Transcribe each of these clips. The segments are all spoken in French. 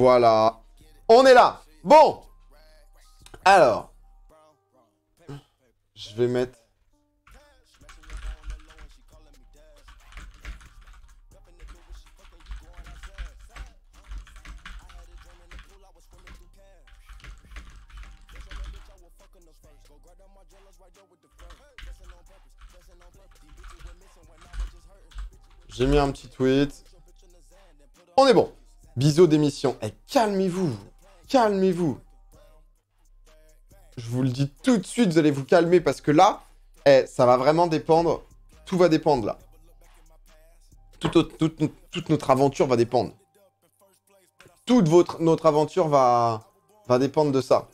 voilà. On est là. Bon. Alors. Je vais mettre... J'ai mis un petit tweet. On est bon. Bisous d'émission. Eh, calmez-vous. Calmez-vous. Je vous le dis tout de suite, vous allez vous calmer parce que là, ça va vraiment dépendre. Tout va dépendre là. Toute notre aventure va dépendre. Toute notre aventure va dépendre de ça.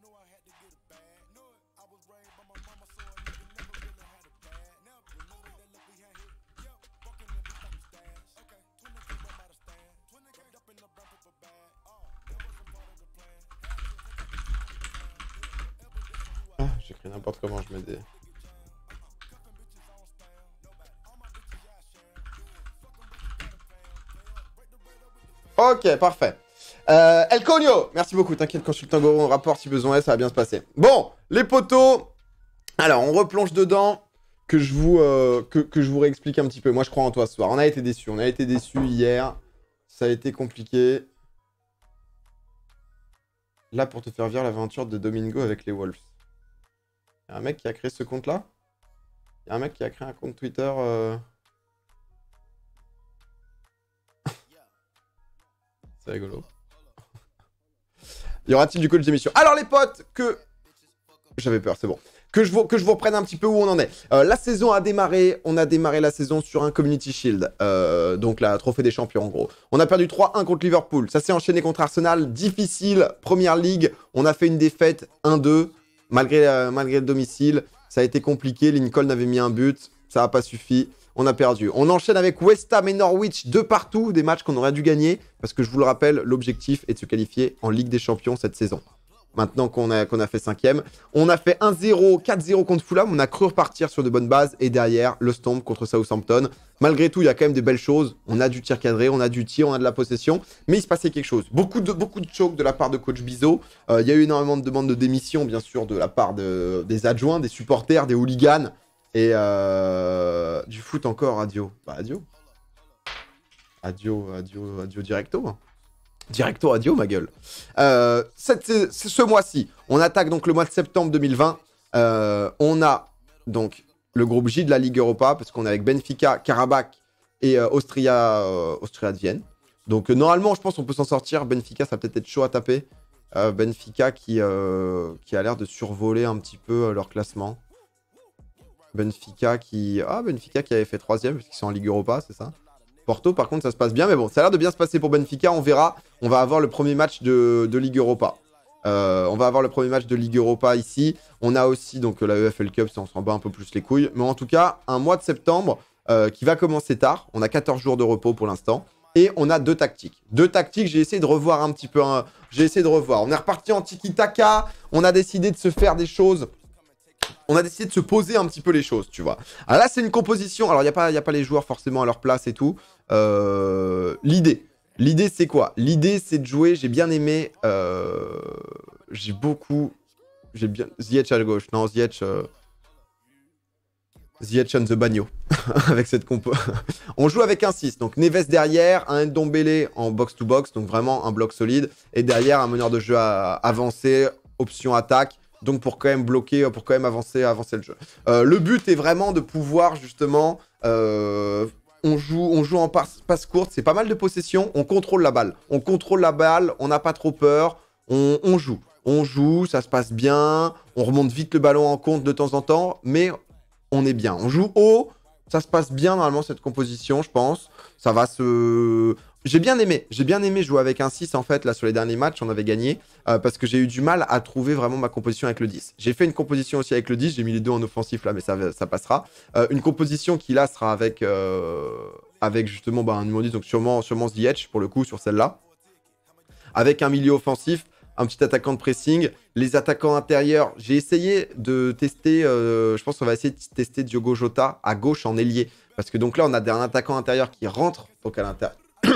Ah, j'écris n'importe comment, je mets des... Ok, parfait. El Cogno, merci beaucoup. T'inquiète, consultant Goro, on rapporte si besoin est, ça va bien se passer. Bon, les potos. Alors, on replonge dedans. Que je vous réexplique un petit peu. Moi, je crois en toi ce soir. On a été déçus. On a été déçus hier. Ça a été compliqué. Là, pour te faire vivre l'aventure de Domingo avec les Wolves. Il y a un mec qui a créé ce compte-là. Il y a un mec qui a créé un compte Twitter... C'est rigolo. Y aura-t-il du coach d'émission? Alors les potes, j'avais peur, c'est bon. Que je vous reprenne un petit peu où on en est. La saison a démarré. On a démarré la saison sur un Community Shield. Donc la trophée des champions en gros. On a perdu 3-1 contre Liverpool. Ça s'est enchaîné contre Arsenal. Difficile. Première ligue. On a fait une défaite 1-2. Malgré le domicile. Ça a été compliqué. Lincoln avait mis un but. Ça n'a pas suffi. On a perdu. On enchaîne avec West Ham et Norwich de partout, des matchs qu'on aurait dû gagner, parce que je vous le rappelle, l'objectif est de se qualifier en Ligue des Champions cette saison. Maintenant qu'on a fait 5e, on a fait 1-0, 4-0 contre Fulham, on a cru repartir sur de bonnes bases, et derrière, le Stomp contre Southampton. Malgré tout, il y a quand même des belles choses. On a du tir cadré, on a du tir, on a de la possession, mais il se passait quelque chose. Beaucoup de choke de la part de coach Bizot. Il y a eu énormément de demandes de démission, bien sûr, de la part des adjoints, des supporters, des hooligans. Et du foot encore, adio. Bah, adio. Adio directo. Hein. Directo, adio, ma gueule. Ce mois-ci, on attaque donc le mois de septembre 2020. On a donc le groupe J de la Ligue Europa, parce qu'on est avec Benfica, Karabakh et Austria de Vienne. Donc normalement, je pense qu'on peut s'en sortir. Benfica, ça va peut-être être chaud à taper. Benfica qui a l'air de survoler un petit peu leur classement. Benfica qui avait fait 3e, parce qu'ils sont en Ligue Europa, c'est ça? Porto, par contre, ça se passe bien, mais bon, ça a l'air de bien se passer pour Benfica, on verra. On va avoir le premier match de Ligue Europa. On va avoir le premier match de Ligue Europa ici. On a aussi donc la EFL Cup, ça on s'en bat un peu plus les couilles. Mais en tout cas, un mois de septembre qui va commencer tard. On a 14 jours de repos pour l'instant. Et on a deux tactiques. J'ai essayé de revoir un petit peu. J'ai essayé de revoir. On est reparti en tiki-taka. On a décidé de se faire des choses. On a décidé de se poser un petit peu les choses, tu vois. Alors là, c'est une composition. Alors, il n'y a pas les joueurs forcément à leur place et tout. L'idée, c'est quoi? L'idée, c'est de jouer. J'ai bien aimé. J'ai bien... Ziyech à gauche. Non, Ziyech on the bagno. Avec cette compo. On joue avec un 6. Donc, Neves derrière. Un Ndombele en box-to-box. Donc, vraiment un bloc solide. Et derrière, un meneur de jeu avancé. Option attaque. Donc pour quand même bloquer, pour quand même avancer le jeu. Le but est vraiment de pouvoir justement... on joue en passe courte, c'est pas mal de possession, on contrôle la balle. On n'a pas trop peur, on joue, ça se passe bien, on remonte vite le ballon en compte de temps en temps, mais on est bien. On joue haut, ça se passe bien normalement cette composition, je pense. Ça va se... J'ai bien aimé jouer avec un 6 en fait, là sur les derniers matchs, on avait gagné, parce que j'ai eu du mal à trouver vraiment ma composition avec le 10. J'ai fait une composition aussi avec le 10, j'ai mis les deux en offensif là, mais ça passera. Une composition qui là sera avec justement un numéro 10, donc sûrement Ziyech pour le coup sur celle-là. Avec un milieu offensif, un petit attaquant de pressing, les attaquants intérieurs, j'ai essayé de tester, je pense qu'on va essayer de tester Diogo Jota à gauche en ailier, parce que donc là on a un attaquant intérieur qui rentre, donc à l'intérieur.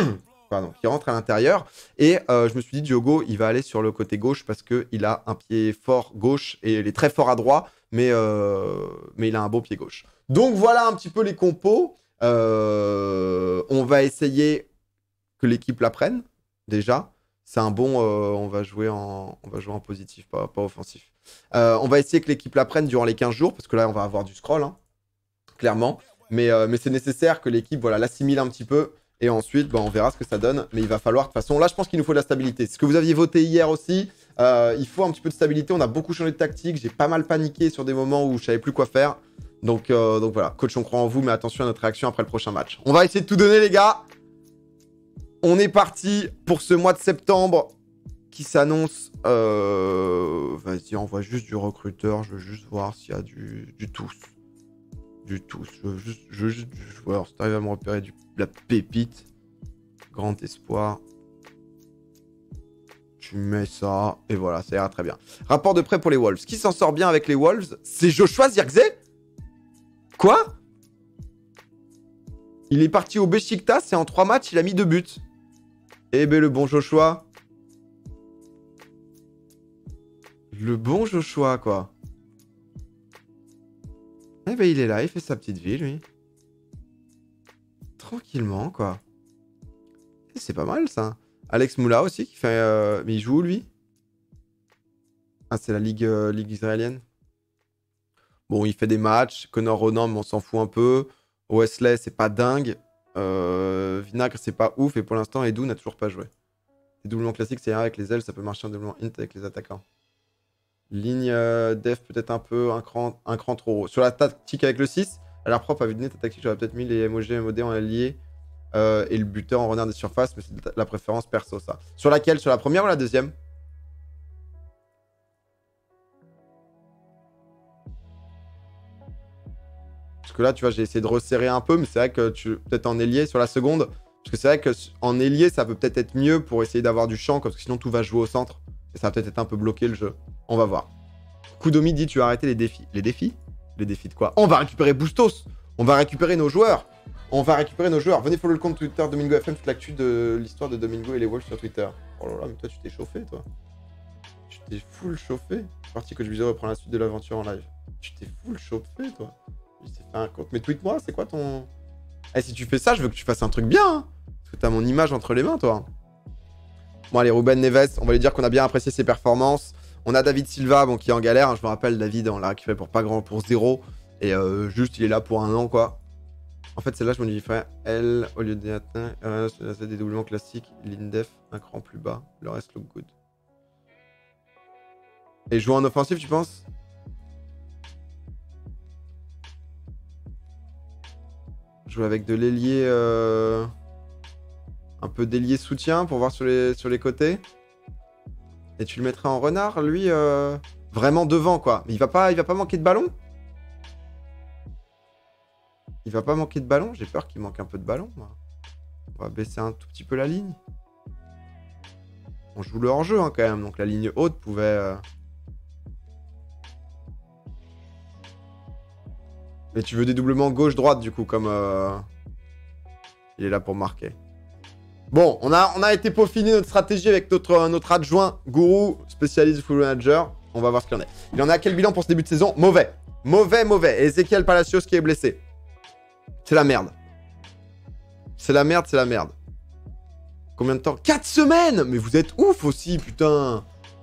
pardon, qui rentre à l'intérieur. Et je me suis dit, Diogo, il va aller sur le côté gauche parce qu'il a un pied fort gauche et il est très fort à droite, mais il a un beau pied gauche. Donc voilà un petit peu les compos. On va essayer que l'équipe la prenne, déjà. C'est un bon... on va jouer en positif, pas offensif. On va essayer que l'équipe la prenne durant les 15 jours, parce que là, on va avoir du scroll, hein, clairement. Mais c'est nécessaire que l'équipe l'assimile un petit peu. Et ensuite, on verra ce que ça donne. Mais il va falloir, de toute façon, là, je pense qu'il nous faut de la stabilité. C'est ce que vous aviez voté hier aussi. Il faut un petit peu de stabilité. On a beaucoup changé de tactique. J'ai pas mal paniqué sur des moments où je savais plus quoi faire. Donc voilà, coach, on croit en vous, mais attention à notre réaction après le prochain match. On va essayer de tout donner, les gars. On est parti pour ce mois de septembre qui s'annonce. Vas-y, on voit juste du recruteur. Je veux juste voir s'il y a du tous. Du tous. Je veux juste du joueur. Si t'arrives à me repérer la pépite. Grand espoir. Tu mets ça. Et voilà, ça ira très bien. Rapport de prêt pour les Wolves. Qui s'en sort bien avec les Wolves? C'est Joshua Zirkzee? Quoi? Il est parti au Beşiktaş et en 3 matchs, il a mis 2 buts. Eh ben le bon Joshua. Le bon Joshua, quoi. Eh ben il est là, il fait sa petite vie, lui. Tranquillement, quoi. Et c'est pas mal, ça. Alex Moula aussi, qui fait... Mais il joue où, lui? Ah, c'est la ligue israélienne. Bon, il fait des matchs. Connor Ronan, mais on s'en fout un peu. Wesley, c'est pas dingue. Vinagre, c'est pas ouf. Et pour l'instant, Edu n'a toujours pas joué. Les doublements classiques, c'est avec les ailes. Ça peut marcher en doublement int avec les attaquants. Ligne def, peut-être un peu, un cran trop haut. Sur la tactique avec le 6, à l'air propre, à vue de nez, ta tactique, j'aurais peut-être mis les MOG, MOD en allié et le buteur en renard des surfaces. Mais c'est la préférence perso, ça. Sur laquelle? Sur la première ou la deuxième? Parce que là, tu vois, j'ai essayé de resserrer un peu, mais c'est vrai que peut-être en ailier sur la seconde. Parce que c'est vrai qu'en ailier, ça peut peut-être être mieux pour essayer d'avoir du champ, parce que sinon tout va jouer au centre. Et ça va peut-être être un peu bloqué le jeu. On va voir. Kudomi dit tu as arrêté les défis. Les défis? Les défis de quoi? On va récupérer Bustos. On va récupérer nos joueurs. On va récupérer nos joueurs. Venez follow le compte Twitter Domingo FM, toute l'actu de l'histoire de Domingo et les Wolves sur Twitter. Oh là là, mais toi tu t'es chauffé, toi. Tu t'es full chauffé. C'est parti que je visais reprendre la suite de l'aventure en live. Tu t'es full chauffé, toi. Il s'est fait un compte. Mais tweet-moi, c'est quoi ton... Eh, si tu fais ça, je veux que tu fasses un truc bien, hein. Parce que t'as mon image entre les mains, toi. Bon, allez, Ruben Neves, on va lui dire qu'on a bien apprécié ses performances. On a David Silva, bon, qui est en galère. Je me rappelle, David, on l'a récupéré pour pas grand, pour 0. Et juste, il est là pour 1 an, quoi. En fait, celle-là, je modifierais L au lieu des c'est des doublements classiques. L'indef, un cran plus bas. Le reste, look good. Et jouer en offensif, tu penses? Jouer avec de l'ailier... Un peu d'ailier soutien pour voir sur les côtés. Et tu le mettrais en renard, lui, vraiment devant, quoi. Mais il va pas manquer de ballon? Il va pas manquer de ballon? J'ai peur qu'il manque un peu de ballon, moi. On va baisser un tout petit peu la ligne. On joue le hors-jeu, hein, quand même. Donc la ligne haute pouvait... Mais tu veux des doublements gauche-droite, du coup, comme... Il est là pour marquer. Bon, on a été peaufiné notre stratégie avec notre adjoint, Gourou, spécialiste full manager. On va voir ce qu'il en est. Il en a quel bilan pour ce début de saison? Mauvais. Mauvais. Et Ezequiel Palacios qui est blessé. C'est la merde. C'est la merde. Combien de temps? 4 semaines! Mais vous êtes ouf aussi, putain.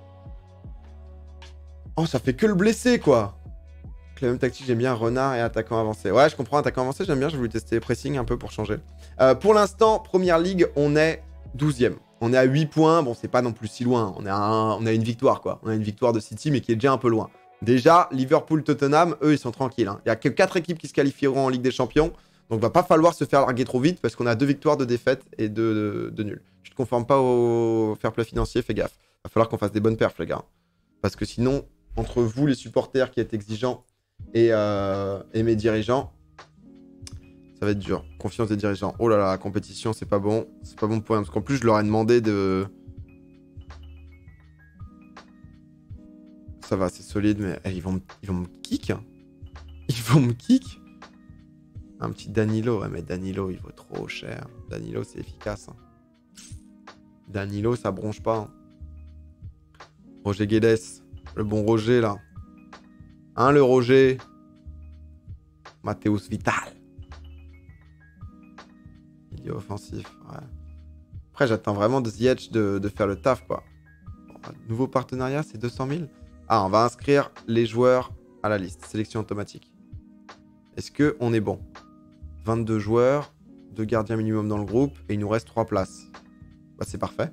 Oh, ça fait que le blessé, quoi. La même tactique, j'aime bien renard et attaquant avancé. Ouais, je comprends, attaquant avancé, j'aime bien. Je voulais tester pressing un peu pour changer. Pour l'instant, première ligue, on est 12e. On est à 8 points. Bon, c'est pas non plus si loin. On a une victoire, quoi. On a une victoire de City, mais qui est déjà un peu loin. Déjà, Liverpool, Tottenham, eux, ils sont tranquilles, hein. Il y a que 4 équipes qui se qualifieront en Ligue des Champions. Donc, va pas falloir se faire larguer trop vite parce qu'on a 2 victoires, 2 défaites et 2 nuls. Tu te conformes pas au fair play financier, fais gaffe. Va falloir qu'on fasse des bonnes perfs, les gars. Parce que sinon, entre vous, les supporters qui êtes exigeants, et mes dirigeants, ça va être dur. Confiance des dirigeants. Oh là là, la compétition, c'est pas bon. C'est pas bon pour rien. Parce qu'en plus, je leur ai demandé de... Ça va, c'est solide, mais ils vont me kick. Ils vont me kick. Un petit Danilo. Ouais, mais Danilo, il vaut trop cher. Danilo, c'est efficace. Hein. Danilo, ça bronche pas. Hein. Roger Guedes. Le bon Roger, là. Hein, le Roger. Mathéus Vital. Il est offensif. Ouais. Après, j'attends vraiment de Ziyech de faire le taf, quoi. Bon, nouveau partenariat, c'est 200 000. Ah, on va inscrire les joueurs à la liste. Sélection automatique. Est-ce qu'on est bon? 22 joueurs, 2 gardiens minimum dans le groupe, et il nous reste 3 places. Bah, c'est parfait.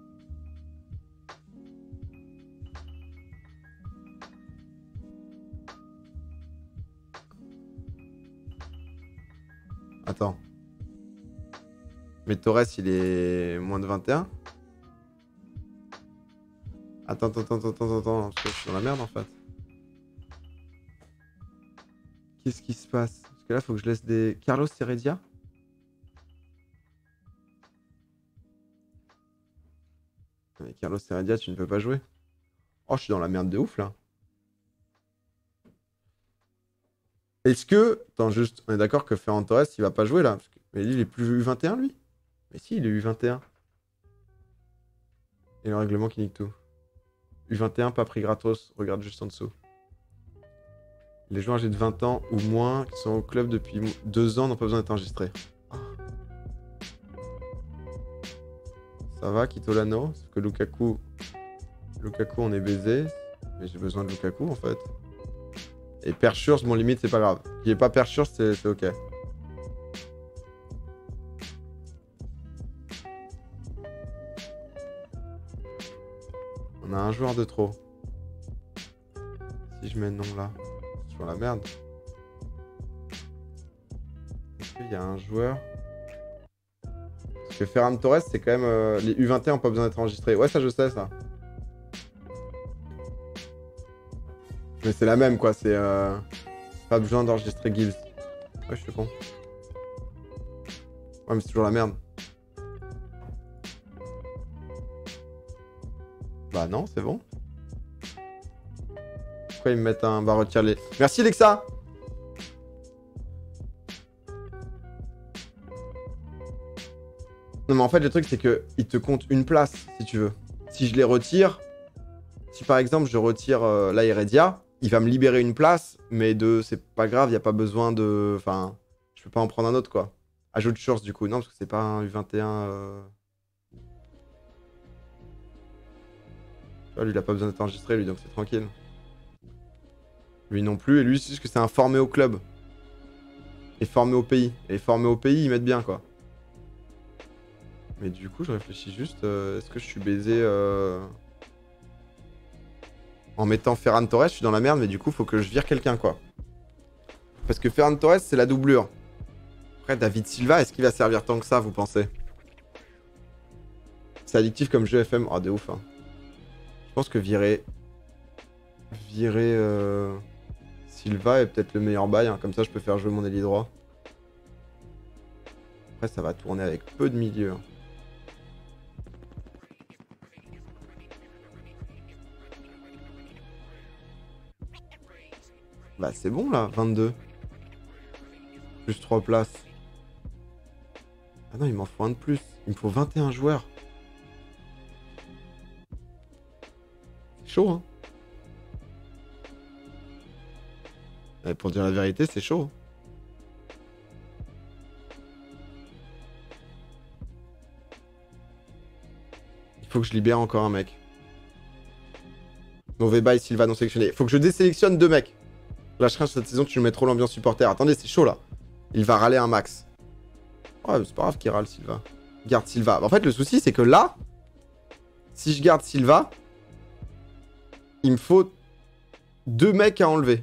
Attends. Mais Torres, il est moins de 21. Attends. Parce que je suis dans la merde, en fait. Qu'est-ce qui se passe? Parce que là, il faut que je laisse des... Carlos Heredia? Mais Carlos Heredia, tu ne peux pas jouer. Oh, je suis dans la merde de ouf, là. Est-ce que... Attends, juste, on est d'accord que Ferran Torres, il va pas jouer, là parce que... Mais lui, il est plus U21, lui? Mais si, il est U21. Et le règlement qui nique tout. U21, pas pris gratos. Regarde juste en dessous. Les joueurs âgés de 20 ans ou moins qui sont au club depuis 2 ans n'ont pas besoin d'être enregistrés. Ça va, Kitolano? Sauf que Lukaku, on est baisé. Mais j'ai besoin de Lukaku, en fait. Et Perchurs, mon limite, c'est pas grave. Qu'il n'y ait pas Perchurs, c'est ok. On a un joueur de trop. Si je mets non là, je suis dans la merde. Est-ce qu'il y a un joueur? Parce que Ferran Torres, c'est quand même... les U21 n'ont pas besoin d'être enregistrés. Ouais, ça je sais, ça. Mais c'est la même, quoi. C'est... pas besoin d'enregistrer Gibbs. Ouais, je suis con. Ouais, mais c'est toujours la merde. Bah non, c'est bon. Pourquoi ils me mettent un... Bah retire les... Merci Lexa. Non mais en fait le truc c'est que il te compte une place si tu veux. Si je les retire, si par exemple je retire la Heredia, il va me libérer une place, mais c'est pas grave, il n'y a pas besoin de... Enfin, je peux pas en prendre un autre quoi. Ajoute Shores du coup, non parce que c'est pas un U21... Lui, il a pas besoin d'être enregistré, lui, donc c'est tranquille. Lui non plus, et lui, c'est juste que c'est un formé au club. Et formé au pays. Et formé au pays, ils mettent bien, quoi. Mais du coup, je réfléchis juste, est-ce que je suis baisé en mettant Ferran Torres, je suis dans la merde, mais du coup, faut que je vire quelqu'un, quoi. Parce que Ferran Torres, c'est la doublure. Après, David Silva, est-ce qu'il va servir tant que ça, vous pensez? C'est addictif comme jeu FM. Oh, de ouf, hein. Je pense que virer Silva est peut-être le meilleur bail, hein. Comme ça je peux faire jouer mon ailier droit. Après ça va tourner avec peu de milieu. Hein. Bah c'est bon là, 22. Plus 3 places. Ah non, il m'en faut un de plus. Il me faut 21 joueurs. Chaud, hein. Et pour dire la vérité, c'est chaud. Il faut que je libère encore un mec. Noveba et Silva non sélectionnés. Il faut que je désélectionne 2 mecs. Là, je crains que cette saison, tu nous mets trop l'ambiance supporter. Attendez, c'est chaud, là. Il va râler un max. Ouais, c'est pas grave qu'il râle, Silva. Garde Silva. En fait, le souci, c'est que là, si je garde Silva... Il me faut 2 mecs à enlever.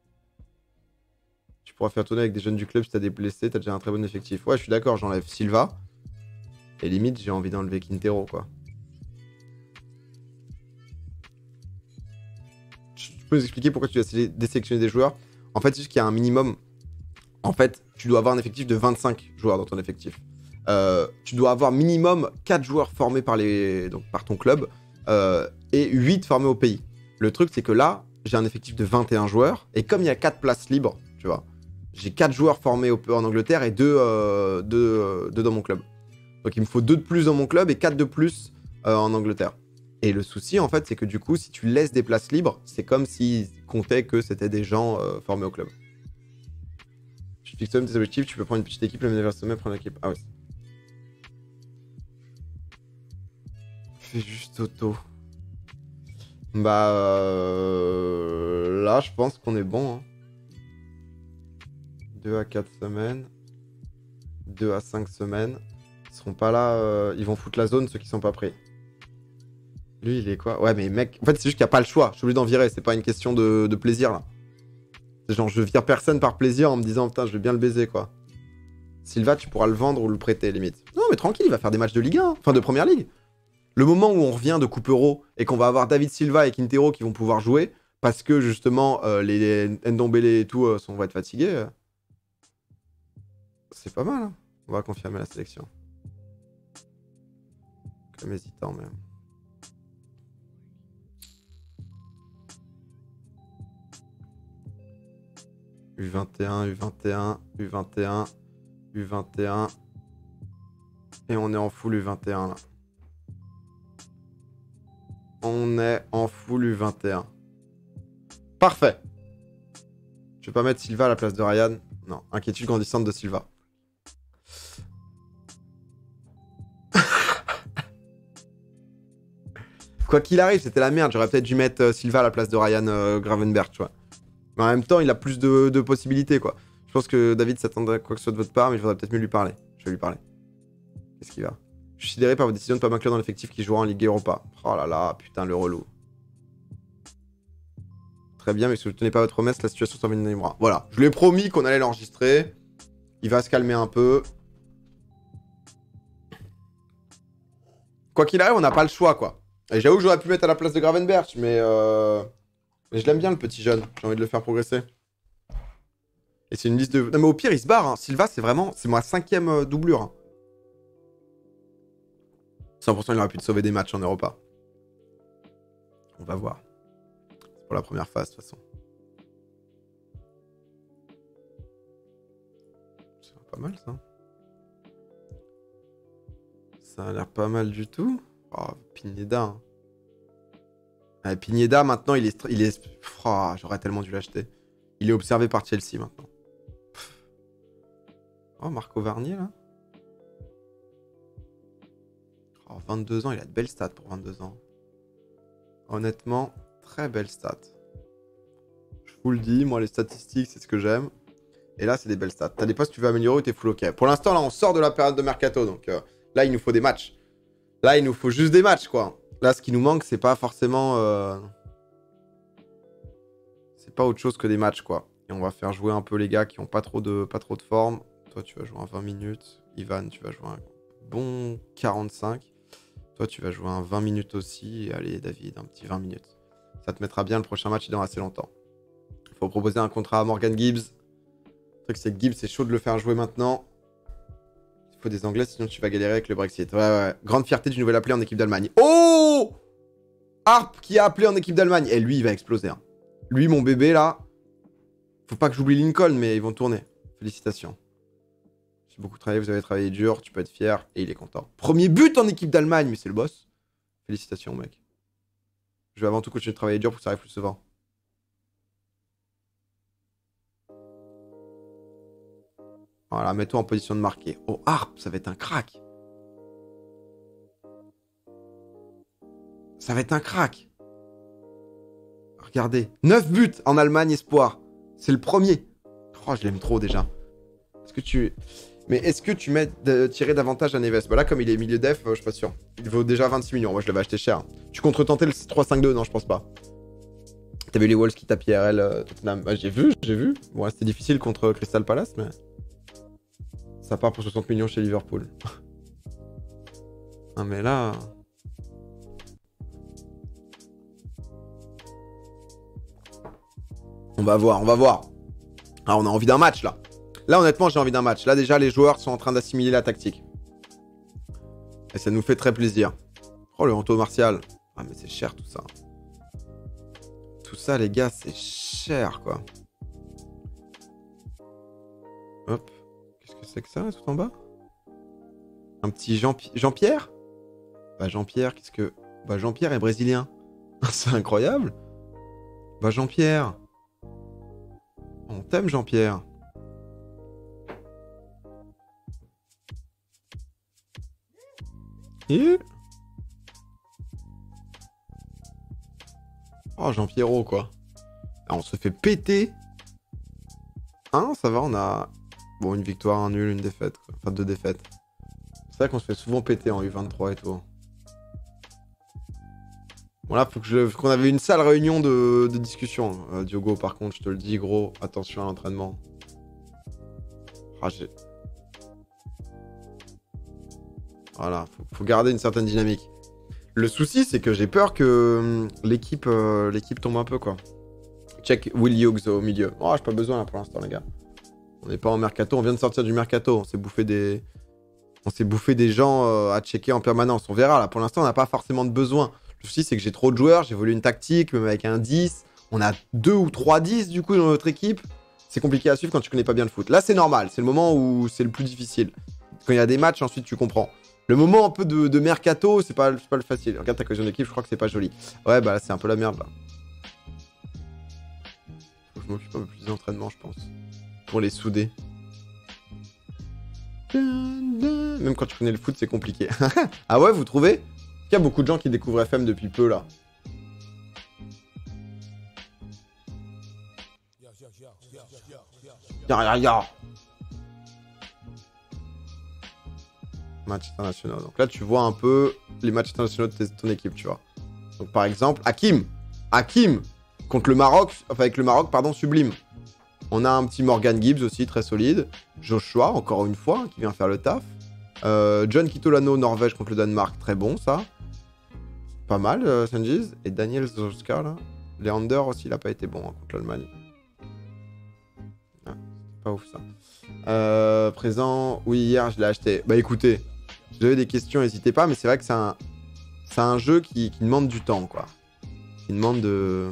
Tu pourras faire tourner avec des jeunes du club si t'as des blessés, t'as déjà un très bon effectif. Ouais, je suis d'accord, j'enlève Silva. Et limite, j'ai envie d'enlever Quintero, quoi. Tu peux nous expliquer pourquoi tu as désélectionné des joueurs? En fait, c'est juste qu'il y a un minimum. En fait, tu dois avoir un effectif de 25 joueurs dans ton effectif. Tu dois avoir minimum 4 joueurs formés par ton club et 8 formés au pays. Le truc, c'est que là, j'ai un effectif de 21 joueurs. Et comme il y a 4 places libres, tu vois, j'ai 4 joueurs formés en Angleterre et 2 dans mon club. Donc il me faut 2 de plus dans mon club et 4 de plus en Angleterre. Et le souci, en fait, c'est que du coup, si tu laisses des places libres, c'est comme s'ils comptaient que c'était des gens formés au club. Tu fixes tes objectifs, tu peux prendre une petite équipe, le mener vers le sommet, prendre l'équipe. Ah ouais. Fais juste auto. Bah... là, je pense qu'on est bon. Hein. 2 à 4 semaines. 2 à 5 semaines. Ils seront pas là... ils vont foutre la zone, ceux qui sont pas pris. Lui, il est quoi? Ouais, mais mec... En fait, c'est juste qu'il n'y a pas le choix. Je suis obligé d'en virer. C'est pas une question de plaisir, là. C'est genre, je vire personne par plaisir en me disant, putain, je vais bien le baiser, quoi. Silva, tu pourras le vendre ou le prêter, limite. Non, mais tranquille, il va faire des matchs de Ligue 1. Enfin, de Première Ligue. Le moment où on revient de Coupe Euro et qu'on va avoir David Silva et Quintero qui vont pouvoir jouer, parce que, justement, les Ndombele et tout vont être fatigués, c'est pas mal, hein. On va confirmer la sélection. Comme hésitant, même. U21, U21, U21, U21. Et on est en full U21 là. On est en full U21. Parfait. Je vais pas mettre Silva à la place de Ryan. Non, inquiétude grandissante de Silva. Quoi qu'il arrive, c'était la merde. J'aurais peut-être dû mettre Silva à la place de Ryan Gravenberch, tu vois. Mais en même temps, il a plus de possibilités, quoi. Je pense que David s'attendrait à quoi que ce soit de votre part, mais il faudrait peut-être mieux lui parler. Je vais lui parler. Qu'est-ce qu'il va? Je suis sidéré par votre décision de ne pas m'inclure dans l'effectif qui jouera en Ligue Europa. Oh là là, putain, le relou. Très bien, mais si vous ne tenez pas votre promesse, la situation s'envenimera. Voilà, je lui ai promis qu'on allait l'enregistrer. Il va se calmer un peu. Quoi qu'il arrive, on n'a pas le choix, quoi. Et j'avoue que j'aurais pu mettre à la place de Gravenberch, mais je l'aime bien, le petit jeune. J'ai envie de le faire progresser. Et c'est une liste de... Non, mais au pire, il se barre. Hein. Silva, c'est vraiment... C'est ma 5e doublure. Hein. 100%, il aurait pu te sauver des matchs en Europa. On va voir. C'est pour la première phase, de toute façon. C'est pas mal, ça. Ça a l'air pas mal du tout. Oh, Pineda. Hein. Ah, Pineda, maintenant, il est... Oh, j'aurais tellement dû l'acheter. Il est observé par Chelsea, maintenant. Pff. Oh, Marco Varnier, là. Oh, 22 ans, il a de belles stats pour 22 ans. Honnêtement, très belles stats. Je vous le dis, moi, les statistiques, c'est ce que j'aime. Et là, c'est des belles stats. T'as des postes que tu veux améliorer ou t'es full OK. Pour l'instant, là, on sort de la période de mercato. Donc là, il nous faut des matchs. Là, il nous faut juste des matchs, quoi. Là, ce qui nous manque, c'est pas forcément... C'est pas autre chose que des matchs, quoi. Et on va faire jouer un peu les gars qui ont pas trop de forme. Toi, tu vas jouer un 20 minutes. Ivan, tu vas jouer un bon 45. Toi, tu vas jouer un 20 minutes aussi. Et allez, David, un petit 20 minutes. Ça te mettra bien. Le prochain match, il dans assez longtemps. Il faut proposer un contrat à Morgan Gibbs. Le truc, c'est que Gibbs, c'est chaud de le faire jouer maintenant. Il faut des Anglais, sinon tu vas galérer avec le Brexit. Ouais, ouais. Grande fierté du nouvel appelé en équipe d'Allemagne. Oh! Harp qui a appelé en équipe d'Allemagne. Et lui, il va exploser. Hein. Lui, mon bébé, là. Faut pas que j'oublie Lincoln, mais ils vont tourner. Félicitations. J'ai beaucoup travaillé, vous avez travaillé dur, tu peux être fier. Et il est content. Premier but en équipe d'Allemagne, mais c'est le boss. Félicitations, mec. Je vais avant tout continuer de travailler dur pour que ça arrive plus souvent. Voilà, mets-toi en position de marquer. Oh, Harp, ça va être un crack. Ça va être un crack. Regardez. 9 buts en Allemagne, espoir. C'est le premier. Oh, je l'aime trop déjà. Est-ce que tu mets tirer davantage à Neves? Bah là, comme il est milieu def, je suis pas sûr. Il vaut déjà 26 millions. Moi, je l'avais acheté cher. Tu contre-tentais le 3-5-2? Non, je pense pas. T'as vu les Wolves qui tapent IRL Tottenham? Bah, j'ai vu. Bon, c'était difficile contre Crystal Palace, mais... Ça part pour 60 millions chez Liverpool. Ah, mais là... On va voir. Ah, on a envie d'un match, là. Là, honnêtement, j'ai envie d'un match. Là, déjà, les joueurs sont en train d'assimiler la tactique. Et ça nous fait très plaisir. Oh, le Anto Martial. Ah, mais c'est cher, tout ça. Tout ça, les gars, c'est cher, quoi. Hop. Qu'est-ce que c'est que ça, tout en bas? Un petit Jean-Pierre. Bah Jean-Pierre, qu'est-ce que... Bah Jean-Pierre est brésilien. C'est incroyable. Bah Jean-Pierre. On t'aime Jean-Pierre. Et... Oh Jean-Pierrot quoi. Ah, on se fait péter. Hein, ça va, on a... Bon, une victoire, un nul, une défaite. Quoi. Enfin, 2 défaites. C'est vrai qu'on se fait souvent péter en U23 et tout. Bon là, faut qu'on avait une sale réunion de discussion. Diogo, par contre, je te le dis, gros, attention à l'entraînement. Ah, voilà, faut garder une certaine dynamique. Le souci, c'est que j'ai peur que l'équipe tombe un peu, quoi. Check Will Hughes au milieu. Oh, j'ai pas besoin là pour l'instant, les gars. On n'est pas en mercato, on vient de sortir du mercato. On s'est bouffé des gens à checker en permanence. On verra là. Pour l'instant, on n'a pas forcément de besoin. Le souci, c'est que j'ai trop de joueurs. J'ai voulu une tactique, même avec un 10. On a 2 ou 3 10 du coup dans notre équipe. C'est compliqué à suivre quand tu connais pas bien le foot. Là, c'est normal. C'est le moment où c'est le plus difficile. Quand il y a des matchs, ensuite, tu comprends. Le moment un peu de mercato, c'est pas le facile. Regarde ta cohésion d'équipe, je crois que c'est pas joli. Ouais, bah là, c'est un peu la merde là. Faut que je m'occupe un peu plus des entraînements, je pense. Pour les souder. Même quand tu connais le foot, c'est compliqué. Ah ouais, vous trouvez? Il y a beaucoup de gens qui découvrent FM depuis peu, là. Ya. Matchs internationaux. Donc là, tu vois un peu les matchs internationaux de ton équipe, tu vois. Donc par exemple, Hakim contre le Maroc, enfin avec le Maroc, pardon, sublime. On a un petit Morgan Gibbs aussi, très solide. Joshua, encore une fois, qui vient faire le taf. John Kitolano, Norvège contre le Danemark, très bon ça. Pas mal, Sanjiz. Et Daniel Zoska, là. Leander aussi, il a pas été bon hein, contre l'Allemagne. Ah, c'est pas ouf ça. Présent, oui, hier je l'ai acheté. Bah écoutez, si vous avez des questions, n'hésitez pas, mais c'est vrai que c'est un jeu qui demande du temps, quoi. Qui demande de...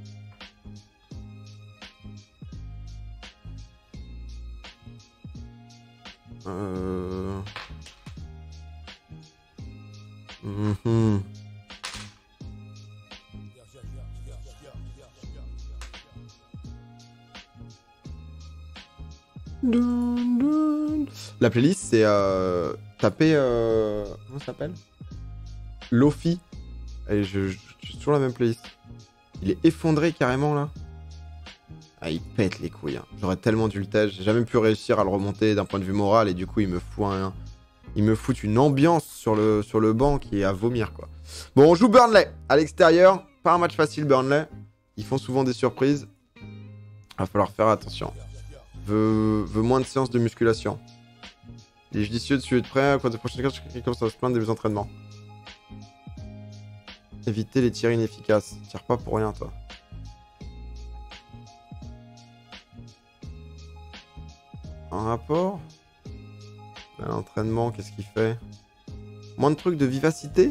La playlist, c'est taper... comment ça s'appelle? Lofi. Et je suis toujours la même playlist. Il est effondré carrément là. Ah, il pète les couilles. Hein. J'aurais tellement dû le tège. J'ai jamais pu réussir à le remonter d'un point de vue moral et du coup, il me fout une ambiance sur le banc qui est à vomir quoi. Bon, on joue Burnley à l'extérieur. Pas un match facile Burnley. Ils font souvent des surprises. Va falloir faire attention. Veut moins de séances de musculation. Il est judicieux de suivre de près. Quand de prochaine carte, je commence à se plaindre des entraînements. Éviter les tirs inefficaces. Tire pas pour rien, toi. Un rapport. L'entraînement, qu'est-ce qu'il fait? Moins de trucs de vivacité?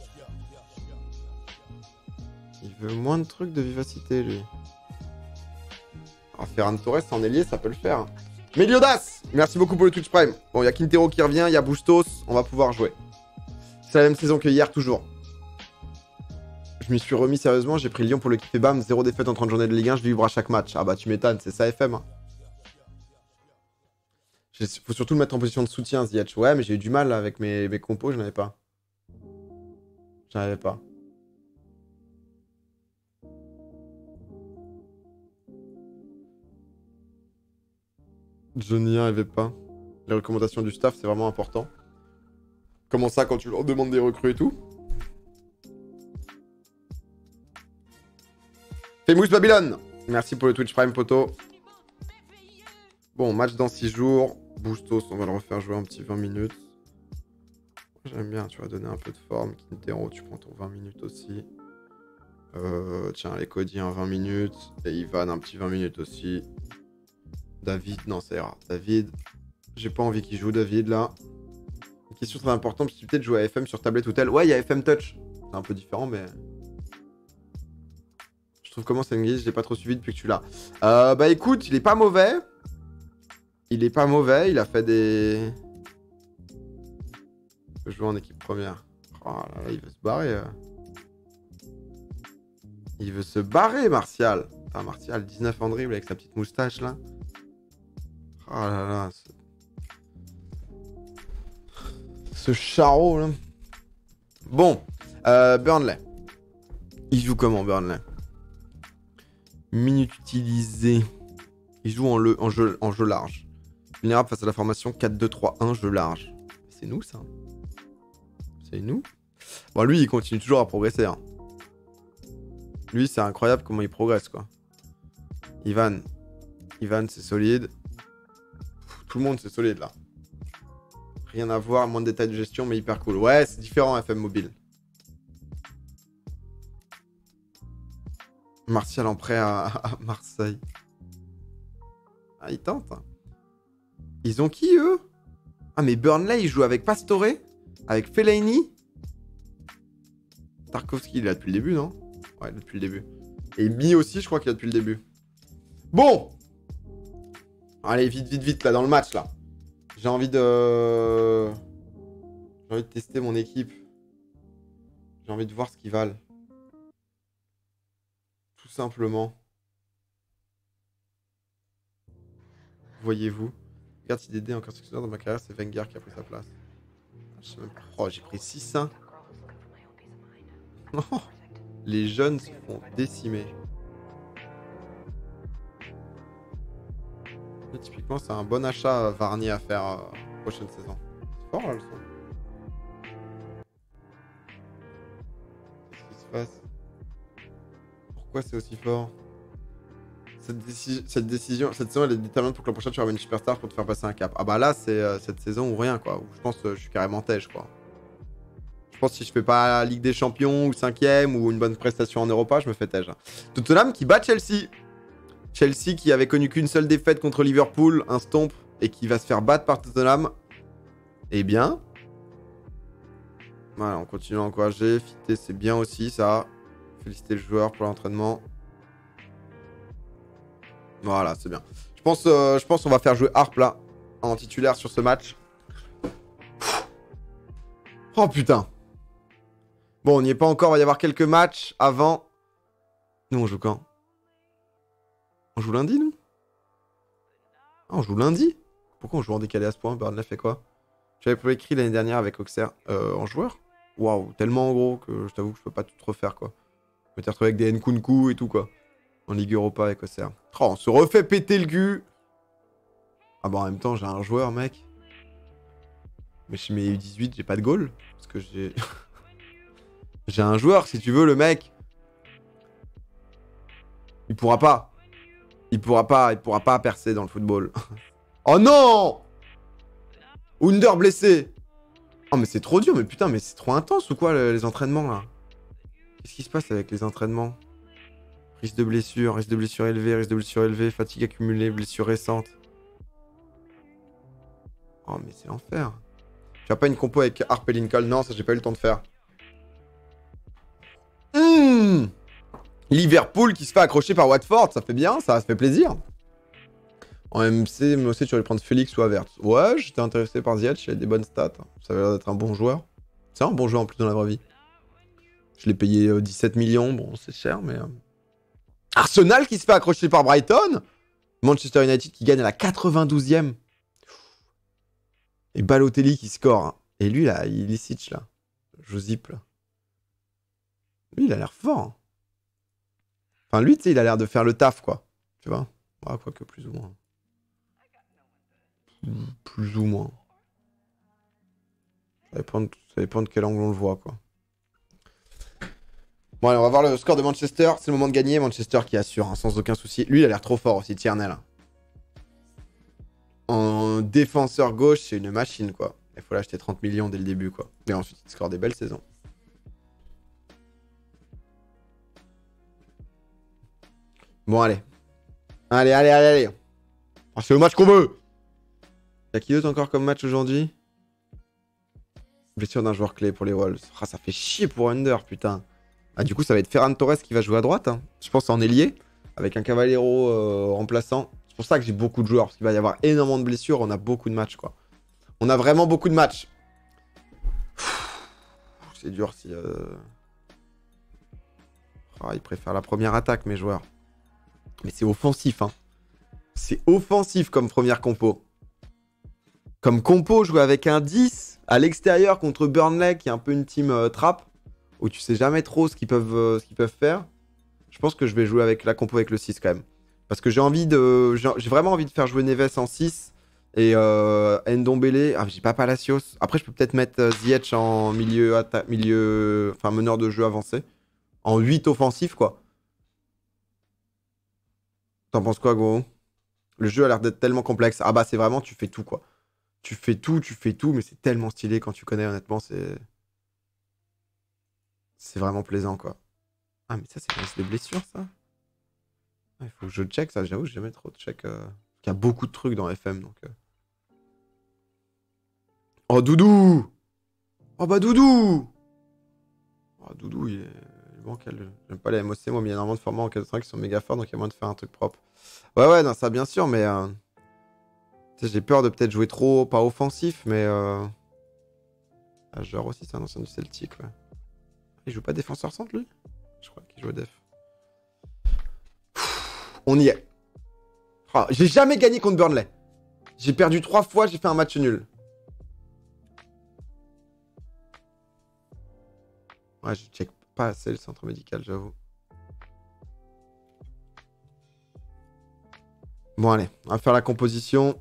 Il veut moins de trucs de vivacité, lui. Alors, Ferran Torres en ailier, ça peut le faire. Meliodas, merci beaucoup pour le Twitch Prime. Bon, il y a Quintero qui revient, il y a Bustos, on va pouvoir jouer. C'est la même saison que hier, toujours. Je m'y suis remis sérieusement, j'ai pris Lyon pour le kiff et bam, 0 défaite en 30 journées de Ligue 1, je vibre à chaque match. Ah bah tu m'étonnes, c'est ça FM. Hein. Faut surtout le mettre en position de soutien, Ziyech. Ouais, mais j'ai eu du mal là, avec mes compos, j'en avais pas. J'en avais pas. Je n'y arrivais pas. Les recommandations du staff, c'est vraiment important. Comment ça, quand tu leur demandes des recrues et tout? Famous Babylone, merci pour le Twitch Prime, poto. Bon, match dans 6 jours. Bustos, on va le refaire jouer un petit 20 minutes. J'aime bien, tu vas donner un peu de forme. Quintero, tu prends ton 20 minutes aussi. Tiens, les Cody, un 20 minutes. Et Ivan, un petit 20 minutes aussi. David, non, ça ira. David, j'ai pas envie qu'il joue, David, là. Une question très importante, possibilité de jouer à FM sur tablette ou tel. Ouais, il y a FM Touch. C'est un peu différent, mais... Je trouve comment ça engage, je l'ai pas trop suivi depuis que tu l'as. Bah écoute, il est pas mauvais. Il est pas mauvais, il a fait des... peut jouer en équipe première. Oh là là, il veut se barrer. Il veut se barrer, Martial. Putain, Martial, 19 en dribble avec sa petite moustache, là. Oh là là. Ce charreau, là. Bon. Burnley. Il joue comment, Burnley? Minute utilisée. Il joue en jeu large. Vulnérable face à la formation 4-2-3-1, jeu large. C'est nous, ça. C'est nous. Bon, lui, il continue toujours à progresser. Hein. Lui, c'est incroyable comment il progresse, quoi. Ivan, c'est solide. Tout le monde, c'est solide, là. Rien à voir, moins de détails de gestion, mais hyper cool. Ouais, c'est différent, FM Mobile. Martial en prêt à Marseille. Ah, ils tentent. Hein. Ils ont qui, eux? Ah, mais Burnley, il joue avec Pastore? Avec Fellaini? Tarkovsky, il est là depuis le début, non? Ouais, depuis le début. Et Mi aussi, je crois qu'il est là depuis le début. Bon! Allez, vite, là, dans le match, là. J'ai envie de tester mon équipe. J'ai envie de voir ce qu'ils valent. Tout simplement. Voyez-vous. Regarde si Dédé est encore successeur dans ma carrière, c'est Wenger qui a pris sa place. Je sais même pas. Oh, j'ai pris 6, hein. Non. Les jeunes se font décimer. Là, typiquement, c'est un bon achat Varnier à faire prochaine saison. C'est fort, là, le son. Qu'est-ce qui se passe? Pourquoi c'est aussi fort? Cette saison, elle est déterminante pour que la prochaine, tu ramènes une superstar pour te faire passer un cap. Ah bah là, c'est cette saison ou rien, quoi. Où je pense que je suis carrément têche, quoi. Je pense que si je fais pas la Ligue des Champions ou 5ème ou une bonne prestation en Europa, je me fais têche. Tottenham qui bat Chelsea. Chelsea qui avait connu qu'une seule défaite contre Liverpool, un stomp, et qui va se faire battre par Tottenham. Eh bien. Voilà, on continue à encourager. Fitter, c'est bien aussi, ça. Féliciter le joueur pour l'entraînement. Voilà, c'est bien. Je pense qu'on va faire jouer Harp là, en titulaire sur ce match. Oh putain. Bon, on n'y est pas encore, il va y avoir quelques matchs avant. Nous, on joue quand? On joue lundi, nous? Ah, on joue lundi? Pourquoi on joue en décalé à ce point? Burnley fait quoi? J'avais pas écrit l'année dernière avec Auxerre en joueur. Waouh, tellement gros que je t'avoue que je peux pas tout refaire, quoi. Je m'étais retrouvé avec des Nkunku et tout, quoi. En Ligue Europa avec Auxerre. Oh, on se refait péter le cul. Ah bah en même temps, j'ai un joueur, mec. Mais chez mes U18, j'ai pas de goal. Parce que j'ai... j'ai un joueur, si tu veux, le mec. Il pourra pas. Il pourra pas percer dans le football. Oh non! Under blessé. Oh mais c'est trop dur, mais putain, mais c'est trop intense ou quoi les entraînements là? Qu'est-ce qui se passe avec les entraînements? Risque de blessure élevé, fatigue accumulée, blessure récente. Oh mais c'est l'enfer. Tu as pas une compo avec Harp et Lincoln? Non, ça j'ai pas eu le temps de faire. Liverpool qui se fait accrocher par Watford, ça fait bien, ça fait plaisir. En MC, mais aussi tu vas prendre Félix ou Havertz. Ouais, j'étais intéressé par Ziyech, il a des bonnes stats. Ça avait l'air d'être un bon joueur. C'est un bon joueur en plus dans la vraie vie. Je l'ai payé 17 millions, bon c'est cher mais... Arsenal qui se fait accrocher par Brighton. Manchester United qui gagne à la 92e. Et Balotelli qui score. Hein. Et lui là, il est là. Josip là. Lui il a l'air fort. Hein. Enfin lui tu sais il a l'air de faire le taf quoi. Tu vois. Ouais, quoique plus ou moins. Plus ou moins. Ça dépend de quel angle on le voit quoi. Bon allez, on va voir le score de Manchester. C'est le moment de gagner. Manchester qui assure hein, sans aucun souci. Lui il a l'air trop fort aussi, Tierney. En défenseur gauche, c'est une machine quoi. Il faut l'acheter 30 millions dès le début quoi. Et ensuite il score des belles saisons. Bon allez. Allez. Oh, c'est le match qu'on veut. Y'a qui d'autre encore comme match aujourd'hui? Blessure d'un joueur clé pour les Wolves. Ah, ça fait chier pour Under, putain. Ah, du coup, ça va être Ferran Torres qui va jouer à droite. Hein. Je pense en ailier, avec un Cavallero remplaçant. C'est pour ça que j'ai beaucoup de joueurs, parce qu'il va y avoir énormément de blessures. On a beaucoup de matchs, quoi. On a vraiment beaucoup de matchs. c'est dur si... Ah, ils préfèrent la première attaque, mes joueurs. Mais c'est offensif, hein. C'est offensif comme première compo. Comme compo, jouer avec un 10 à l'extérieur contre Burnley, qui est un peu une team trap, où tu sais jamais trop ce qu'ils peuvent faire. Je pense que je vais jouer avec la compo avec le 6 quand même. Parce que j'ai vraiment envie de faire jouer Neves en 6 et Ndombele. Ah, j'ai pas Palacios. Après, je peux peut-être mettre Ziyech en enfin meneur de jeu avancé. En 8 offensif, quoi. T'en penses quoi, gros? Le jeu a l'air d'être tellement complexe. Ah bah, c'est vraiment, tu fais tout, quoi. Tu fais tout, mais c'est tellement stylé quand tu connais, honnêtement, c'est... C'est vraiment plaisant, quoi. Ah, mais ça, c'est des blessures, ça? Ah, il faut que je check, ça, j'avoue, j'ai jamais trop check. Il y a beaucoup de trucs dans FM, donc... Oh, Doudou! Oh, bah, Doudou! Oh, Doudou, il est bancal. J'aime pas les MOC, moi, mais il y a énormément de formats en 4-5 qui sont méga forts, donc il y a moyen de faire un truc propre. Ouais, non, ça, bien sûr, mais... j'ai peur de peut-être jouer trop, pas offensif, mais... Ah, genre aussi, c'est un ancien du Celtic, ouais. Il joue pas défenseur centre, lui? Je crois qu'il joue def. On y est. Oh, j'ai jamais gagné contre Burnley. J'ai perdu 3 fois, j'ai fait un match nul. Ouais, je check pas assez le centre médical, j'avoue. Bon, allez, on va faire la composition.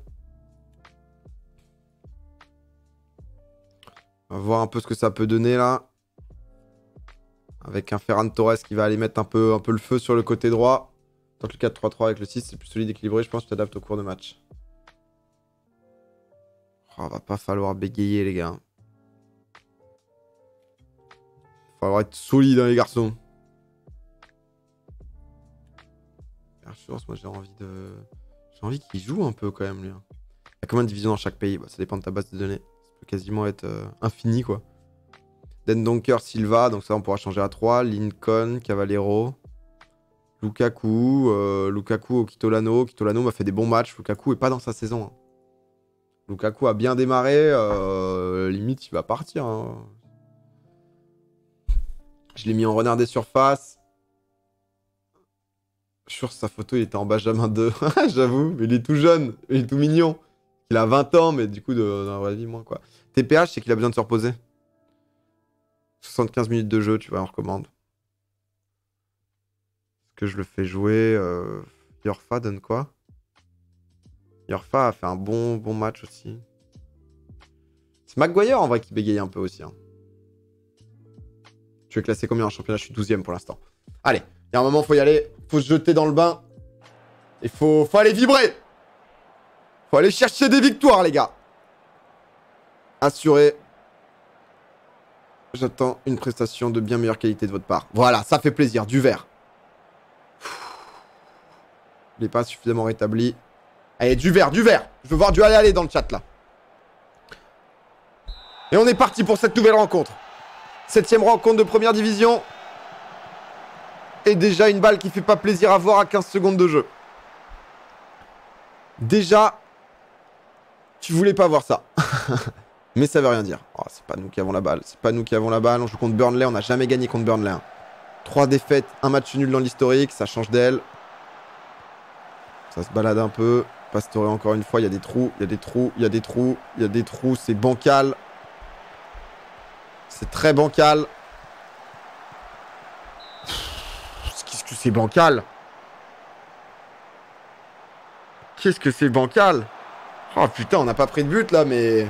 On va voir un peu ce que ça peut donner, là. Avec un Ferran Torres qui va aller mettre un peu le feu sur le côté droit. Tant que le 4-3-3 avec le 6, c'est plus solide, équilibré. Je pense que tu t'adaptes au cours de match. Oh, va pas falloir bégayer, les gars. Va falloir être solide, hein, les garçons. Perchance, moi j'ai envie qu'il joue un peu quand même, lui. Il y a combien de divisions dans chaque pays? Bah, ça dépend de ta base de données. Ça peut quasiment être infini, quoi. Dendonker, Silva, donc ça on pourra changer à 3. Lincoln, Cavallero. Lukaku, Kitolano. Kitolano m'a fait des bons matchs. Lukaku est pas dans sa saison, hein. Lukaku a bien démarré. Limite, il va partir, hein. Je l'ai mis en renard des surfaces. Sur sa photo, il était en Benjamin 2. J'avoue, mais il est tout jeune. Il est tout mignon. Il a 20 ans, mais du coup, dans la vraie vie, moins, quoi. TPH, c'est qu'il a besoin de se reposer. 75 minutes de jeu, tu vois, on recommande. Est-ce que je le fais jouer Yorfa donne quoi? Yorfa a fait un bon match aussi. C'est Maguire en vrai qui bégaye un peu aussi, hein. Tu es classé combien en championnat? Je suis 12ème pour l'instant. Allez, il y a un moment, faut y aller. Faut se jeter dans le bain. Il faut aller vibrer. Faut aller chercher des victoires, les gars. Assuré. J'attends une prestation de bien meilleure qualité de votre part. Voilà, ça fait plaisir. Du vert. Il n'est pas suffisamment rétabli. Allez, du vert, du vert. Je veux voir du aller dans le chat, là. Et on est parti pour cette nouvelle rencontre. 7ème rencontre de première division. Et déjà une balle qui fait pas plaisir à voir à 15 secondes de jeu. Déjà, tu voulais pas voir ça. Mais ça veut rien dire. Oh, c'est pas nous qui avons la balle. C'est pas nous qui avons la balle. On joue contre Burnley. On n'a jamais gagné contre Burnley. 3 défaites, un match nul dans l'historique. Ça change d'elle. Ça se balade un peu. Pastore encore une fois. Il y a des trous. Il y a des trous. Il y a des trous. Il y a des trous. C'est bancal. C'est très bancal. Qu'est-ce que c'est bancal? Qu'est-ce que c'est bancal? Oh putain, on n'a pas pris de but là, mais...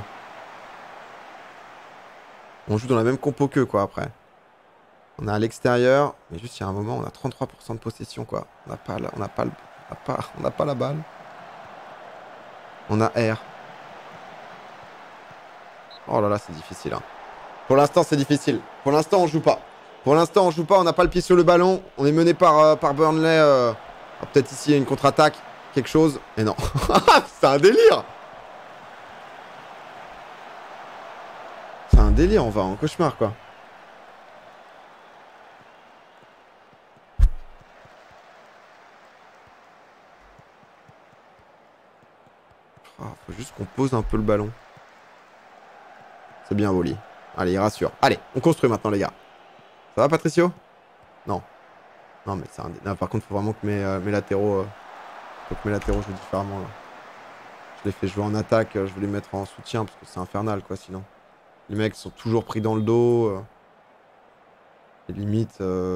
On joue dans la même compo qu'eux, quoi, après. On est à l'extérieur, mais juste il y a un moment, on a 33% de possession, quoi. On n'a pas la balle. On a R. Oh là là, c'est difficile, hein. Pour l'instant, c'est difficile. Pour l'instant, on joue pas. On n'a pas le pied sur le ballon. On est mené par Burnley. Peut-être ici, une contre-attaque. Quelque chose. Et non. C'est un délire. C'est un délire, on va en cauchemar, quoi. Oh, faut juste qu'on pose un peu le ballon. C'est bien, Wally. Allez, il rassure. Allez, on construit maintenant, les gars. Ça va, Patricio? Non. Non, mais c'est un... Non, par contre, faut vraiment que mes latéraux... Faut que mes latéraux jouent différemment, là. Je les fais jouer en attaque, je vais les mettre en soutien, parce que c'est infernal, quoi, sinon. Les mecs sont toujours pris dans le dos. Et limite...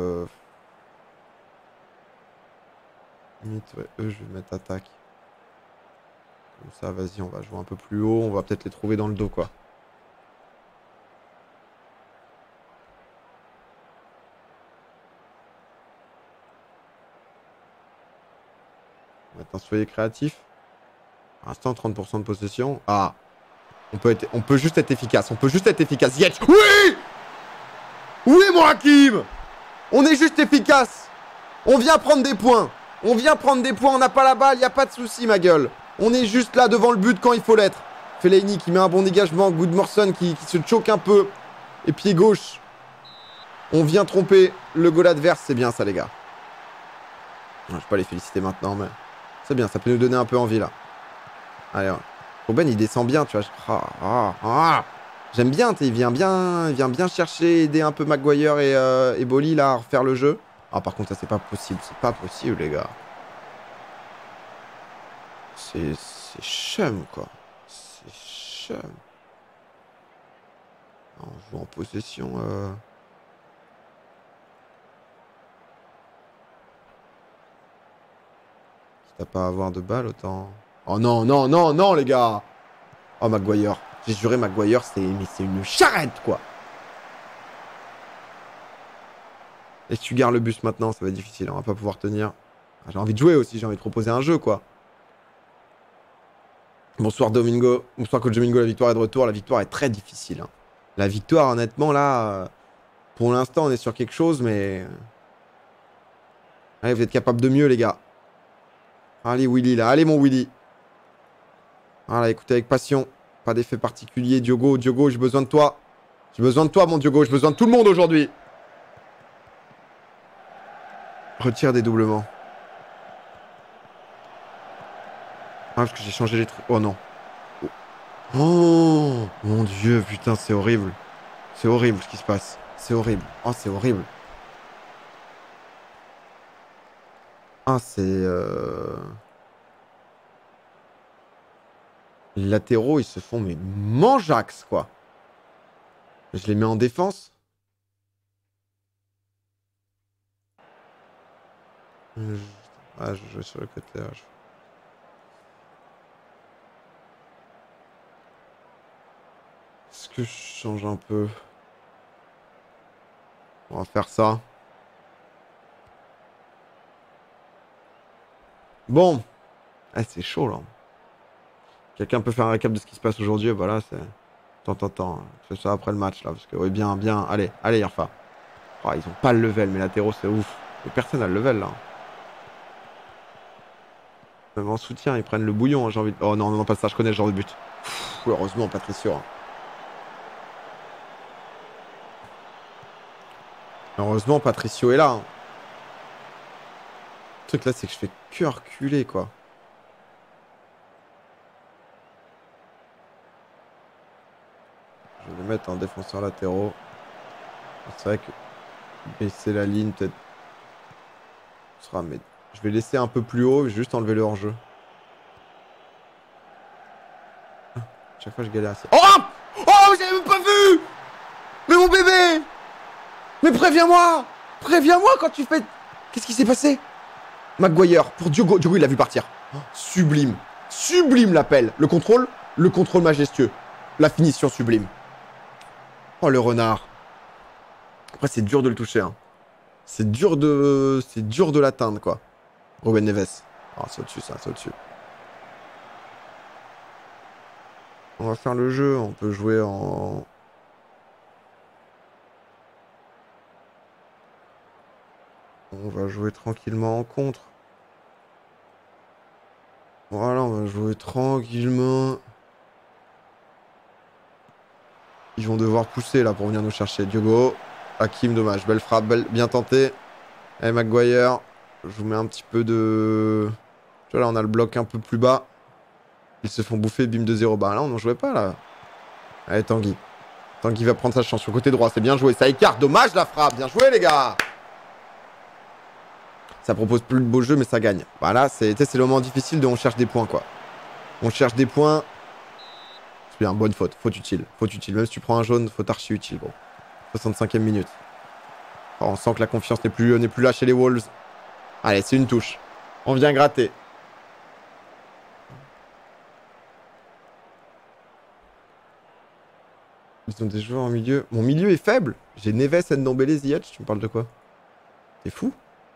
Limite, ouais, eux, je vais mettre attaque. Comme ça, vas-y, on va jouer un peu plus haut. On va peut-être les trouver dans le dos, quoi. Maintenant, soyez créatifs. Pour l'instant, 30% de possession. Ah, on peut juste être efficace. On peut juste être efficace. Yes. Oui. Oui, mon Hakim. On est juste efficace. On vient prendre des points. On vient prendre des points. On n'a pas la balle. Il n'y a pas de souci, ma gueule. On est juste là devant le but quand il faut l'être. Fellaini qui met un bon dégagement. Goodmorson qui se choque un peu. Et pied gauche. On vient tromper le goal adverse. C'est bien ça, les gars. Je ne vais pas les féliciter maintenant, mais c'est bien. Ça peut nous donner un peu envie, là. Allez, ouais. Robben, il descend bien, tu vois. J'aime bien, il vient bien chercher, aider un peu Maguire et Bolly, là, à refaire le jeu. Ah, par contre, ça, c'est pas possible. C'est pas possible, les gars. C'est chum, quoi. C'est chum. On joue en possession. Quitte à pas avoir de balle, autant... Oh non, non, non, non, les gars. Oh, Maguire. J'ai juré, Maguire, c'est une charrette, quoi. Et si tu gardes le bus maintenant, ça va être difficile. On va pas pouvoir tenir. J'ai envie de jouer aussi. J'ai envie de proposer un jeu, quoi. Bonsoir, Domingo. Bonsoir, coach Domingo. La victoire est de retour. La victoire est très difficile. Hein. La victoire, honnêtement, là... pour l'instant, on est sur quelque chose, mais... Allez, vous êtes capable de mieux, les gars. Allez, Willy, là. Allez, mon Willy. Voilà, écoutez avec passion. Pas d'effet particulier. Diogo, Diogo, j'ai besoin de toi. J'ai besoin de toi, mon Diogo. J'ai besoin de tout le monde aujourd'hui. Retire dédoublement. Ah, parce que j'ai changé les trucs. Oh non. Oh, mon Dieu, putain, c'est horrible. C'est horrible ce qui se passe. C'est horrible. Oh, c'est horrible. Ah, c'est... Les latéraux, ils se font, mais manjax, quoi. Je les mets en défense. Ah, je joue sur le côté. Là. Est-ce que je change un peu? On va faire ça. Bon. Ah, c'est chaud, là. Quelqu'un peut faire un récap de ce qui se passe aujourd'hui? Voilà, c'est... Attends. Je fais ça après le match, là. Parce que, oui, bien. Allez, Yarfa. Oh, ils ont pas le level, mais latéraux, c'est ouf. Et personne n'a le level, là. Même en soutien, ils prennent le bouillon, hein, j'ai envie de... Oh non, pas ça, je connais le genre de but. Pff, heureusement, Patricio. Hein. Heureusement, Patricio est là. Hein. Le truc là, c'est que je fais que reculer, quoi. Je vais le mettre en défenseur latéraux. C'est vrai que baisser la ligne, peut-être... sera... Mais je vais laisser un peu plus haut, juste enlever le hors-jeu. Chaque fois, je galère assez. Oh! Oh, j'avais même pas vu! Mais mon bébé! Mais préviens-moi! Préviens-moi quand tu fais... Qu'est-ce qui s'est passé? Maguire, pour Diogo. Diogo, il l'a vu partir. Oh, sublime. Sublime l'appel. Le contrôle majestueux. La finition sublime. Oh, le renard. Après, c'est dur de le toucher. Hein. C'est dur de l'atteindre, quoi. Ruben Neves. Oh, c'est au-dessus, ça, c'est au-dessus. On va faire le jeu. On peut jouer en... On va jouer tranquillement en contre. Voilà, on va jouer tranquillement. Ils vont devoir pousser là pour venir nous chercher. Diogo. Hakim, dommage. Belle frappe, bien tenté. Et Maguire. Je vous mets un petit peu de... Tu vois, là, on a le bloc un peu plus bas. Ils se font bouffer, bim de 0. Bah là, on n'en jouait pas, là. Allez, Tanguy. Tant qu'il va prendre sa chance sur le côté droit, c'est bien joué. Ça écarte, dommage la frappe. Bien joué les gars. Ça propose plus de beaux jeux, mais ça gagne. Voilà, c'est le moment difficile de on cherche des points, quoi. On cherche des points. C'est bien, bonne faute. Faute utile. Faute utile. Même si tu prends un jaune, faute archi utile, gros. 65e minute. Oh, on sent que la confiance n'est plus là chez les Wolves. Allez, c'est une touche. On vient gratter. Ils ont des joueurs en milieu. Mon milieu est faible. J'ai Neves, Ndombele, Ziyech. Tu me parles de quoi? T'es fou?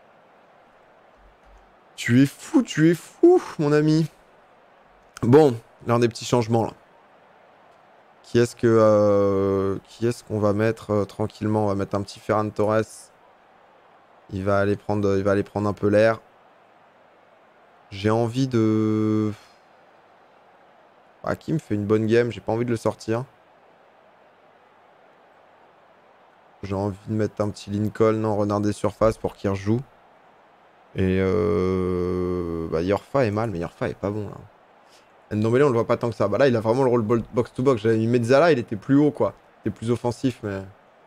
Tu es fou, mon ami. Bon, l'un des petits changements, là. Qui est-ce qu'on va mettre tranquillement? On va mettre un petit Ferran Torres. Il va aller prendre un peu l'air. J'ai envie de... Hakim fait une bonne game. J'ai pas envie de le sortir. J'ai envie de mettre un petit Lincoln en renard des surfaces pour qu'il rejoue. Et Yorfa est mal, mais Yorfa est pas bon là. Ndombele, on le voit pas tant que ça. Bah là, il a vraiment le rôle box-to-box. J'avais mis Mezzala, il était plus haut quoi. Il était plus offensif, mais...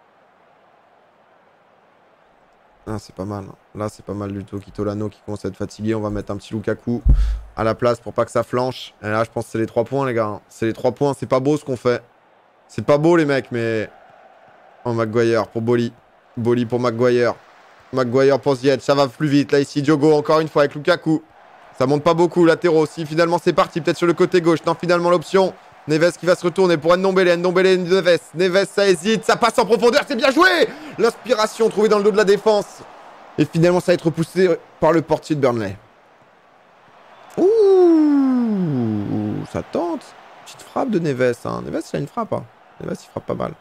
Ah, c'est pas mal. Là, c'est pas mal du tout. Kitolano qui commence à être fatigué. On va mettre un petit Lukaku à la place pour pas que ça flanche. Et là, je pense que c'est les 3 points, les gars. C'est les 3 points. C'est pas beau ce qu'on fait. C'est pas beau, les mecs, mais... Oh, Maguire pour Boli. Boli pour Maguire. Maguire pour Ziyech. Ça va plus vite. Là, ici, Diogo, encore une fois, avec Lukaku. Ça monte pas beaucoup, latéraux. Si finalement, c'est parti. Peut-être sur le côté gauche. Non, finalement, l'option. Neves qui va se retourner pour Ndombele. Ndombele, Neves. Neves, ça hésite. Ça passe en profondeur. C'est bien joué. L'inspiration trouvée dans le dos de la défense. Et finalement, ça va être repoussé par le portier de Burnley. Ouh, ça tente. Petite frappe de Neves. Hein. Neves, il a une frappe. Hein. Neves, il frappe pas mal.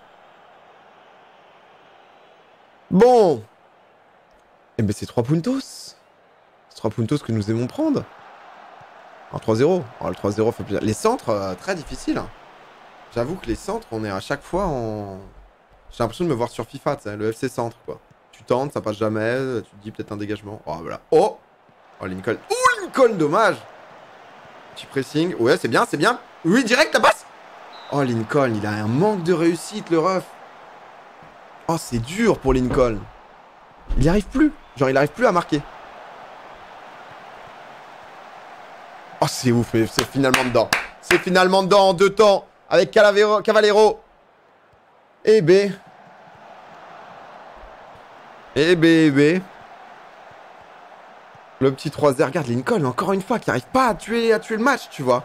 Bon. Eh ben, c'est 3 puntos. C'est 3 puntos que nous aimons prendre. Un 3-0. Oh, le 3-0 fait plaisir. Les centres, très difficiles. Hein. J'avoue que les centres, on est à chaque fois en... J'ai l'impression de me voir sur FIFA, le FC centre, quoi. Tu tentes, ça passe jamais. Tu te dis peut-être un dégagement. Oh, voilà. Oh, oh Lincoln. Oh, Lincoln, dommage. Petit pressing. Ouais, c'est bien, c'est bien. Oui, direct, la passe. Oh, Lincoln, il a un manque de réussite, le ref. Oh, c'est dur pour Lincoln. Il n'y arrive plus. Genre, il n'arrive plus à marquer. Oh, c'est ouf, mais c'est finalement dedans. C'est finalement dedans en 2 temps. Avec Cavallero. Et B. Et B, et B. Le petit 3-0. Regarde Lincoln, encore une fois, qui n'arrive pas à tuer le match, tu vois.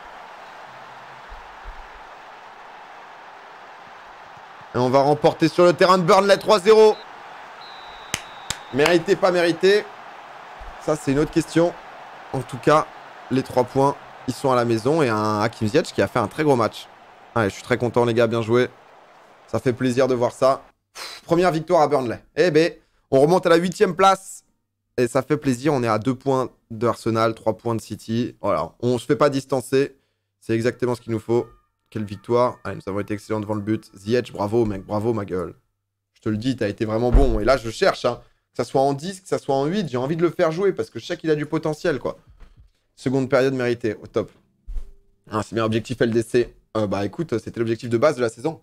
Et on va remporter sur le terrain de Burnley 3-0. Mérité, pas mérité. Ça, c'est une autre question. En tout cas, les 3 points, ils sont à la maison. Et un Hakim Ziyech qui a fait un très gros match. Allez, je suis très content, les gars. Bien joué. Ça fait plaisir de voir ça. Première victoire à Burnley. Eh ben, on remonte à la 8e place. Et ça fait plaisir. On est à 2 points de Arsenal, 3 points de City. Voilà, on se fait pas distancer. C'est exactement ce qu'il nous faut. Quelle victoire. Allez, nous avons été excellents devant le but. Ziyech, bravo, mec. Bravo, ma gueule. Je te le dis, t'as été vraiment bon. Et là, je cherche, hein. Que ça soit en 10, que ça soit en 8, j'ai envie de le faire jouer parce que je sais qu'il a du potentiel, quoi. Seconde période méritée, au top. Ah, c'est bien, objectif LDC. Bah écoute, c'était l'objectif de base de la saison.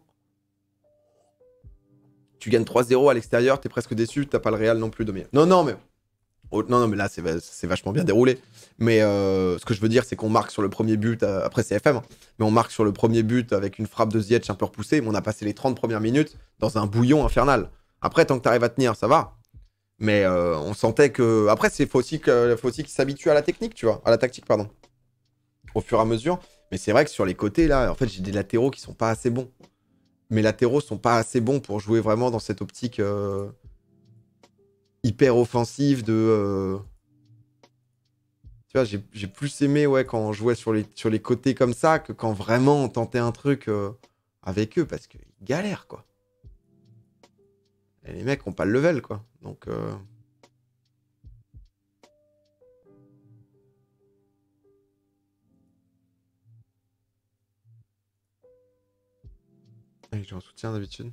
Tu gagnes 3-0 à l'extérieur, t'es presque déçu, t'as pas le Real non plus dominé. Non, non, mais... Oh, non, mais là, c'est vachement bien déroulé. Mais ce que je veux dire, c'est qu'on marque sur le premier but, après c'est FM, hein, mais on marque sur le premier but avec une frappe de Ziyech un peu repoussée, mais on a passé les 30 premières minutes dans un bouillon infernal. Après, tant que t'arrives à tenir, ça va. Mais on sentait que... Après, faut aussi qu'ils s'habituent à la technique, tu vois. À la tactique, pardon. Au fur et à mesure. Mais c'est vrai que sur les côtés, là, en fait, j'ai des latéraux qui sont pas assez bons. Mes latéraux sont pas assez bons pour jouer vraiment dans cette optique hyper offensive de... Tu vois, j'ai plus aimé ouais, quand on jouait sur les côtés comme ça que quand vraiment on tentait un truc avec eux, parce qu'ils galèrent, quoi. Et les mecs ont pas le level, quoi. Donc... J'ai un soutien d'habitude.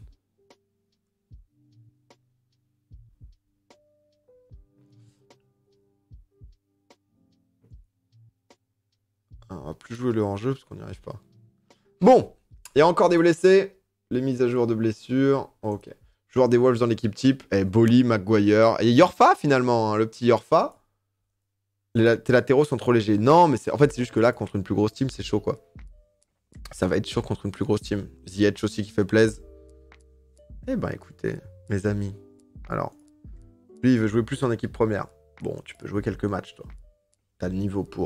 On va plus jouer le hors-jeu parce qu'on n'y arrive pas. Bon, il y a encore des blessés. Les mises à jour de blessures. Ok. Joueur des Wolves dans l'équipe type. Et Bolly, Maguire. Et Yorfa finalement, hein, le petit Yorfa. Tes latéraux sont trop légers. Non, mais en fait, c'est juste que là, contre une plus grosse team, c'est chaud, quoi. Ça va être chaud contre une plus grosse team. Ziyech aussi qui fait plaisir. Eh ben, écoutez, mes amis. Alors, lui, il veut jouer plus en équipe première. Bon, tu peux jouer quelques matchs, toi. T'as le niveau pour.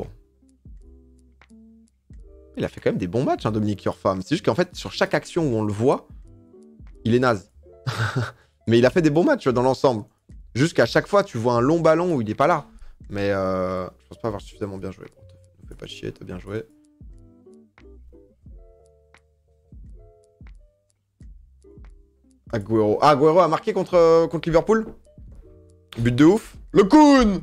Il a fait quand même des bons matchs, hein, Dominique Yorfa. Mais c'est juste qu'en fait, sur chaque action où on le voit, il est naze. Mais il a fait des bons matchs, tu vois, dans l'ensemble. Jusqu'à chaque fois, tu vois un long ballon où il est pas là. Mais je pense pas avoir suffisamment bien joué. Bon, ne fais pas chier, t'as bien joué. Agüero. Ah, Agüero a marqué contre Liverpool. But de ouf. Le Kun.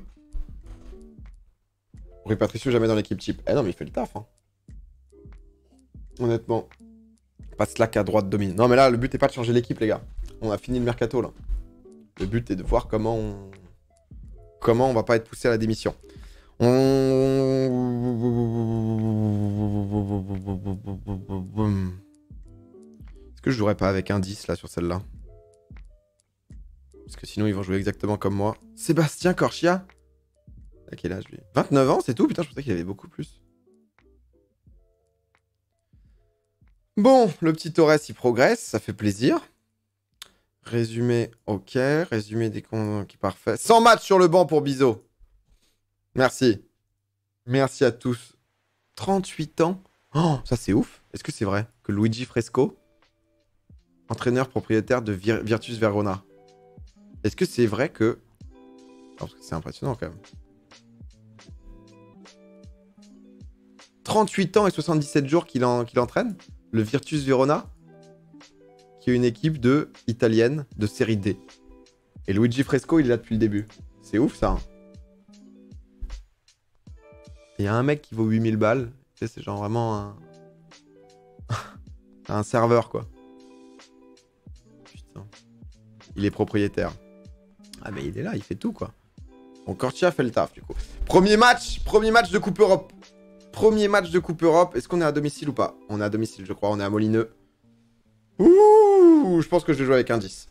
Rui Patricio jamais dans l'équipe type. Eh non, mais il fait le taf. Hein. Honnêtement. Pas slack à droite domine. Non, mais là, le but est pas de changer l'équipe, les gars. On a fini le mercato, là. Le but est de voir comment on va pas être poussé à la démission. Est-ce que je jouerais pas avec un 10 là sur celle-là? Parce que sinon ils vont jouer exactement comme moi. Sébastien Corchia. À quel âge lui? 29 ans, c'est tout? Putain, je pensais qu'il avait beaucoup plus. Bon, le petit Torres il progresse, ça fait plaisir. Résumé, ok. Résumé des qui parfait. 100 matchs sur le banc pour Bizot. Merci. Merci à tous. 38 ans. Oh, ça c'est ouf. Est-ce que c'est vrai que Luigi Fresco, entraîneur propriétaire de Virtus Verona, est-ce que c'est vrai que... Oh, parce que c'est impressionnant quand même. 38 ans et 77 jours qu'il entraîne le Virtus Verona, qui est une équipe italienne de série D. Et Luigi Fresco, il est là depuis le début. C'est ouf ça. Hein. Il y a un mec qui vaut 8000 balles. Tu sais, c'est genre vraiment un... un serveur, quoi. Putain. Il est propriétaire. Ah, mais il est là, il fait tout, quoi. Donc, Cortia fait le taf, du coup. Premier match de Coupe Europe. Premier match de Coupe Europe. Est-ce qu'on est à domicile ou pas? On est à domicile, je crois. On est à Molineux. Ouh, je pense que je vais jouer avec un 10.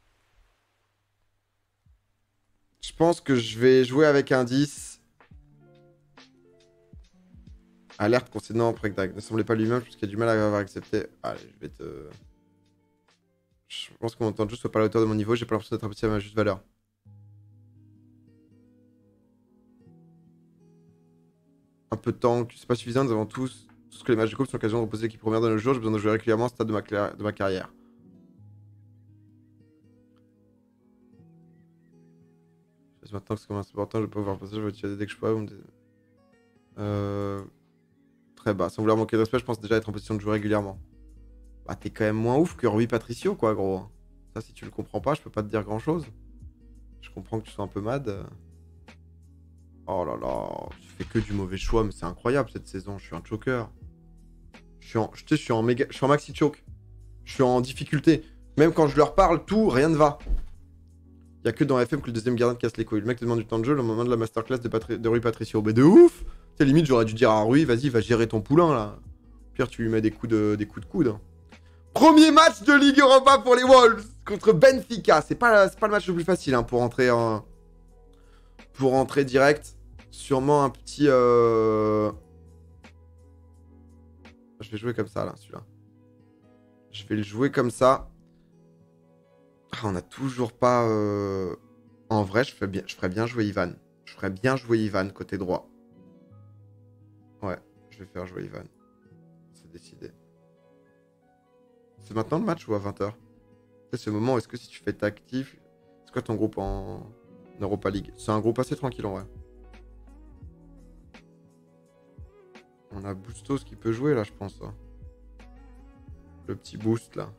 Je pense que je vais jouer avec un 10. Alerte concernant Pregdag. Ne semblait pas lui-même parce qu'il a du mal à avoir accepté. Allez, je vais te... Je pense que mon temps de jeu soit pas à la hauteur de mon niveau. J'ai pas l'impression d'être apprécié à ma juste valeur. Un peu de temps, c'est pas suffisant. Nous avons tous ce que les matchs de coupe sont l'occasion de reposer l'équipe première de nos jours. J'ai besoin de jouer régulièrement au stade de ma carrière. Maintenant que c'est comme important, je vais pas pouvoir passer, je vais utiliser dès que je peux. Très bas. Sans vouloir manquer de respect, je pense déjà être en position de jouer régulièrement. Bah, t'es quand même moins ouf que Rui Patricio, quoi, gros. Ça, si tu le comprends pas, je peux pas te dire grand chose. Je comprends que tu sois un peu mad. Oh là là, tu fais que du mauvais choix, mais c'est incroyable cette saison. Je suis un choker. Je suis en maxi choke. Je suis en difficulté. Même quand je leur parle, tout, rien ne va. Il y a que dans FM que le deuxième gardien casse les couilles. Le mec te demande du temps de jeu le moment de la masterclass de Rui Patricio. Mais de ouf! C'est limite, j'aurais dû dire à Rui, vas-y, va gérer ton poulain là. Pire, tu lui mets des coups de coude. Hein. Premier match de Ligue Europa pour les Wolves contre Benfica. C'est pas le match le plus facile hein, pour rentrer direct. Sûrement un petit. Je vais jouer comme ça là, celui-là. Je vais le jouer comme ça. Ah, on n'a toujours pas... En vrai, je ferais bien jouer Ivan. Je ferais bien jouer Ivan côté droit. Ouais, je vais faire jouer Ivan. C'est décidé. C'est maintenant le match ou à 20h? C'est ce moment où est-ce que si tu fais t'actif... C'est quoi ton groupe en Europa League? C'est un groupe assez tranquille en vrai. On a Bustos qui peut jouer là, je pense. Hein. Le petit boost là.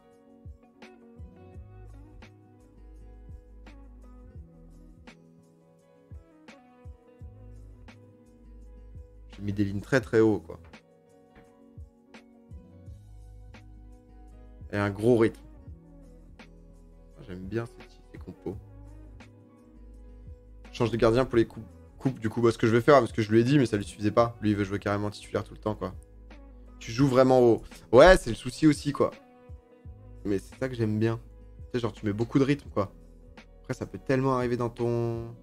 J'ai mis des lignes très très haut quoi. Et un gros rythme. J'aime bien ces compos. Change de gardien pour les coupes du coup. Bah, ce que je vais faire, parce que je lui ai dit, mais ça lui suffisait pas. Lui, il veut jouer carrément titulaire tout le temps, quoi. Tu joues vraiment haut. Ouais, c'est le souci aussi, quoi. Mais c'est ça que j'aime bien. Tu sais, genre, tu mets beaucoup de rythme, quoi. Après, ça peut tellement arriver dans ton...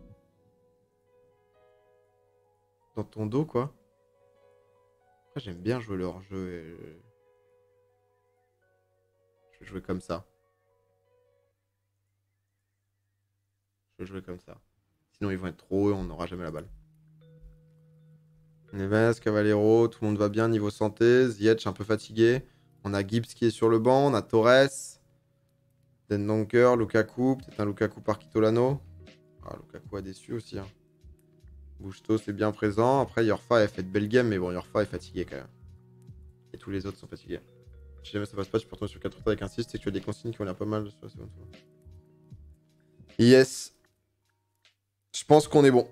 Dans ton dos, quoi. Après, j'aime bien jouer le hors-jeu et... Je vais jouer comme ça. Je vais jouer comme ça. Sinon, ils vont être trop hauts et on n'aura jamais la balle. Neves, Cavallero, tout le monde va bien niveau santé. Ziyech un peu fatigué. On a Gibbs qui est sur le banc. On a Torres. Dendoncker, Lukaku. Peut-être un Lukaku par Kitolano. Ah, Lukaku a déçu aussi. Hein. Busto, c'est bien présent. Après, Yorfa a fait de belles games, mais bon, Yorfa est fatigué quand même. Et tous les autres sont fatigués. Si jamais ça passe pas, tu peux retourner sur 4 autres avec un 6, c'est que tu as des consignes qui ont l'air pas mal. Yes. Je pense qu'on est bon.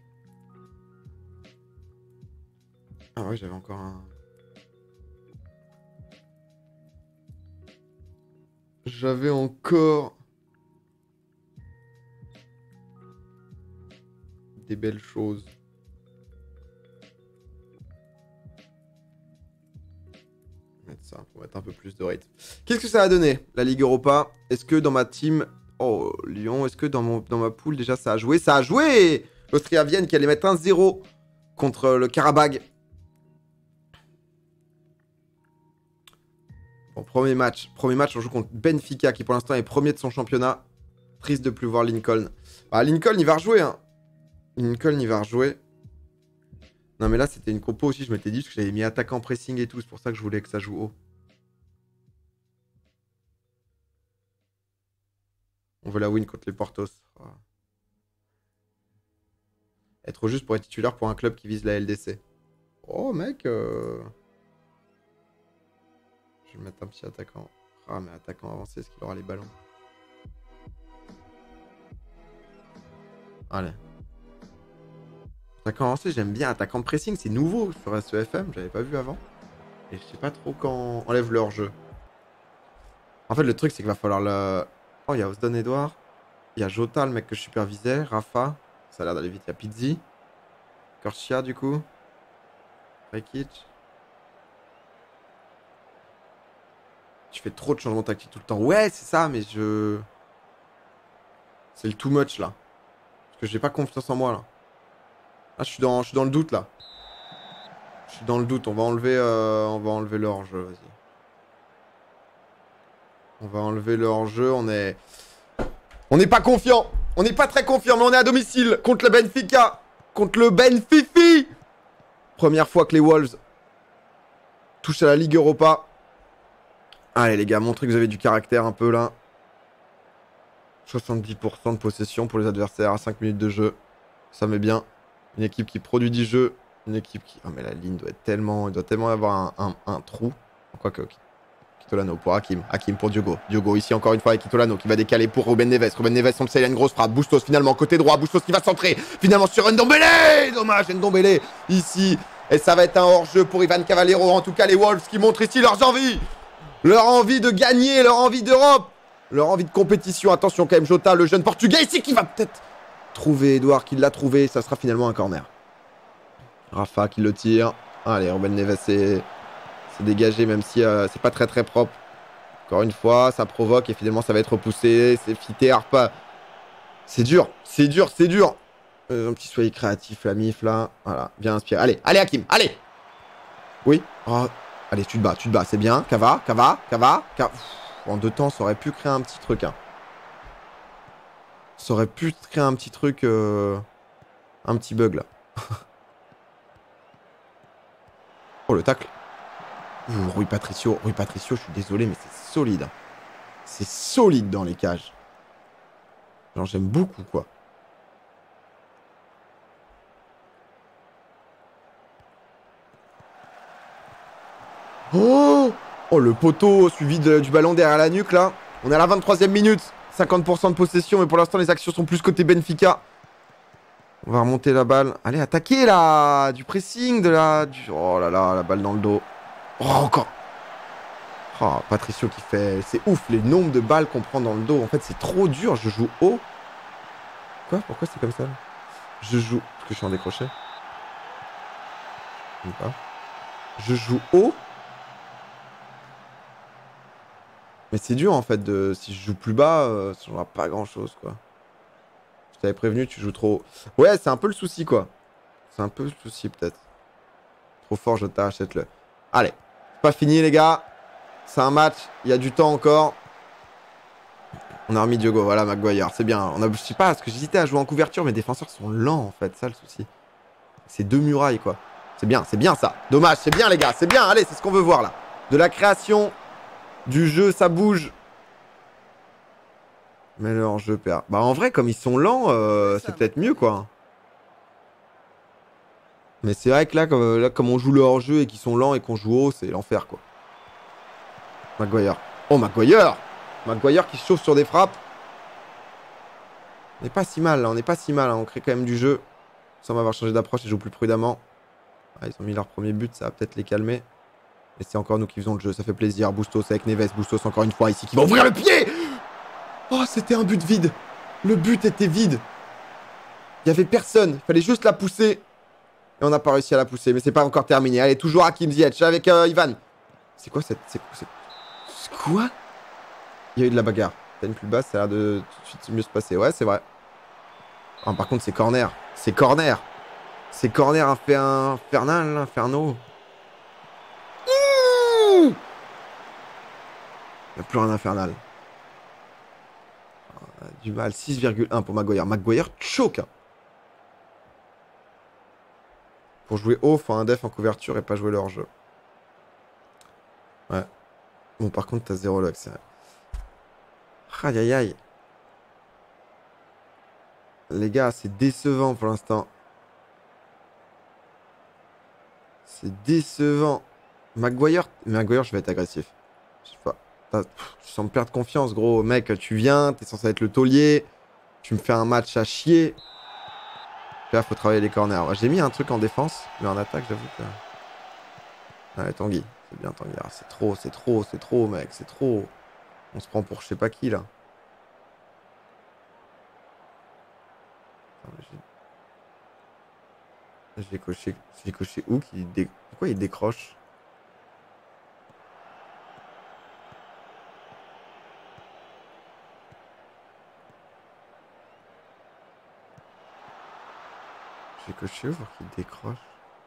Ah ouais, j'avais encore un... J'avais encore... des belles choses. Mettre ça pour mettre un peu plus de rythme. Qu'est-ce que ça a donné, la Ligue Europa? Est-ce que dans ma team... Oh, Lyon, est-ce que dans ma poule, déjà, ça a joué? Ça a joué! L'Austria Vienne qui allait mettre 1-0 contre le Karabag. Bon, premier match, on joue contre Benfica, qui pour l'instant est premier de son championnat. Triste de plus voir Lincoln. Bah, Lincoln, il va rejouer, hein. Lincoln, il va rejouer. Non, mais là, c'était une compo aussi, je m'étais dit, parce que j'avais mis attaquant pressing et tout. C'est pour ça que je voulais que ça joue haut. On veut la win contre les Portos. Ah. Être juste pour être titulaire pour un club qui vise la LDC. Oh, mec. Je vais mettre un petit attaquant. Ah, mais attaquant avancé, est-ce qu'il aura les ballons? Allez. Attaquant avancé, j'aime bien. Attaquant de pressing, c'est nouveau sur SEFM. J'avais pas vu avant. Et je sais pas trop quand enlève leur jeu. En fait, le truc, c'est qu'il va falloir le... Oh, il y a Osdon Edouard. Il y a Jota, le mec que je supervisais. Rafa. Ça a l'air d'aller vite. Il y a Pizzi. Corsia, du coup. Rekic. Tu fais trop de changements tactiques tout le temps. Ouais, c'est ça, mais je... C'est le too much, là. Parce que j'ai pas confiance en moi, là. Ah, je suis dans le doute, là. Je suis dans le doute. On va enlever le hors-jeu, vas-y. On va enlever le hors-jeu. On n'est pas confiant. On n'est pas très confiant, mais on est à domicile contre le Benfica. Contre le Benfifi. Première fois que les Wolves touchent à la Ligue Europa. Allez, les gars, montrez que vous avez du caractère un peu, là. 70% de possession pour les adversaires à 5 minutes de jeu. Ça met bien. Une équipe qui produit du jeu. Une équipe qui... Oh, mais la ligne doit être tellement... Il doit tellement avoir un trou. Quoique... Kitolano pour Hakim. Hakim pour Diogo. Diogo ici encore une fois avec Kitolano qui va décaler pour Ruben Neves. Ruben Neves, on le sait, il a une grosse frappe. Bustos finalement côté droit. Bustos qui va centrer. Finalement sur Ndombele. Dommage, Ndombele ici. Et ça va être un hors-jeu pour Ivan Cavallero. En tout cas, les Wolves qui montrent ici leurs envies. Leur envie de gagner, leur envie d'Europe. Leur envie de compétition. Attention quand même, Jota, le jeune portugais ici qui va peut-être trouver Edouard, qui l'a trouvé. Ça sera finalement un corner. Rafa qui le tire. Allez, Ruben Neves c'est dégagé, même si c'est pas très propre. Encore une fois, ça provoque et finalement ça va être repoussé. C'est fité, Arpa. C'est dur, c'est dur, c'est dur. Un petit soyez créatif, la mif là. Voilà, bien inspiré. Allez, allez Hakim, allez. Oui. Oh. Allez, tu te bats, c'est bien. Cava. En 2 temps, ça aurait pu créer un petit truc. Hein. Ça aurait pu créer un petit truc. Un petit bug là. Oh, le tacle. Rui Patricio, je suis désolé, mais c'est solide. Hein. C'est solide dans les cages. Genre, j'aime beaucoup, quoi. Oh, oh, le poteau suivi du ballon derrière la nuque, là. On est à la 23e minute. 50% de possession, mais pour l'instant, les actions sont plus côté Benfica. On va remonter la balle. Allez, attaquer, là. Du pressing, Oh là là, la balle dans le dos. Oh, encore. Oh, Patricio qui fait... C'est ouf, les nombres de balles qu'on prend dans le dos. En fait, c'est trop dur. Je joue haut. Quoi? Pourquoi c'est comme ça? Je joue... Parce que je suis en décroché. Ou pas. Je joue haut. Mais c'est dur en fait, si je joue plus bas, ça changera pas grand chose quoi. Je t'avais prévenu, tu joues trop. Ouais, c'est un peu le souci quoi. C'est un peu le souci peut-être. Trop fort, je t'achète-le. Allez, c'est pas fini les gars. C'est un match, il y a du temps encore. On a remis Diogo, voilà Maguire, c'est bien. Je sais pas, parce que j'hésitais à jouer en couverture, mes défenseurs sont lents en fait, ça le souci. C'est deux murailles quoi. C'est bien ça. Dommage, c'est bien les gars, c'est bien, allez, c'est ce qu'on veut voir là. De la création, du jeu, ça bouge. Mais le hors-jeu perd. Bah en vrai, comme ils sont lents, c'est peut-être mieux quoi. Mais c'est vrai que là, comme on joue le hors-jeu et qu'ils sont lents et qu'on joue haut, c'est l'enfer quoi. Maguire. Oh Maguire! Maguire qui se chauffe sur des frappes. On n'est pas si mal là, on n'est pas si mal. Hein. On crée quand même du jeu. Sans avoir changé d'approche, ils jouent plus prudemment. Ah, ils ont mis leur premier but, ça va peut-être les calmer. Et c'est encore nous qui faisons le jeu, ça fait plaisir. Bustos avec Neves, Bustos encore une fois ici qui va ouvrir le pied. Oh, c'était un but vide. Le but était vide. Il n'y avait personne, il fallait juste la pousser. Et on n'a pas réussi à la pousser, mais c'est pas encore terminé. Allez, toujours Hakim Ziyech avec Ivan. C'est quoi cette... C'est quoi? Il y a eu de la bagarre. Peine plus basse, ça a l'air de tout de suite mieux se passer. Ouais, c'est vrai. Oh, par contre, c'est corner. C'est corner. C'est corner infernal, inferno. Il n'y a plus rien infernal. Du mal, 6,1 pour Maguire. Maguire choke. Pour jouer haut, faut un def en couverture et pas jouer leur jeu. Ouais. Bon, par contre, t'as 0 luck, c'est vrai. Aïe aïe aïe. Les gars, c'est décevant pour l'instant. C'est décevant. Maguire, je vais être agressif. Je sais pas. Tu sens me perdre confiance, gros. Mec, tu viens, t'es censé être le taulier. Tu me fais un match à chier. Là, faut travailler les corners. J'ai mis un truc en défense, mais en attaque, j'avoue que... Allez, Tanguy. C'est bien, Tanguy. Ah, c'est trop, mec. C'est trop. On se prend pour je sais pas qui, là. J'ai coché où pourquoi il décroche? J'ai coché où pour qu'il décroche?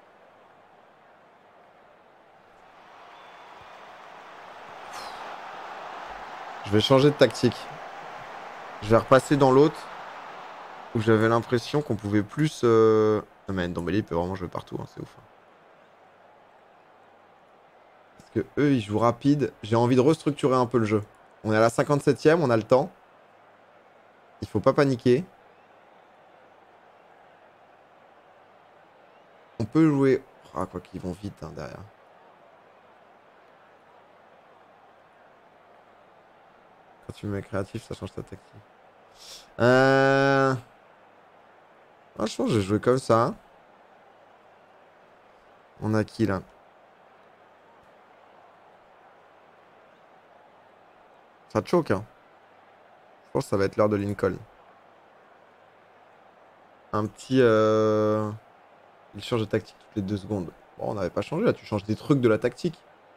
Je vais changer de tactique. Je vais repasser dans l'autre où j'avais l'impression qu'on pouvait plus... Non mais Ndombele il peut vraiment jouer partout, hein, c'est ouf. Parce que eux ils jouent rapide. J'ai envie de restructurer un peu le jeu. On est à la 57e, on a le temps. Il faut pas paniquer. On peut jouer... Ah quoi qu'ils vont vite hein, derrière. Quand tu me mets créatif, ça change ta tactique. Ah, je pense que je vais jouer comme ça. On a qui là? Ça choque hein. Je pense que ça va être l'heure de Lincoln. Un petit... Il change de tactique toutes les 2 secondes. Bon, on n'avait pas changé là, tu changes des trucs de la tactique.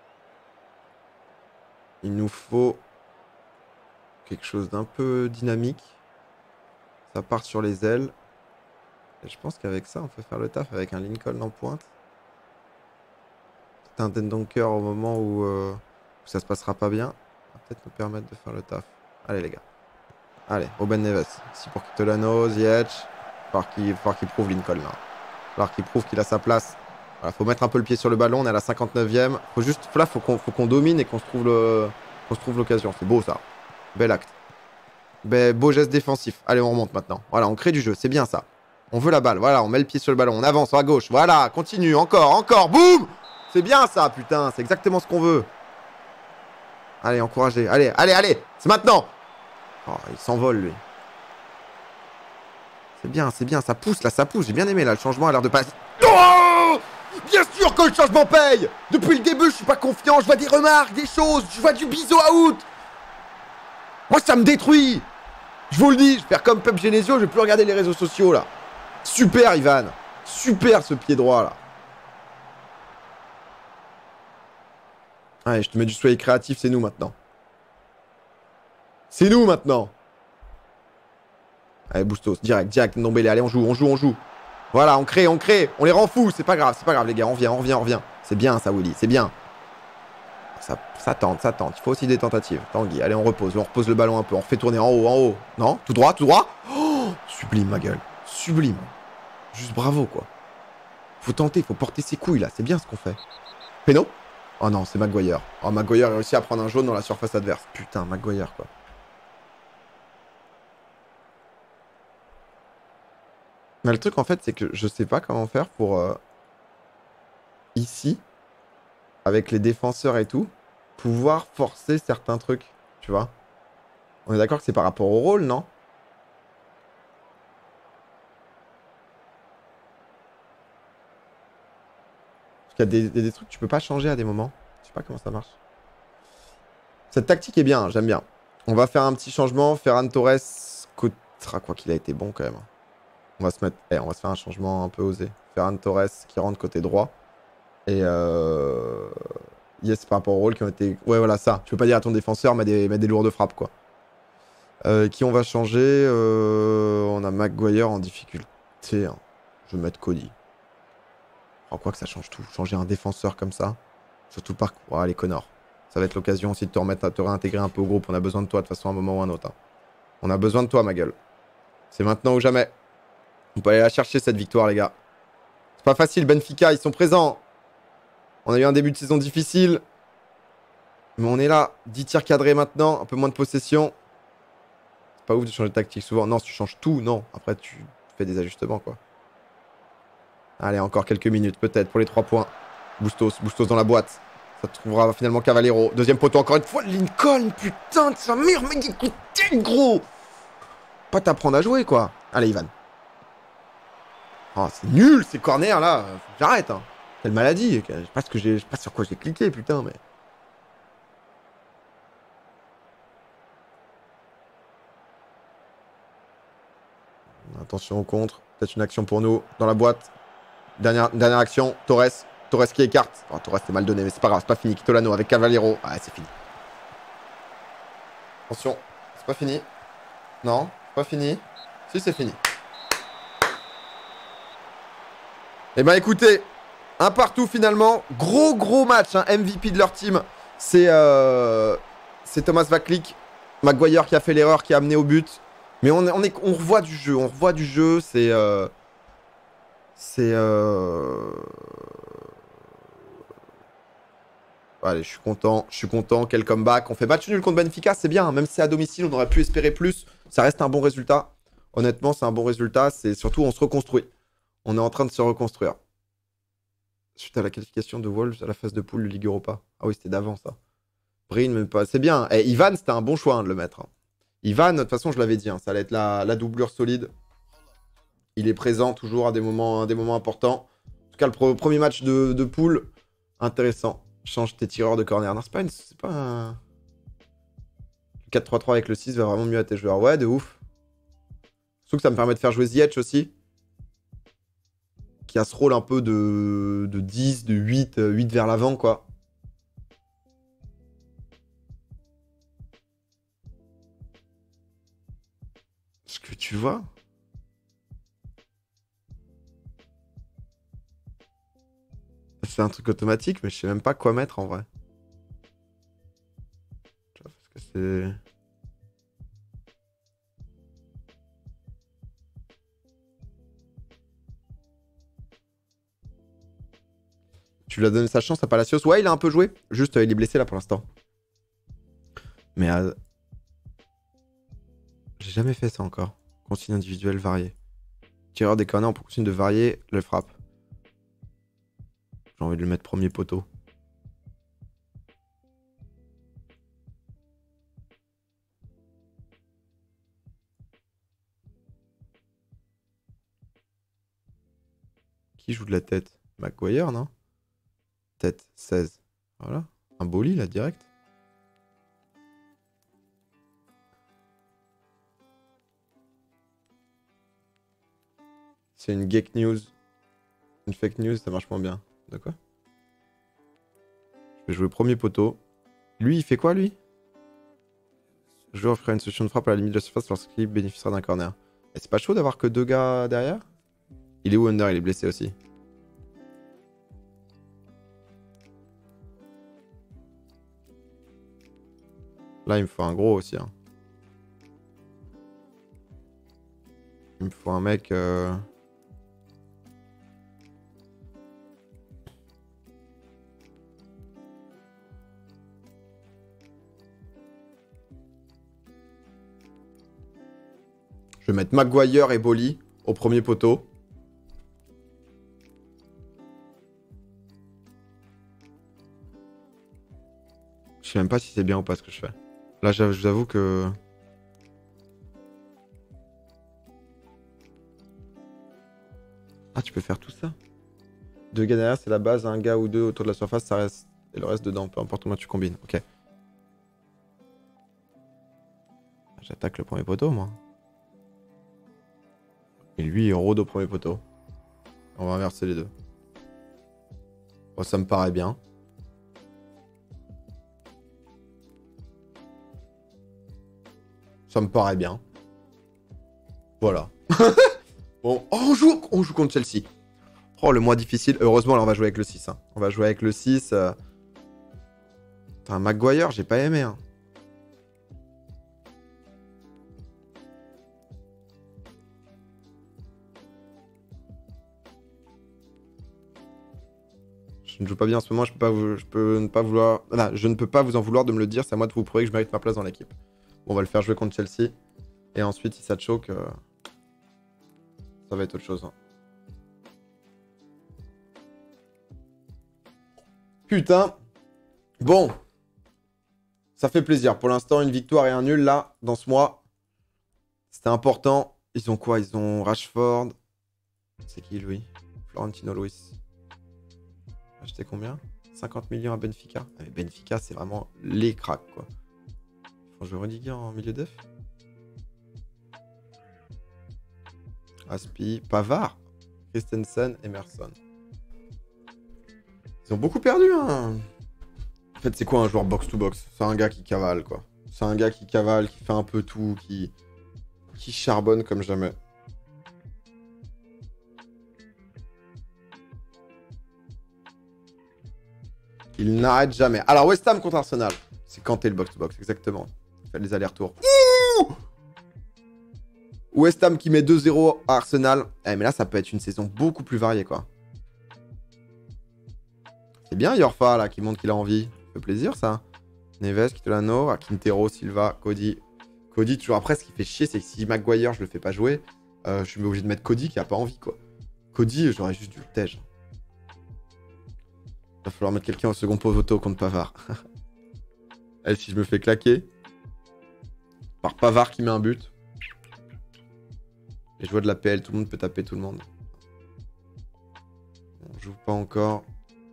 Il nous faut quelque chose d'un peu dynamique. Ça part sur les ailes. Et je pense qu'avec ça, on peut faire le taf avec un Lincoln en pointe. Peut-être un Dendonker au moment où ça se passera pas bien. Ça va peut-être nous permettre de faire le taf. Allez les gars. Allez, Ruben Neves. Ici pour Kitolano, Ziyech. Il va falloir qu'il prouve Lincoln là. Il va falloir qu'il prouve qu'il a sa place. Voilà, faut mettre un peu le pied sur le ballon. On est à la 59e. Là, faut qu'on domine et qu'on se trouve l'occasion. C'est beau ça. Bel acte. Beau geste défensif. Allez, on remonte maintenant. Voilà, on crée du jeu. C'est bien ça. On veut la balle. Voilà, on met le pied sur le ballon. On avance à gauche. Voilà, continue. Encore. Boum! C'est bien ça, putain. C'est exactement ce qu'on veut. Allez, encouragez. Allez. C'est maintenant. Oh, il s'envole, lui. C'est bien. Ça pousse, là. Ça pousse. J'ai bien aimé, là. Le changement a l'air de passer. Oh! Bien sûr que le changement paye! Depuis le début, je suis pas confiant. Je vois des remarques, des choses. Je vois du biseau out. Moi, ça me détruit. Je vous le dis, je vais faire comme Pep Genesio, je vais plus regarder les réseaux sociaux, là. Super, Ivan. Super, ce pied droit, là. Allez, je te mets du soleil créatif, c'est nous, maintenant. C'est nous maintenant. Allez, Bustos, direct, Ndombele. Allez, on joue. Voilà, on crée, on les rend fous, c'est pas grave les gars, on revient. C'est bien ça, Willy, c'est bien. Ça tente. Il faut aussi des tentatives. Tanguy, allez, on repose le ballon un peu, on refait tourner en haut. Non, tout droit. Oh, sublime, ma gueule. Sublime. Juste bravo, quoi. Faut tenter, faut porter ses couilles, là. C'est bien ce qu'on fait. Péno? Oh non, c'est Maguire. Oh, Maguire a réussi à prendre un jaune dans la surface adverse. Putain, Maguire, quoi. Mais le truc, en fait, c'est que je sais pas comment faire pour... ici, avec les défenseurs et tout, pouvoir forcer certains trucs, tu vois. On est d'accord que c'est par rapport au rôle, non? Parce qu'il y a des trucs que tu peux pas changer à des moments. Je sais pas comment ça marche. Cette tactique est bien, j'aime bien. On va faire un petit changement. Ferran Torres coûtera quoi qu'il a été bon quand même. On va se mettre, on va se faire un changement un peu osé. Ferran Torres qui rentre côté droit. Et yes, par rapport au rôle qui ont été... Ouais, voilà, ça. Tu peux pas dire à ton défenseur, mais des lourdes frappes, quoi. Qui on va changer on a Maguire en difficulté. Hein. Je vais mettre Cody. Oh, quoi que ça change tout. Changer un défenseur comme ça. Surtout par... Oh, allez, Connor. Ça va être l'occasion aussi de te remettre, te réintégrer un peu au groupe. On a besoin de toi de toute façon à un moment ou à un autre. Hein. On a besoin de toi, ma gueule. C'est maintenant ou jamais. On peut aller la chercher, cette victoire, les gars. C'est pas facile, Benfica, ils sont présents. On a eu un début de saison difficile. Mais on est là. 10 tirs cadrés maintenant. Un peu moins de possession. C'est pas ouf de changer de tactique souvent. Non, si tu changes tout, non. Après, tu fais des ajustements, quoi. Allez, encore quelques minutes, peut-être, pour les 3 points. Bustos dans la boîte. Ça trouvera finalement Cavallero. Deuxième poteau, encore une fois. Lincoln, putain de sa mère, mais écoutez, gros. Pas t'apprendre à jouer, quoi. Allez, Ivan. Oh, c'est nul, ces corners, là. Faut que j'arrête, hein. Quelle maladie. Je sais pas sur quoi j'ai cliqué, putain, mais... Attention au contre. Peut-être une action pour nous. Dans la boîte. Dernière action. Torres qui écarte. Oh, Torres, c'est mal donné, mais c'est pas grave. C'est pas fini. Kitolano avec Cavallero. Ah, c'est fini. Attention. C'est pas fini. Non, c'est pas fini. Si, c'est fini. Eh ben, écoutez. Un partout, finalement. Gros match. Hein. MVP de leur team. C'est Thomas Vaclik. Maguire qui a fait l'erreur, qui a amené au but. Mais on revoit du jeu. C'est... Allez, je suis content. Quel comeback. On fait match nul contre Benfica, c'est bien. Même si c'est à domicile, on aurait pu espérer plus. Ça reste un bon résultat. Honnêtement, c'est un bon résultat. C'est surtout, on se reconstruit. On est en train de se reconstruire. Suite à la qualification de Wolves à la phase de poule de Ligue Europa. Ah oui, c'était d'avant, ça. Brin, même pas. C'est bien. Et Ivan, c'était un bon choix hein, de le mettre. Hein. Ivan, de toute façon, je l'avais dit. Hein, ça allait être la doublure solide. Il est présent toujours à des moments importants. En tout cas, le premier match de poule, intéressant. Change tes tireurs de corner. Non, c'est pas un... Le 4-3-3 avec le 6 va vraiment mieux à tes joueurs. Ouais, de ouf. Surtout que ça me permet de faire jouer Ziyech aussi. Qui a ce rôle un peu de 10, de 8 vers l'avant, quoi. Ce que tu vois... C'est un truc automatique, mais je sais même pas quoi mettre en vrai. Parce que c'est... Tu lui as donné sa chance à Palacios. Ouais, il a un peu joué. Juste, il est blessé là pour l'instant. Mais... J'ai jamais fait ça encore. Consigne individuelle variée. Tireur des corners, on peut continuer de varier le frappe. J'ai envie de le mettre premier poteau. Qui joue de la tête? Maguire, non? Tête, 16. Voilà. Un Boli, là, direct. C'est une geek news. Une fake news, ça marche moins bien. De quoi? Je vais jouer premier poteau. Lui, il fait quoi, lui? Le joueur fera une solution de frappe à la limite de la surface lorsqu'il bénéficiera d'un corner. Et c'est pas chaud d'avoir que 2 gars derrière? Il est où Under? Il est blessé aussi. Là, il me faut un gros aussi. Hein. Il me faut un mec... Je vais mettre Maguire et Bolly au premier poteau. Je sais même pas si c'est bien ou pas ce que je fais. Là, je vous avoue que... Ah, tu peux faire tout ça? 2 gars derrière, c'est la base. Un gars ou 2 autour de la surface, ça reste... Et le reste dedans, peu importe comment tu combines. Ok. J'attaque le premier poteau, moi. Et lui, il rôde au premier poteau. On va inverser les deux. Bon, ça me paraît bien. Ça me paraît bien. Voilà. Bon, oh, on joue contre Chelsea. Oh, le mois difficile. Heureusement, là, on va jouer avec le 6. Hein. On va jouer avec le 6. Putain, Maguire, j'ai pas aimé. Hein. Je ne joue pas bien en ce moment, je peux ne pas vouloir... Voilà, je ne peux pas vous en vouloir de me le dire, c'est à moi de vous prouver que je mérite ma place dans l'équipe. Bon, on va le faire jouer contre Chelsea. Et ensuite, si ça te choque, ça va être autre chose. Hein. Putain. Bon. Ça fait plaisir. Pour l'instant, une victoire et un nul, là, dans ce mois. C'était important. Ils ont quoi? Ils ont Rashford. C'est qui, lui? Florentino Luis. Acheté combien? 50 millions à Benfica. Ah, mais Benfica, c'est vraiment les cracks, quoi. Ils font jouer Rudiger en milieu def. Aspi, Pavard, Christensen, Emerson. Ils ont beaucoup perdu, hein. En fait, c'est quoi un joueur box-to-box? C'est un gars qui cavale, quoi. C'est un gars qui cavale, qui fait un peu tout, qui charbonne comme jamais. Il n'arrête jamais. Alors, West Ham contre Arsenal. C'est Kanté le box-to-box, exactement. Il fait les allers-retours. West Ham qui met 2-0 à Arsenal. Eh, mais là, ça peut être une saison beaucoup plus variée, quoi. C'est bien, Yorfa, là, qui montre qu'il a envie. Ça fait plaisir, ça. Neves, Kitolano, Quintero, Silva, Cody. Cody, toujours après, ce qui fait chier, c'est que si Maguire, je le fais pas jouer, je suis obligé de mettre Cody qui a pas envie, quoi. Cody, j'aurais juste dû le tège. Il va falloir mettre quelqu'un au second poteau contre Pavard. Et si je me fais claquer par Pavard qui met un but. Les joueurs de la PL, tout le monde peut taper tout le monde. On joue pas encore.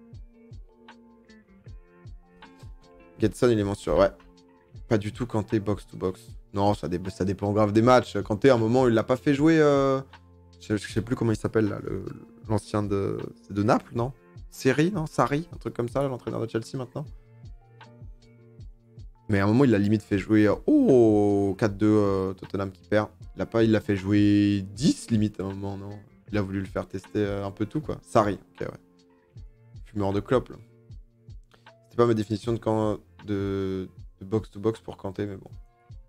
Getson, il est mensuel. Ouais. Pas du tout Kanté box-to-box. Non, ça dépend grave des matchs. Kanté, à un moment, il l'a pas fait jouer. Je sais plus comment il s'appelle, là. L'ancien de... C'est de Naples, non? Seri, non? Sarri, un truc comme ça, l'entraîneur de Chelsea maintenant. Mais à un moment, il l'a limite fait jouer... Oh, 4-2 Tottenham qui perd. Il l'a fait jouer 10 limite à un moment, non? Il a voulu le faire tester un peu tout, quoi. Sarri, ok, ouais. Fumeur de clope, là. C'était pas ma définition de box-to-box pour Kanté, mais bon.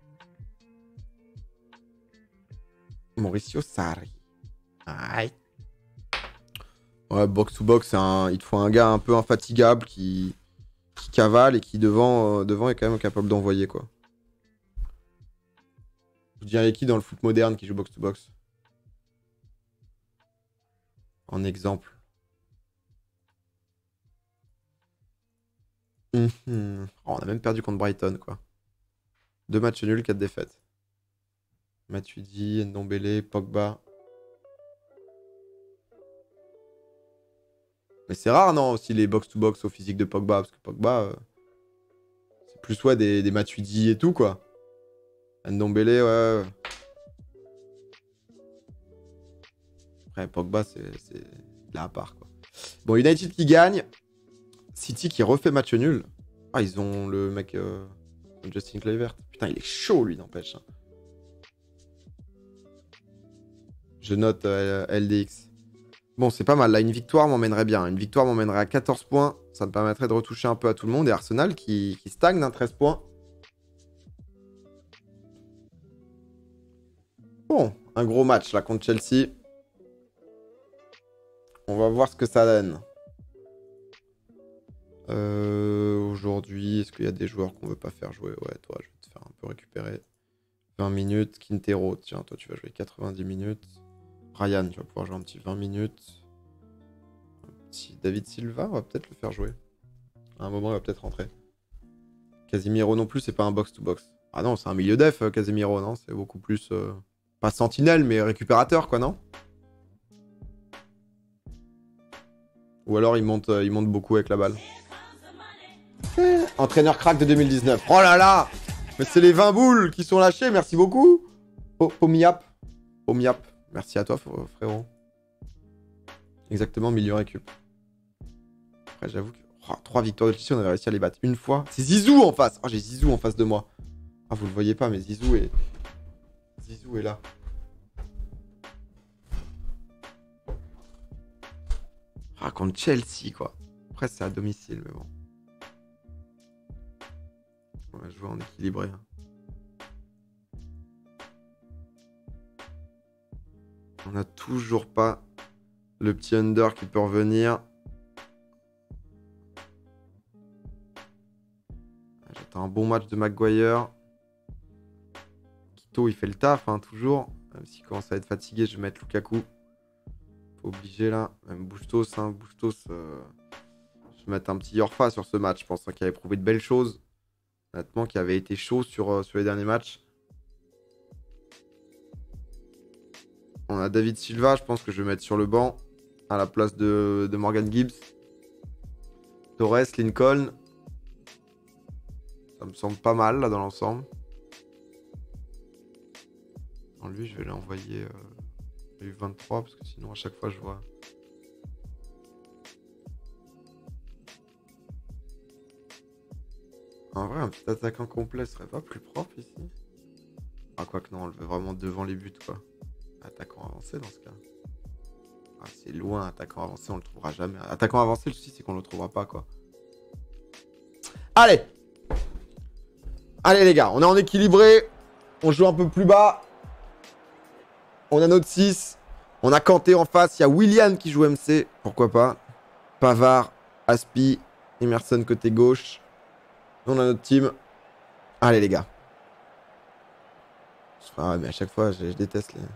Mauricio Sarri. Aïe. Ouais, box-to-box, il te faut un gars un peu infatigable qui cavale et qui devant est quand même capable d'envoyer, quoi. Vous diriez qui dans le foot moderne qui joue box-to-box? En exemple. Oh, on a même perdu contre Brighton, quoi. 2 matchs nuls, 4 défaites. Matuidi, Ndombele, Pogba. Mais c'est rare, non, aussi les box-to-box au physique de Pogba, parce que Pogba, c'est plus ouais, des Matuidi et tout, quoi. Ndombele, ouais. Après, Pogba, c'est là à part, quoi. Bon, United qui gagne. City qui refait match nul. Ah, ils ont le mec Justin Kluivert. Putain. Putain, il est chaud, lui, n'empêche. Je note LDX. Bon, c'est pas mal. Là, une victoire m'emmènerait bien. Une victoire m'emmènerait à 14 points. Ça me permettrait de retoucher un peu à tout le monde. Et Arsenal qui stagne, hein, 13 points. Bon, un gros match, là, contre Chelsea. On va voir ce que ça donne. Aujourd'hui, est-ce qu'il y a des joueurs qu'on veut pas faire jouer? Ouais, toi, je vais te faire un peu récupérer. 20 minutes. Quintero, tiens, toi, tu vas jouer 90 minutes. Ryan, tu vas pouvoir jouer un petit 20 minutes. Un petit David Silva, on va peut-être le faire jouer. À un moment, il va peut-être rentrer. Casemiro non plus, c'est pas un box-to-box. Ah non, c'est un milieu def, Casemiro, non? C'est beaucoup plus... Pas sentinelle, mais récupérateur, quoi, non? Ou alors, il monte beaucoup avec la balle. Entraîneur crack de 2019. Oh là là! Mais c'est les 20 boules qui sont lâchées, merci beaucoup! Pomiap. Pomiap. Merci à toi, frérot. Exactement, milieu récup. Après, j'avoue que... Oh, 3 victoires de Chelsea, on avait réussi à les battre une fois. C'est Zizou en face. Oh, j'ai Zizou en face de moi. Ah, vous le voyez pas, mais Zizou est là. Ah, contre Chelsea, quoi. Après, c'est à domicile, mais bon. On va jouer en équilibré. Hein. On n'a toujours pas le petit under qui peut revenir. J'attends un bon match de Maguire. Quito, il fait le taf, hein, toujours. Même s'il commence à être fatigué, je vais mettre Lukaku. Pas obligé, là. Même Bustos, hein. Bustos, je vais mettre un petit Yorfa sur ce match. Je pense qu'il avait prouvé de belles choses. Honnêtement, qui avait été chaud sur les derniers matchs. On a David Silva, je pense que je vais mettre sur le banc à la place de Morgan Gibbs. Torres, Lincoln. Ça me semble pas mal là dans l'ensemble. Lui, je vais l'envoyer U23 parce que sinon à chaque fois je vois. En vrai, un petit attaquant complet serait pas plus propre ici. Ah, quoi que non, on le veut vraiment devant les buts, quoi. Attaquant avancé dans ce cas. Ah, c'est loin, attaquant avancé, on le trouvera jamais. Attaquant avancé, le souci, c'est qu'on le trouvera pas, quoi. Allez! Allez, les gars, on est en équilibré. On joue un peu plus bas. On a notre 6. On a Kanté en face. Il y a Willian qui joue MC. Pourquoi pas? Pavard, Aspi, Emerson côté gauche. On a notre team. Allez, les gars. Ah, mais à chaque fois, je déteste les...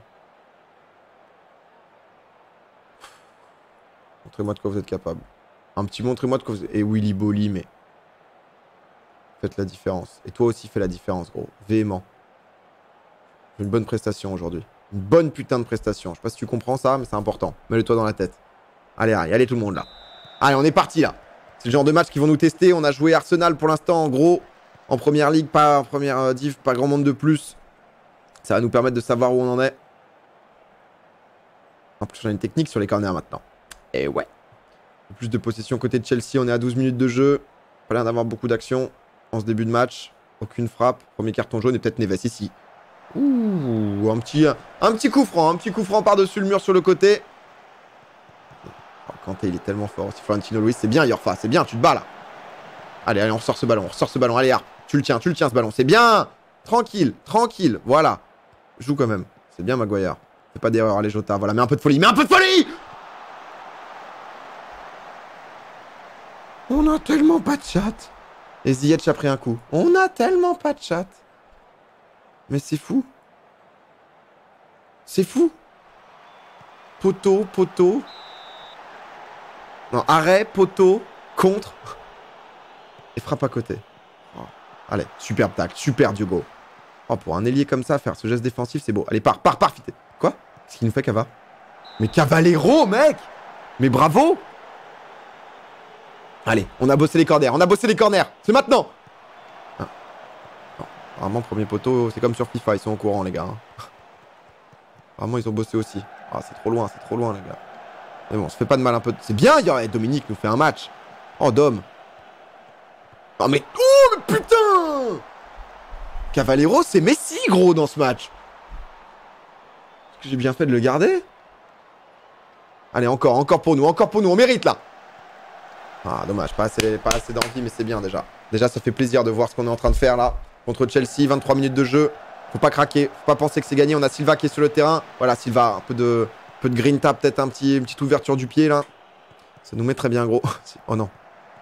Montrez-moi de quoi vous êtes capable. Un petit montrez-moi de quoi vous êtes... Et Willy Bolly, mais... Faites la différence. Et toi aussi, fais la différence, gros. Véhément. Une bonne prestation aujourd'hui. Une bonne putain de prestation. Je sais pas si tu comprends ça, mais c'est important. Mets-le-toi dans la tête. Allez, allez, allez tout le monde, là. Allez, on est parti, là. C'est le genre de match qu'ils vont nous tester. On a joué Arsenal pour l'instant, en gros. En première ligue, pas en première div, pas grand monde de plus. Ça va nous permettre de savoir où on en est. En plus, on a une technique sur les corners maintenant. Et ouais. Plus de possession côté de Chelsea. On est à 12 minutes de jeu. Pas l'air d'avoir beaucoup d'action en ce début de match. Aucune frappe. Premier carton jaune et peut-être Neves ici. Ouh, un petit coup franc. Un petit coup franc par-dessus le mur sur le côté. Oh, Kanté, il est tellement fort aussi. Florentino Luis, c'est bien, Yorfa. C'est bien, tu te bats là. Allez, allez, on ressort ce ballon. On ressort ce ballon. Allez, Harp. Tu le tiens ce ballon. C'est bien. Tranquille, tranquille. Voilà. Joue quand même. C'est bien, Maguire. Fais pas d'erreur, allez, Jota. Voilà, mets un peu de folie. Mets un peu de folie! On a tellement pas de chat. Et Ziyech a pris un coup. On a tellement pas de chat. Mais c'est fou. C'est fou. Poteau, poteau. Non, arrêt, poteau, contre. Et frappe à côté. Oh. Allez, superbe tacle. Super, Diogo. Oh, pour un ailier comme ça, faire ce geste défensif, c'est beau. Allez, pars. Quoi? Qu'est-ce qu'il nous fait, Cava? Mais Cavallero, mec! Mais bravo! Allez, on a bossé les corners. C'est maintenant! Ah. Non, vraiment, premier poteau, c'est comme sur FIFA, ils sont au courant, les gars. Hein. Vraiment, ils ont bossé aussi. Ah, c'est trop loin, les gars. Mais bon, on se fait pas de mal un peu. C'est bien, Dominique nous fait un match. Oh, Dom. Oh, mais... Oh, mais putain! Cavallero, c'est Messi, gros, dans ce match. Est-ce que j'ai bien fait de le garder? Allez, encore pour nous, on mérite, là. Ah, dommage, pas assez d'envie, mais c'est bien, déjà. Déjà, ça fait plaisir de voir ce qu'on est en train de faire, là. Contre Chelsea, 23 minutes de jeu. Faut pas craquer, faut pas penser que c'est gagné. On a Silva qui est sur le terrain. Voilà, Silva, un peu de grinta, peut-être une petite ouverture du pied, là. Ça nous met très bien, gros. Oh non.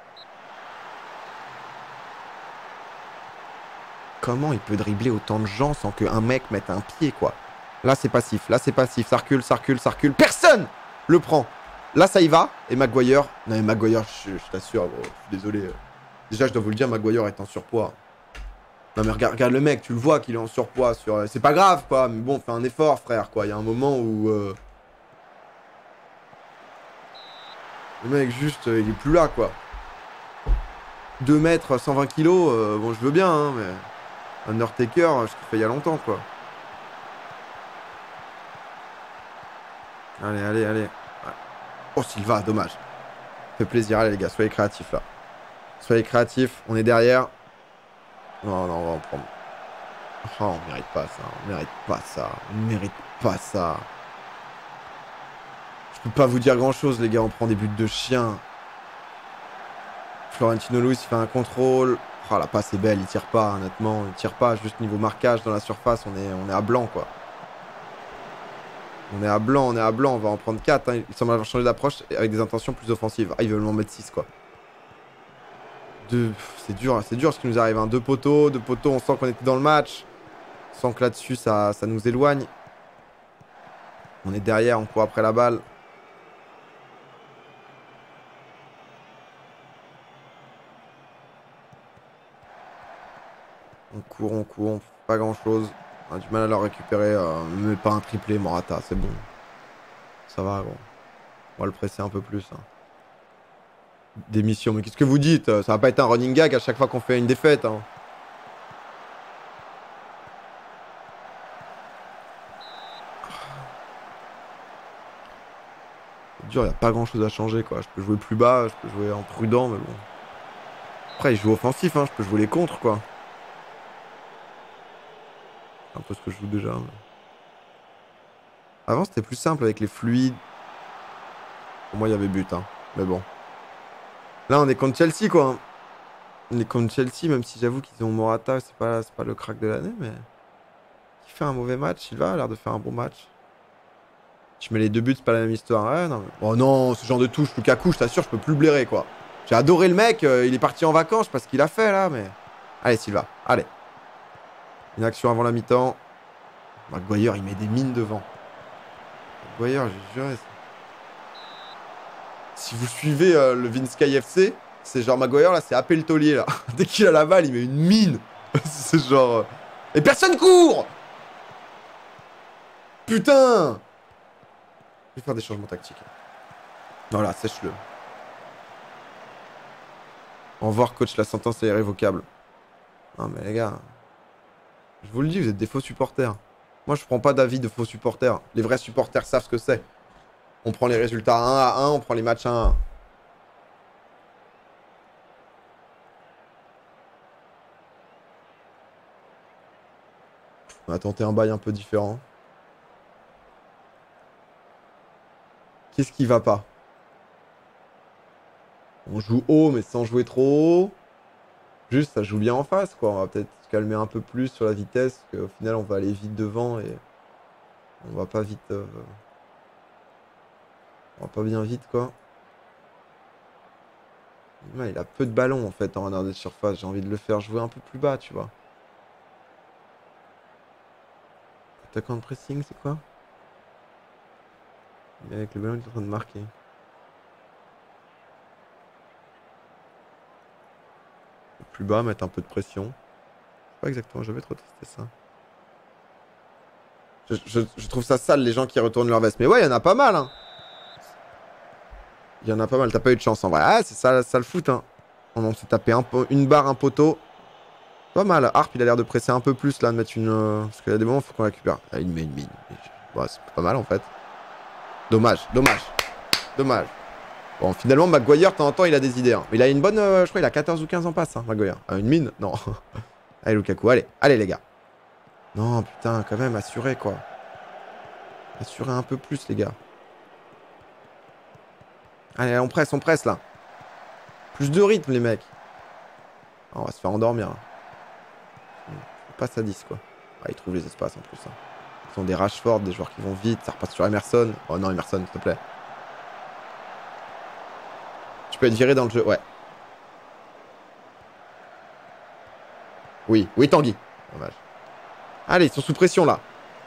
Comment il peut dribbler autant de gens sans qu'un mec mette un pied, quoi? Là, c'est passif. Ça recule. Personne le prend. Là, ça y va. Et Maguire... Non, mais Maguire, je t'assure, gros. Je suis désolé. Déjà, je dois vous le dire, Maguire est en surpoids. Non, mais regarde le mec. Tu le vois qu'il est en surpoids. C'est pas grave, quoi. Mais bon, fais un effort, frère, quoi. Il y a un moment où... Le mec, juste, il est plus là, quoi. 2 mètres, 120 kilos, bon, je veux bien, hein, mais... Undertaker, je te fais il y a longtemps, quoi. Allez. Oh, Silva, dommage. Ça fait plaisir, allez, les gars, soyez créatifs, là. Soyez créatifs, on est derrière. Non, on va en prendre. Oh, on mérite pas ça. Je peux pas vous dire grand-chose, les gars, on prend des buts de chien. Florentino Luis fait un contrôle. Oh, la passe est belle, il tire pas, honnêtement. Il tire pas, juste niveau marquage dans la surface, on est à blanc, quoi. On est à blanc, on va en prendre 4. Hein. Il semble avoir changé d'approche avec des intentions plus offensives. Ah, ils veulent m'en mettre 6, quoi. C'est dur ce qui nous arrive. Hein. 2 poteaux, on sent qu'on était dans le match. On sent que là-dessus, ça nous éloigne. On est derrière, on court après la balle. On court, pas grand-chose. On a du mal à le récupérer, mais pas un triplé, Morata, c'est bon. Ça va, gros. On va le presser un peu plus. Hein. Démission, mais qu'est-ce que vous dites? Ça va pas être un running gag à chaque fois qu'on fait une défaite. Hein. C'est dur, il n'y a pas grand-chose à changer, quoi. Je peux jouer plus bas, je peux jouer en prudent, mais bon. Après, il joue offensif, hein. Je peux jouer les contres, quoi. C'est un peu ce que je joue déjà. Mais... Avant, c'était plus simple avec les fluides. Pour moi, il y avait but, hein. Mais bon. Là, on est contre Chelsea, quoi. On est contre Chelsea, même si j'avoue qu'ils ont Morata, c'est pas le crack de l'année, mais... Qui fait un mauvais match, Silva a l'air de faire un bon match. Tu mets les 2 buts, c'est pas la même histoire. Ouais, non, mais... Oh non, ce genre de touche, Lukaku, je t'assure, je peux plus le blairer, quoi. J'ai adoré le mec, il est parti en vacances, parce qu'il a fait, là, mais... Allez, Silva, allez. Une action avant la mi-temps. Maguire, il met des mines devant. Maguire, j'ai juré. Si vous suivez le Vinsky FC, c'est genre Maguire, là, c'est appel le taulier, là. Dès qu'il a la balle, il met une mine. C'est genre... Et personne court. Putain. Je vais faire des changements tactiques. Voilà, sèche-le. Au revoir, coach, la sentence est irrévocable. Non, mais les gars... Je vous le dis, vous êtes des faux supporters. Moi, je prends pas d'avis de faux supporters. Les vrais supporters savent ce que c'est. On prend les résultats 1-1, on prend les matchs 1-1. On va tenter un bail un peu différent. Qu'est-ce qui va pas? On joue haut, mais sans jouer trop haut. Juste, ça joue bien en face, quoi. On va peut-être se calmer un peu plus sur la vitesse, qu'au final, on va aller vite devant et on va pas vite... On va pas bien vite, quoi. Ouais, il a peu de ballons, en fait, en runner de surface. J'ai envie de le faire jouer un peu plus bas, tu vois. Attaquant de pressing, c'est quoi? Et avec le ballon, il est en train de marquer. Plus bas, mettre un peu de pression. Pas exactement, j'avais trop testé ça. Je trouve ça sale, les gens qui retournent leur veste. Mais ouais, il y en a pas mal, hein. Il y en a pas mal, t'as pas eu de chance en vrai. Ah, c'est ça le foot, hein. On s'est tapé une barre, un poteau. Pas mal. Harp, il a l'air de presser un peu plus là, de mettre une. Parce qu'il y a des moments, il faut qu'on récupère. Ah, il met une mine. Ouais, c'est pas mal en fait. Dommage. Bon, finalement, Maguire, de temps en temps, il a des idées. Hein. Mais il a une bonne. Je crois qu'il a 14 ou 15 en passe, hein, Maguire. Une mine? Non. Allez, Lukaku, allez. Allez, les gars. Non, putain, quand même, assurez, quoi. Assurez un peu plus, les gars. Allez, on presse, là. Plus de rythme, les mecs. Ah, on va se faire endormir. Hein. On passe à 10, quoi. Ah, ils trouvent les espaces, en plus. Hein. Ils sont des Rashford, des joueurs qui vont vite. Ça repasse sur Emerson. Oh non, Emerson, s'il te plaît. Tu peux être viré dans le jeu, ouais. Oui, oui, Tanguy. Dommage. Allez, ils sont sous pression, là.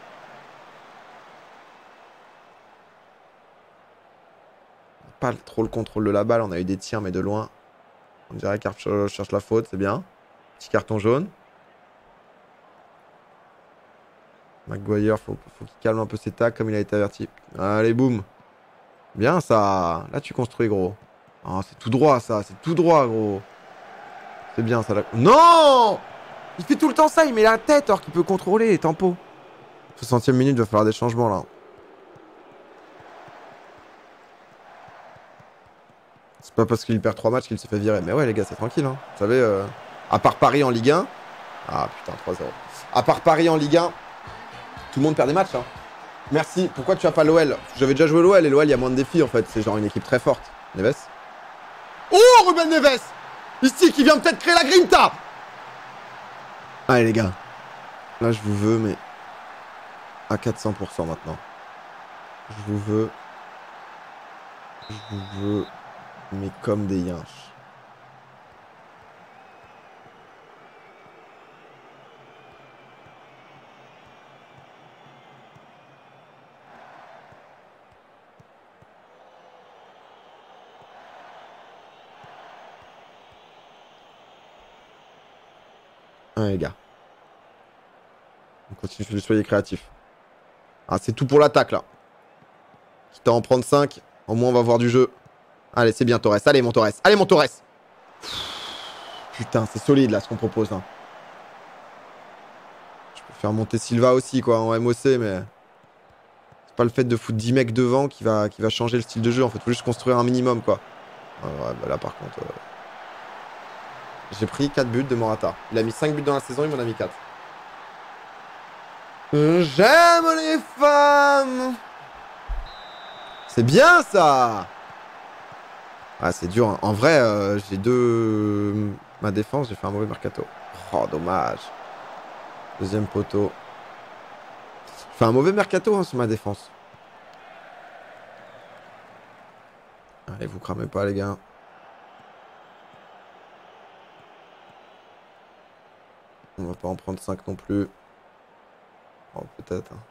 Pas trop le contrôle de la balle. On a eu des tirs, mais de loin. On dirait qu'Arp cherche la faute, c'est bien. Petit carton jaune. Maguire, faut qu'il calme un peu ses tacs comme il a été averti. Allez, boum. Bien, ça. Là, tu construis, gros. Oh, c'est tout droit, ça. C'est tout droit, gros. C'est bien, ça. Non! Il fait tout le temps ça. Il met la tête alors qu'il peut contrôler les tempos. 60e minute, il va falloir des changements, là. C'est pas parce qu'il perd 3 matchs qu'il se fait virer. Mais ouais, les gars, c'est tranquille. Hein. Vous savez, à part Paris en Ligue 1. Ah, putain, 3-0. À part Paris en Ligue 1, tout le monde perd des matchs. Hein. Merci. Pourquoi tu as pas l'OL? J'avais déjà joué l'OL et l'OL, il y a moins de défis en fait. C'est genre une équipe très forte. Neves. Oh, Ruben Neves! Ici, qui vient peut-être créer la grinta! Allez, les gars. Là, je vous veux, mais à 400% maintenant. Je vous veux. Je vous veux, mais comme des yinches. Allez, les gars. On continue, soyez créatifs. Ah, c'est tout pour l'attaque, là. Quitte à en prendre 5, au moins on va voir du jeu. Allez, c'est bien, Torres. Allez, mon Torres. Allez, mon Torres. Putain, c'est solide, là, ce qu'on propose, là. Je peux faire monter Silva aussi, quoi, en MOC, mais... C'est pas le fait de foutre 10 mecs devant qui va changer le style de jeu. En fait, faut juste construire un minimum, quoi. Ah, ouais, bah là, par contre... J'ai pris 4 buts de Morata. Il a mis 5 buts dans la saison, il m'en a mis 4. J'aime les femmes. C'est bien, ça. Ah, c'est dur. Hein. En vrai, j'ai deux... Ma défense, j'ai fait un mauvais mercato. Oh, dommage. Deuxième poteau. Je fais un mauvais mercato hein, sur ma défense. Allez, vous cramez pas, les gars. On va pas en prendre 5 non plus. Oh, peut-être. Hein.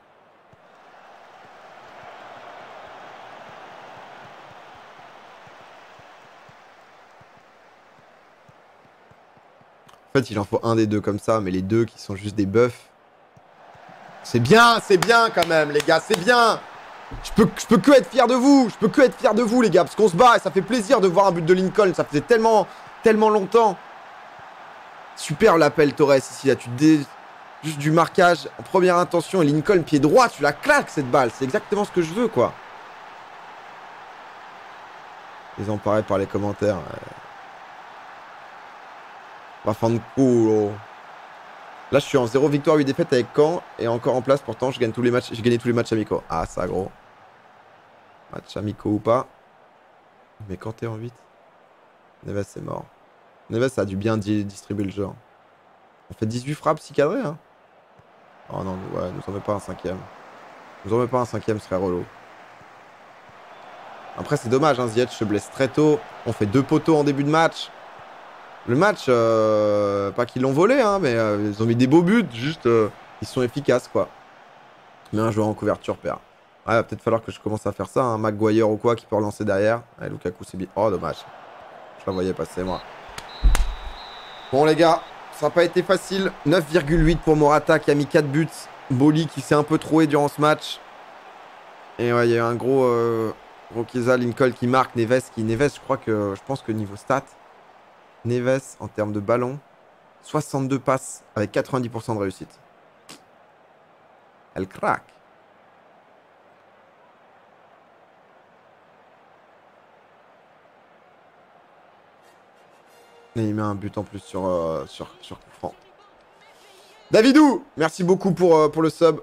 En fait, il en faut un des deux comme ça, mais les deux qui sont juste des buffs. C'est bien quand même, les gars, c'est bien. Je peux que être fier de vous. Je peux que être fier de vous, les gars, parce qu'on se bat et ça fait plaisir de voir un but de Lincoln. Ça faisait tellement longtemps. Super l'appel Torres ici, là. Juste du marquage en première intention et Lincoln pied droit, tu la claques cette balle. C'est exactement ce que je veux, quoi. Désemparé par les commentaires. Va faire de culo. Là, je suis en 0 victoire, 8 défaites avec Caen et encore en place. Pourtant, je gagne tous les matchs. J'ai gagné tous les matchs amicaux. Ah, ça, gros. Match amicaux ou pas. Mais quand t'es en 8, Neves, c'est mort. Neves, ça a dû bien distribuer le jeu. Hein. On fait 18 frappes, 6 cadrés. Hein. Oh non, ouais, nous en met pas un cinquième. Nous en met pas un cinquième, ce serait relou. Après, c'est dommage. Hein, Ziyech se blesse très tôt. On fait 2 poteaux en début de match. Le match, pas qu'ils l'ont volé, hein, mais ils ont mis des beaux buts, juste ils sont efficaces, quoi. Mais un joueur en couverture, père. Ouais, va peut-être falloir que je commence à faire ça, un Maguire ou quoi qui peut relancer derrière. Allez, Lukaku, c'est bien. Oh, dommage. Je la voyais passer, moi. Bon, les gars, ça n'a pas été facile. 9,8 pour Morata qui a mis 4 buts. Boli qui s'est un peu troué durant ce match. Et ouais, il y a eu un gros Chiesa, Lincoln qui marque, Neves, je pense que niveau stats, Neves, en termes de ballon, 62 passes avec 90% de réussite. Elle craque. Et il met un but en plus sur coup franc. Davidou, merci beaucoup pour le sub.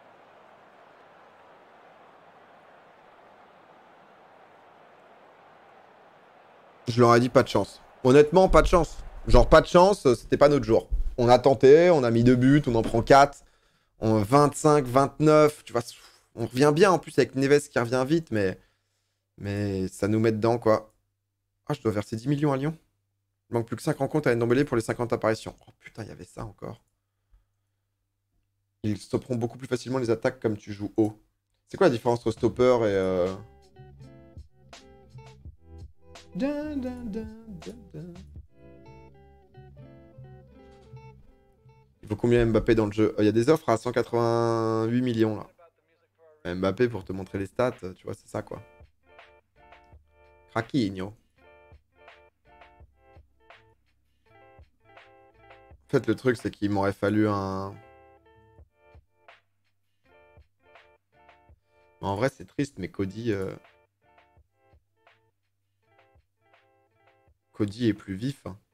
Je leur ai dit pas de chance. Honnêtement, pas de chance. Genre, pas de chance, c'était pas notre jour. On a tenté, on a mis 2 buts, on en prend 4. On 25, 29, tu vois. On revient bien en plus avec Neves qui revient vite, mais ça nous met dedans, quoi. Ah, je dois verser 10 millions à Lyon. Il manque plus que 5 rencontres à Ndombele pour les 50 apparitions. Oh putain, il y avait ça encore. Ils stopperont beaucoup plus facilement les attaques comme tu joues haut. C'est quoi la différence entre stopper et... Dun, dun, dun, dun, dun. Il faut combien Mbappé dans le jeu? Il y a des offres à 188 millions là. Mbappé pour te montrer les stats, tu vois, c'est ça quoi. Craquinho. En fait, le truc, c'est qu'il m'aurait fallu un... En vrai, c'est triste, mais Cody... Cody est plus vif. Hein.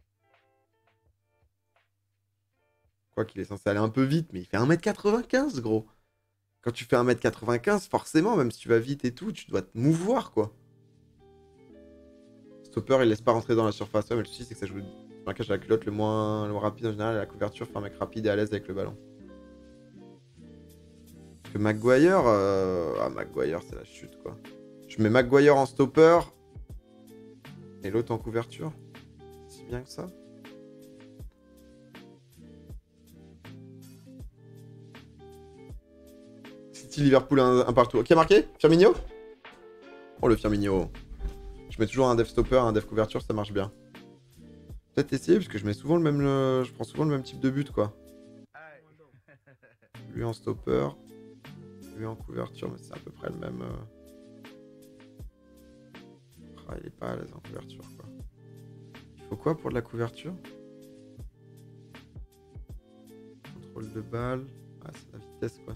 Quoi qu'il est censé aller un peu vite, mais il fait 1m95, gros. Quand tu fais 1m95, forcément, même si tu vas vite et tout, tu dois te mouvoir, quoi. Stopper, il laisse pas rentrer dans la surface. Ouais, mais le souci, c'est que ça joue sur un cache à la culotte le moins rapide en général, et la couverture fait un mec rapide et à l'aise avec le ballon. Parce que Maguire... Ah, Maguire, c'est la chute, quoi. Je mets Maguire en stopper et l'autre en couverture. Si bien que ça. City, Liverpool, un partout. Qui a marqué? Firmino? Oh, le Firmino. Je mets toujours un def stopper, un def couverture, ça marche bien. Peut-être essayer, parce que je mets souvent le même... Je prends souvent le même type de but, quoi. Lui en stopper. Lui en couverture, mais c'est à peu près le même... Ah, il est pas à l'aise en couverture, quoi. Il faut quoi pour de la couverture? Contrôle de balle. Ah, c'est la vitesse, quoi.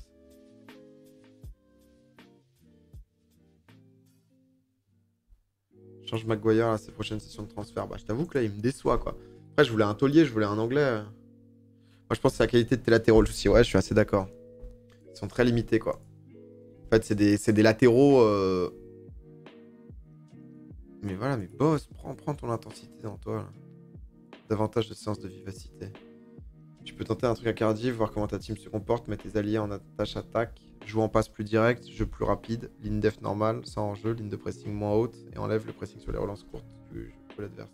Change Maguire à ses prochaines sessions de transfert. Bah, je t'avoue que là, il me déçoit, quoi. Après, je voulais un taulier, je voulais un anglais. Moi, je pense que c'est la qualité de tes latéraux, le souci. Ouais, je suis assez d'accord. Ils sont très limités, quoi. En fait, c'est des latéraux... Mais voilà, mais boss, prends ton intensité dans toi, là. Davantage de séances de vivacité. Tu peux tenter un truc à Cardiff, voir comment ta team se comporte, mettre tes alliés en attache-attaque, joue en passe plus direct, jeu plus rapide, ligne def normale, sans enjeu, ligne de pressing moins haute, et enlève le pressing sur les relances courtes du jeu adverse.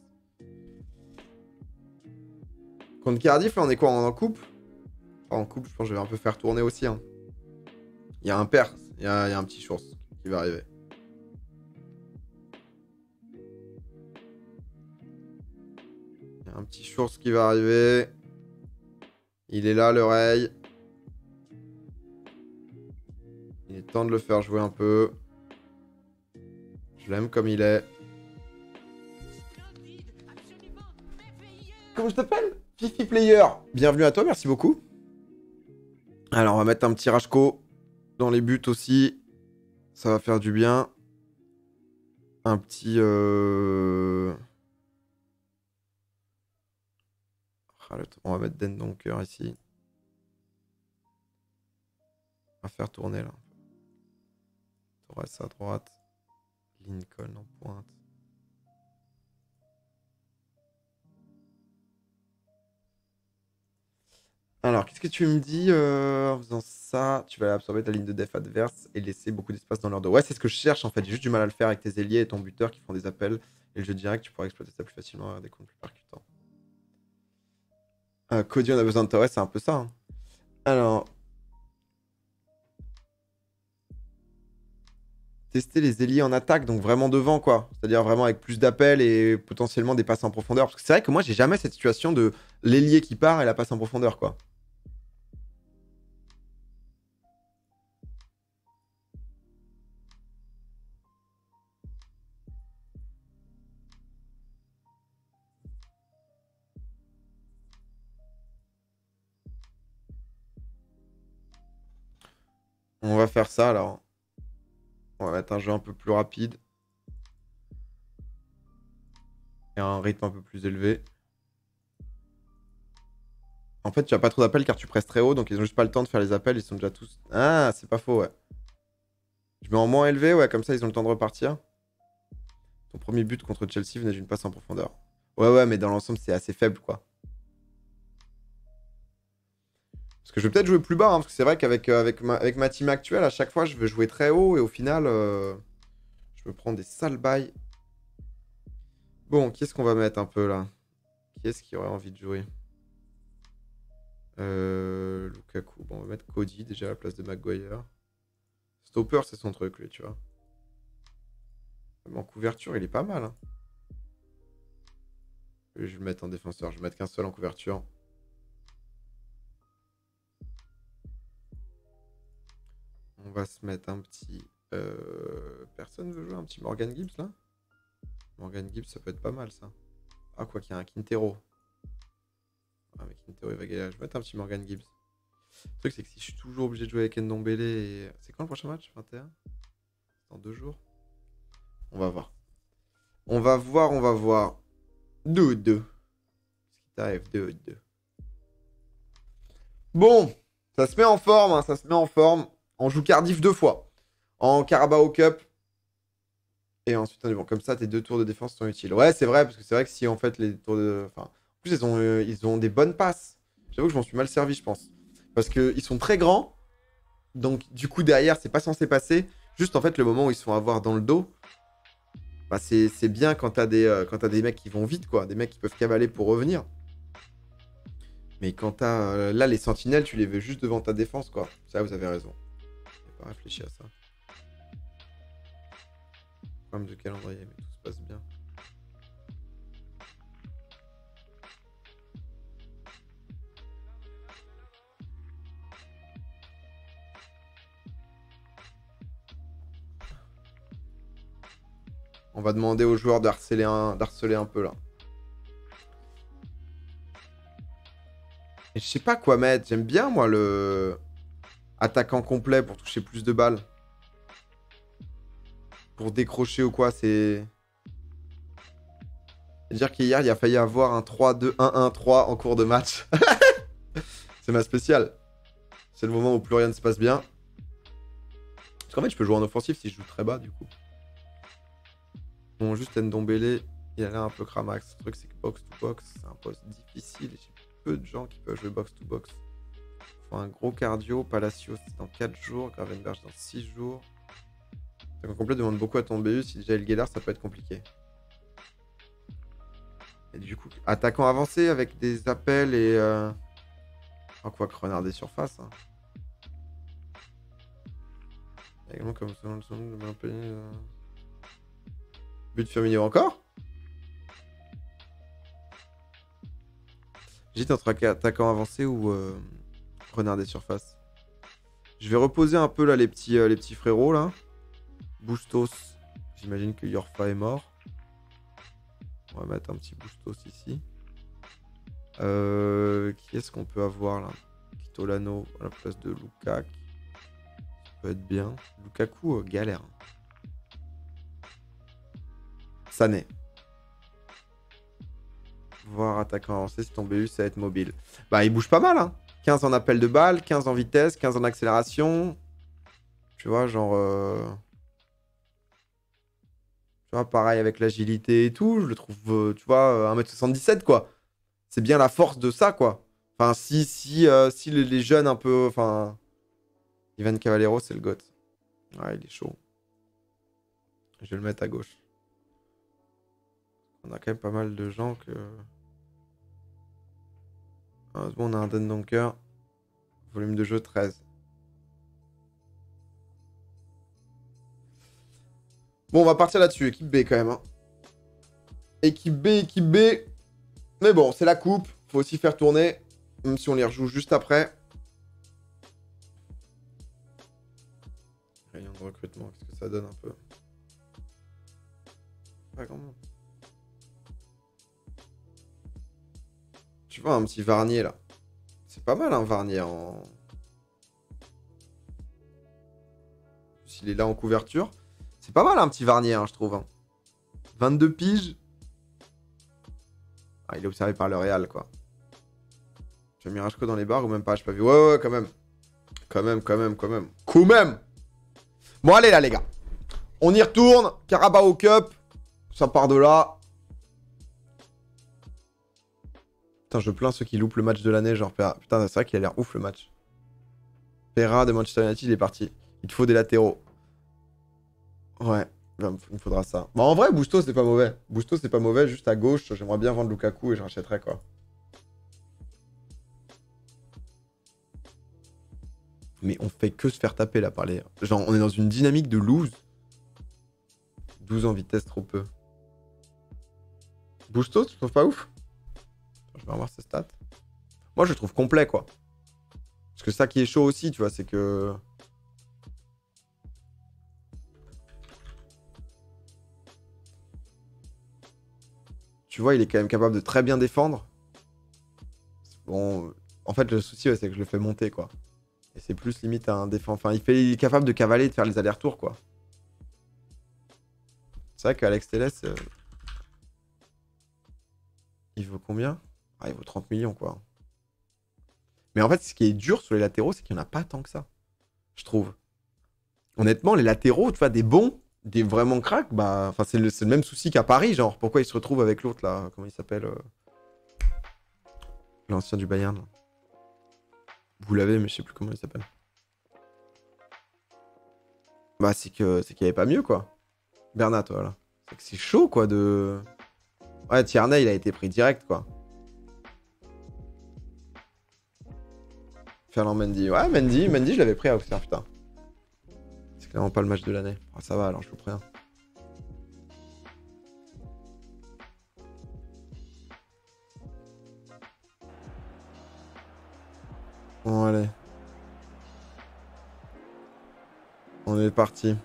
Contre Cardiff, là, on est quoi? En coupe? En coupe, je pense que je vais un peu faire tourner aussi. Hein. Il y a un père, il y a un petit source qui va arriver. Il y a un petit source qui va arriver. Il est là, l'oreille. Il est temps de le faire jouer un peu. Je l'aime comme il est. Comment je t'appelle? Fifi Player. Bienvenue à toi, merci beaucoup. Alors, on va mettre un petit Rashko dans les buts aussi. Ça va faire du bien. Un petit... On va mettre Den Donker ici. On va faire tourner là. Torres à droite. Lincoln en pointe. Alors, qu'est-ce que tu me dis en faisant ça? Tu vas absorber ta ligne de def adverse et laisser beaucoup d'espace dans leur dos. Ouais, c'est ce que je cherche en fait. J'ai juste du mal à le faire avec tes ailiers et ton buteur qui font des appels. Et le jeu direct, tu pourras exploiter ça plus facilement avec des comptes plus percutants. Cody, on a besoin de Torres, c'est un peu ça. Hein. Alors, tester les ailiers en attaque, donc vraiment devant, quoi. C'est-à-dire vraiment avec plus d'appels et potentiellement des passes en profondeur. Parce que c'est vrai que moi, j'ai jamais cette situation de l'ailier qui part et la passe en profondeur, quoi. On va faire ça, alors. On va mettre un jeu un peu plus rapide. Et un rythme un peu plus élevé. En fait, tu as pas trop d'appels car tu presses très haut, donc ils ont juste pas le temps de faire les appels, ils sont déjà tous... Ah, c'est pas faux, ouais. Je mets en moins élevé, ouais, comme ça ils ont le temps de repartir. Ton premier but contre Chelsea venait d'une passe en profondeur. Ouais, mais dans l'ensemble, c'est assez faible, quoi. Parce que je vais peut-être jouer plus bas, hein, parce que c'est vrai qu'avec avec ma team actuelle, à chaque fois, je veux jouer très haut, et au final, je me prends des sales bails. Bon, qui est-ce qu'on va mettre un peu, là? Qui est-ce qui aurait envie de jouer? Lukaku. Bon, on va mettre Cody, déjà, à la place de Maguire. Stopper, c'est son truc, lui, tu vois. Même en couverture, il est pas mal, hein. Je vais le mettre en défenseur. Je vais mettre qu'un seul en couverture. On va se mettre un petit... Personne veut jouer un petit Morgan Gibbs, là? Morgan Gibbs, ça peut être pas mal, ça. Ah, quoi qu'il y a un Quintero. Ah, mais Quintero, il va galérer. Je vais mettre un petit Morgan Gibbs. Le truc, c'est que si je suis toujours obligé de jouer avec Ndombele et... C'est quand le prochain match? 21? C'est dans 2 jours? On va voir. On va voir. Dude. Qu'est-ce qui t'arrive, dude? Bon, ça se met en forme, hein, ça se met en forme. On joue Cardiff 2 fois. En Carabao Cup. Et ensuite, on est bon. Comme ça, tes 2 tours de défense sont utiles. Ouais, c'est vrai, parce que c'est vrai que si en fait les tours de... Enfin, en plus, ils ont des bonnes passes. J'avoue que je m'en suis mal servi, je pense. Parce qu'ils sont très grands. Donc, du coup, derrière, c'est pas censé passer. Juste, en fait, le moment où ils se font avoir dans le dos, bah, c'est bien quand t'as des mecs qui vont vite, quoi. Des mecs qui peuvent cavaler pour revenir. Mais quand t'as... là, les sentinelles, tu les veux juste devant ta défense, quoi. Ça, vous avez raison. J'ai pas réfléchi à ça. Problème de calendrier, mais tout se passe bien. On va demander aux joueurs d'harceler un peu, là. Et je sais pas quoi mettre. J'aime bien, moi, le... attaquant complet pour toucher plus de balles. Pour décrocher ou quoi, c'est... C'est-à-dire qu'hier, il a failli avoir un 3-2-1-1-3 en cours de match. C'est ma spéciale. C'est le moment où plus rien ne se passe bien. Parce qu'en fait, je peux jouer en offensif si je joue très bas, du coup. Bon, juste Ndombele, il a l'air un peu cramax. Le truc, c'est que box-to-box, c'est un poste difficile. Et j'ai peu de gens qui peuvent jouer box-to-box. Il faut un gros cardio. Palacios, c'est dans 4 jours. Gravenberch, dans 6 jours. Attaquant complet demande beaucoup à ton BU. Si déjà il galère, ça peut être compliqué. Et du coup, attaquant avancé avec des appels et... Oh, quoi que renard des surfaces. Hein. Également comme ça, but de Firmino encore. J'hésite entre attaquant avancé ou renard des surfaces. Je vais reposer un peu là les petits frérots là. Bustos, j'imagine que Yorfa est mort. On va mettre un petit Bustos ici. Qui est-ce qu'on peut avoir là? Kitolano à la place de Lukaku. Ça peut être bien. Lukaku, galère. Sané. Voir attaquant avancé, si ton BU, ça va être mobile. Bah, il bouge pas mal, hein. 15 en appel de balle, 15 en vitesse, 15 en accélération. Tu vois, genre... Tu vois, pareil avec l'agilité et tout. Je le trouve, tu vois, 1m77, quoi. C'est bien la force de ça, quoi. Enfin, si les jeunes un peu... Enfin... Ivan Cavallero, c'est le GOAT. Ouais, il est chaud. Je vais le mettre à gauche. On a quand même pas mal de gens que... Heureusement, on a un Dendonker. Volume de jeu 13. Bon, on va partir là-dessus. Équipe B, quand même. Hein. Équipe B. Mais bon, c'est la coupe. Faut aussi faire tourner. Même si on les rejoue juste après. Rayon de recrutement, qu'est-ce que ça donne un peu? Pas grand monde. Tu vois, un petit Varnier, là. C'est pas mal, un Varnier en... S'il est là en couverture. C'est pas mal, un petit Varnier, hein, je trouve. Hein. 22 piges. Ah, il est observé par le Real, quoi. Tu as mis Rashko dans les bars ou même pas? J'ai pas vu. Ouais, quand même. Quand même. Bon, allez là, les gars. On y retourne. Carabao Cup. Ça part de là. Putain, je plains ceux qui loupent le match de l'année. Genre, putain, c'est vrai qu'il a l'air ouf le match. Pereira de Manchester United, il est parti. Il te faut des latéraux. Ouais, il me faudra ça. Bon, en vrai, Busto, c'est pas mauvais. Busto, c'est pas mauvais. Juste à gauche, j'aimerais bien vendre Lukaku et je rachèterais, quoi. Mais on fait que se faire taper, là, par les... Genre, on est dans une dynamique de lose. 12 en vitesse, trop peu. Busto, tu trouves pas ouf? Je vais revoir ses stats. Moi, je le trouve complet, quoi. Parce que ça qui est chaud aussi, tu vois, c'est que... Tu vois, il est quand même capable de très bien défendre. Bon, en fait, le souci, ouais, c'est que je le fais monter, quoi. Et c'est plus limite à un défense. Enfin, il est capable de cavaler et de faire les allers-retours, quoi. C'est vrai qu'Alex Telles, il vaut combien? Ah, il vaut 30 millions, quoi. Mais en fait, ce qui est dur sur les latéraux, c'est qu'il n'y en a pas tant que ça. Je trouve. Honnêtement, les latéraux, tu vois, des bons, des vraiment cracks, bah, enfin, c'est le même souci qu'à Paris, genre. Pourquoi il se retrouve avec l'autre, là? Comment il s'appelle l'ancien du Bayern, là. Vous l'avez, mais je sais plus comment il s'appelle. Bah, c'est qu'il n'y avait pas mieux, quoi. Bernat, voilà. C'est que c'est chaud, quoi, de... Ouais, Tierney, il a été pris direct, quoi. Ferland Mendy. Ouais, Mendy, je l'avais pris à Auxerre, putain. C'est clairement pas le match de l'année. Ah, ça va, alors je le prends. Bon, allez. On est parti.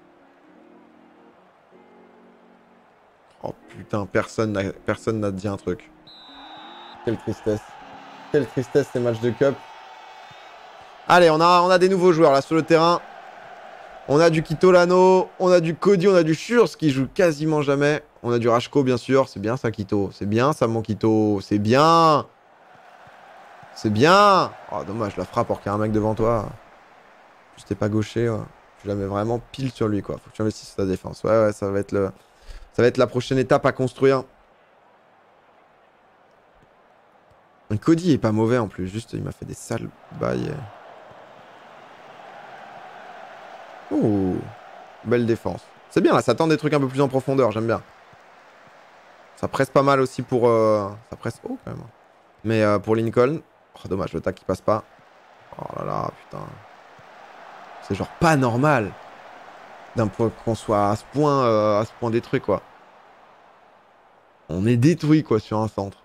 Oh putain, personne n'a dit un truc. Quelle tristesse. Quelle tristesse ces matchs de cup. Allez, on a des nouveaux joueurs là sur le terrain. On a du Kitolano, on a du Cody, on a du Schurz qui joue quasiment jamais. On a du Rashko bien sûr. C'est bien ça, Kito. C'est bien ça, mon Kito. C'est bien. C'est bien. Oh, dommage, la frappe alors qu'il y a un mec devant toi. Tu t'es pas gaucher. Ouais. Tu la mets vraiment pile sur lui, quoi. Faut que tu investisses sur ta défense. Ouais, ça va être la prochaine étape à construire. Cody est pas mauvais en plus. Juste, il m'a fait des sales bails. Ouh, belle défense. C'est bien là, ça tente des trucs un peu plus en profondeur, j'aime bien. Ça presse pas mal aussi pour... Ça presse haut quand même. Mais pour Lincoln... Oh, dommage, le tac qui passe pas. Oh là là, putain. C'est genre pas normal. D'un point qu'on soit à ce point détruit, quoi. On est détruit, quoi, sur un centre.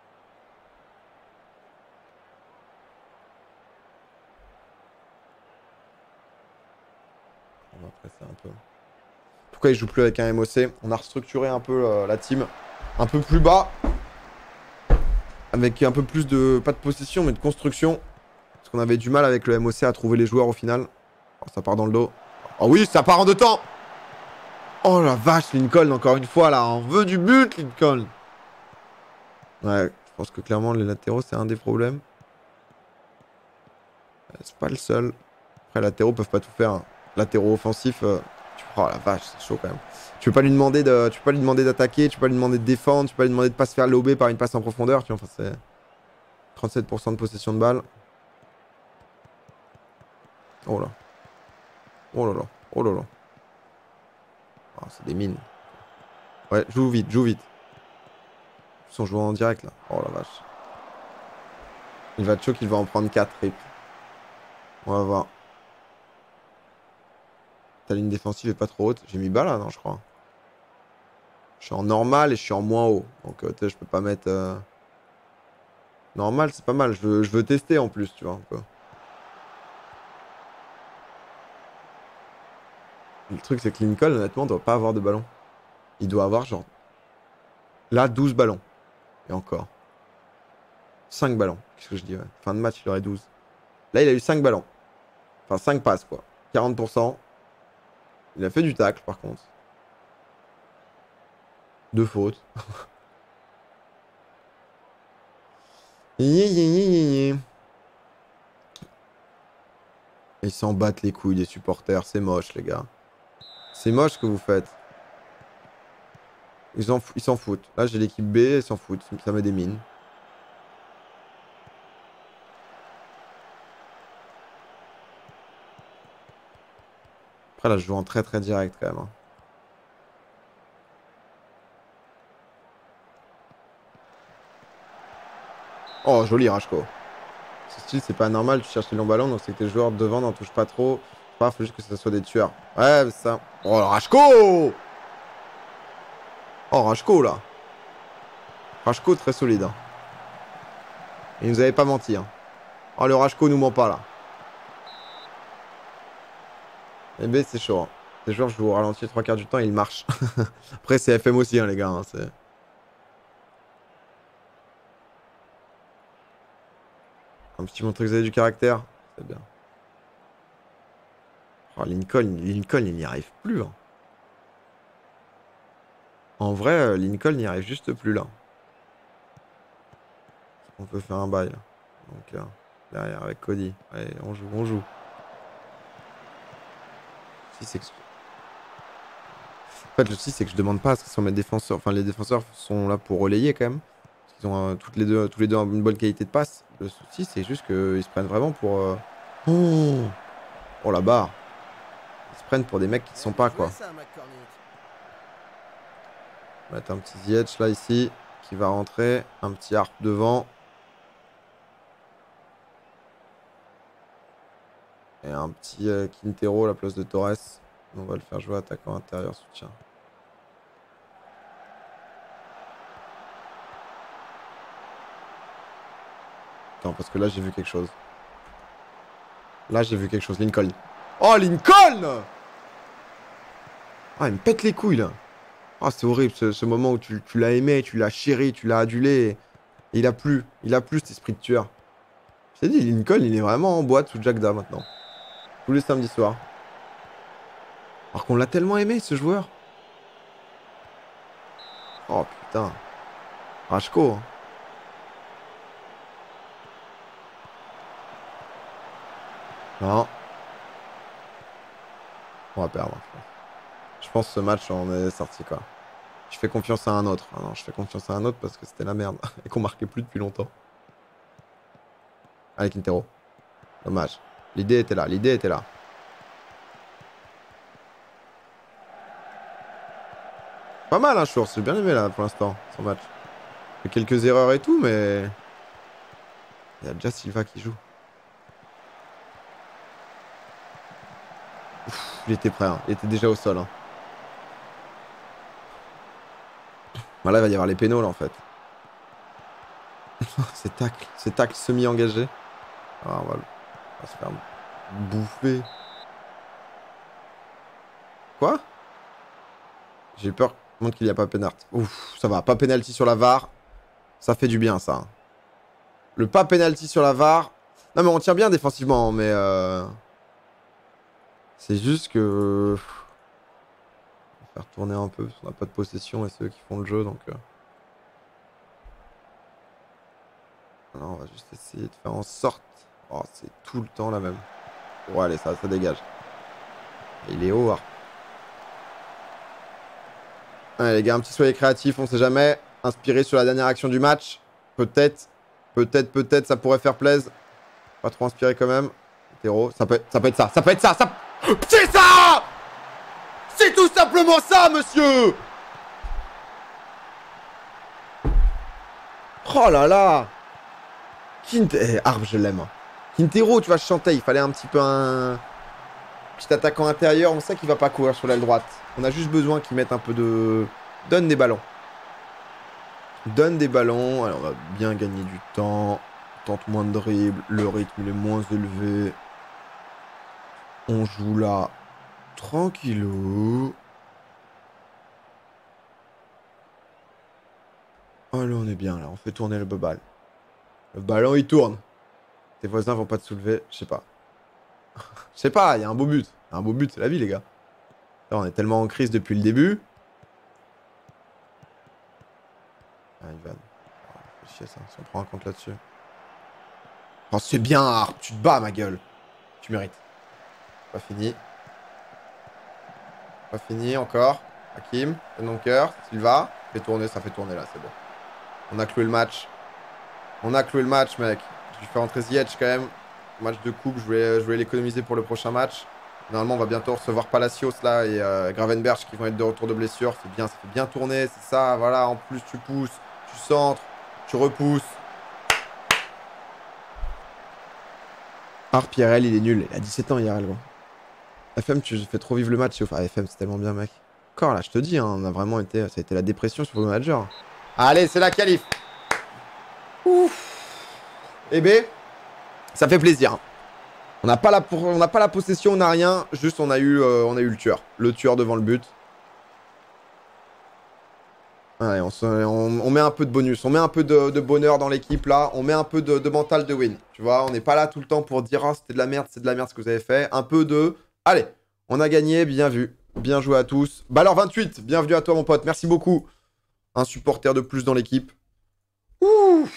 On va presser un peu. Pourquoi il joue plus avec un MOC? On a restructuré un peu la team. Un peu plus bas. Avec un peu plus de... Pas de possession, mais de construction. Parce qu'on avait du mal avec le MOC à trouver les joueurs au final. Oh, ça part dans le dos. Oh oui, ça part en deux temps. Oh la vache, Lincoln, encore une fois, là. On veut du but, Lincoln. Ouais, je pense que clairement, les latéraux, c'est un des problèmes. C'est pas le seul. Après, les latéraux peuvent pas tout faire. Hein. Latéraux offensifs... Oh la vache, c'est chaud quand même. Tu peux pas lui demander d'attaquer, tu peux pas lui demander de défendre, tu peux pas lui demander de pas se faire lober par une passe en profondeur, tu vois, enfin c'est 37% de possession de balle. Oh là. Oh là là. Oh là là. Oh, c'est des mines. Ouais, joue vite, joue vite. Ils sont joués en direct là. Oh la vache. Il va choke, il va en prendre 4 rip. On va voir. Ta ligne défensive est pas trop haute. J'ai mis bas là, non, je crois. Je suis en normal et je suis en moins haut. Donc, tu sais, je peux pas mettre... Normal, c'est pas mal. Je veux tester en plus, tu vois, un peu. Le truc, c'est que Lincoln, honnêtement, doit pas avoir de ballon. Il doit avoir, genre... Là, 12 ballons. Et encore. 5 ballons. Qu'est-ce que je dis, ouais. Fin de match, il aurait 12. Là, il a eu 5 ballons. Enfin, 5 passes, quoi. 40%. Il a fait du tacle, par contre. 2 fautes. Ils s'en battent les couilles des supporters. C'est moche, les gars. C'est moche ce que vous faites. Ils s'en foutent. Là, j'ai l'équipe B, ils s'en foutent. Ça met des mines. Après, là, je joue en très très direct quand même. Hein. Oh, joli Rashko. Ce style, c'est pas normal. Tu cherches les longs ballons, donc c'est que tes joueurs devant n'en touchent pas trop. Faut juste que ça soit des tueurs. Ouais, ça. Oh, Rashko! Oh, Rashko, là. Rashko, très solide. Hein. Il nous avait pas menti. Hein. Oh, le Rashko nous ment pas, là. Et B, c'est chaud. Hein. Les joueurs, je joue au ralenti 3/4 du temps, ils marchent. Après, c'est FM aussi, hein, les gars. Hein, un petit montre que vous avez du caractère. C'est bien. Oh, Lincoln, il n'y arrive plus. Hein. En vrai, Lincoln n'y arrive juste plus, là. On peut faire un bail, là. Donc, derrière, avec Cody. Allez, on joue, on joue. Si, c'est que... En fait, le souci, c'est que je demande pas à ce qu'ils soient mes défenseurs. Enfin, les défenseurs sont là pour relayer, quand même. Parce qu'ils ont tous les deux une bonne qualité de passe. Le souci, c'est juste qu'ils se prennent vraiment pour... Oh, oh la barre. Ils se prennent pour des mecs qui ne sont pas, quoi. On va mettre un petit Ziyech, là, ici, qui va rentrer. Un petit Harp devant. Et un petit Quintero à la place de Torres. On va le faire jouer attaquant intérieur soutien. Attends, parce que là, j'ai vu quelque chose. Là, j'ai vu quelque chose. Lincoln. Oh, Lincoln! Ah, il me pète les couilles, là. Ah, c'est horrible, ce moment où tu l'as aimé, tu l'as chéri, tu l'as adulé. Et il a plus. Il a plus cet esprit de tueur. Je t'ai dit, Lincoln, il est vraiment en boîte sous Jackda maintenant. Tous les samedis soirs. Alors qu'on l'a tellement aimé, ce joueur. Oh, putain. Rashko. Hein. Non. On va perdre. Je pense que ce match, on est sorti, quoi. Je fais confiance à un autre. Ah non, je fais confiance à un autre parce que c'était la merde. Et qu'on marquait plus depuis longtemps. Allez, Quintero. Dommage. L'idée était là. L'idée était là. Pas mal, hein, Chours. J'ai bien aimé, là, pour l'instant, son match. Il fait quelques erreurs et tout, mais... Il y a déjà Silva qui joue. Ouf, il était prêt. Hein. Il était déjà au sol. Hein. Bah là, il va y avoir les pénaux, là, en fait. Ces tacles semi-engagés. Ah, on va se faire bouffer. Quoi? J'ai peur. Montre qu'il n'y a pas pénalty. Ouf, ça va. Pas pénalty sur la VAR. Ça fait du bien, ça. Le pas pénalty sur la VAR. Non, mais on tient bien défensivement, mais... C'est juste que... On va faire tourner un peu, parce qu'on n'a pas de possession, et c'est eux qui font le jeu, donc... Non, on va juste essayer de faire en sorte... Oh, c'est tout le temps la même. Bon, allez, ça dégage. Et il est haut, hein. Allez, les gars, un petit soyez créatifs, on sait jamais. Inspiré sur la dernière action du match. Peut-être, ça pourrait faire plaisir. Pas trop inspiré quand même. Hétéro, ça peut être ça, ça peut être ça, C'est ça! C'est tout simplement ça, monsieur! Oh là là! Arb, je l'aime. Quintero, tu vas chanter, il fallait un petit peu un petit attaquant intérieur. On sait qu'il va pas courir sur l'aile droite. On a juste besoin qu'il mette un peu de... Donne des ballons. Donne des ballons. Alors, on va bien gagner du temps. Tente moins de dribble. Le rythme il est moins élevé. On joue là. Tranquillou. Oh là, on est bien là. On fait tourner le ball. Le ballon, il tourne. Tes voisins vont pas te soulever. Je sais pas. Je sais pas, il y a un beau but. Un beau but, c'est la vie, les gars. Là, on est tellement en crise depuis le début. Ah, Ivan. Oh, fait chier ça, si on prend un compte là-dessus. Oh, c'est bien, Harp. Tu te bats, ma gueule. Tu mérites. Pas fini. Pas fini encore. Hakim, Donker, Silva. Fait tourner, ça fait tourner là, c'est bon. On a cloué le match. On a cloué le match, mec. Je vais faire rentrer Ziyech quand même. Match de coupe, je voulais l'économiser pour le prochain match. Normalement, on va bientôt recevoir Palacios là et Gravenberch qui vont être de retour de blessure. C'est bien, ça fait bien tourner, c'est ça. Voilà, en plus, tu pousses, tu centres, tu repousses. Harp, IRL, il est nul. Il a 17 ans, IRL, gros. FM, tu fais trop vivre le match. Enfin, FM, c'est tellement bien, mec. Encore là, je te dis, hein, on a vraiment été. Ça a été la dépression sur le manager. Allez, c'est la qualif. Ouf. Eh ben, ça fait plaisir. On n'a pas la possession, on n'a rien. Juste, on a eu le tueur. Le tueur devant le but. Allez, on met un peu de bonus. On met un peu de bonheur dans l'équipe, là. On met un peu de mental de win. Tu vois, on n'est pas là tout le temps pour dire « Oh, c'était de la merde, c'est de la merde ce que vous avez fait. » Un peu de « Allez, on a gagné, bien vu. Bien joué à tous. » Bah alors 28, bienvenue à toi, mon pote. Merci beaucoup. Un supporter de plus dans l'équipe. Ouh.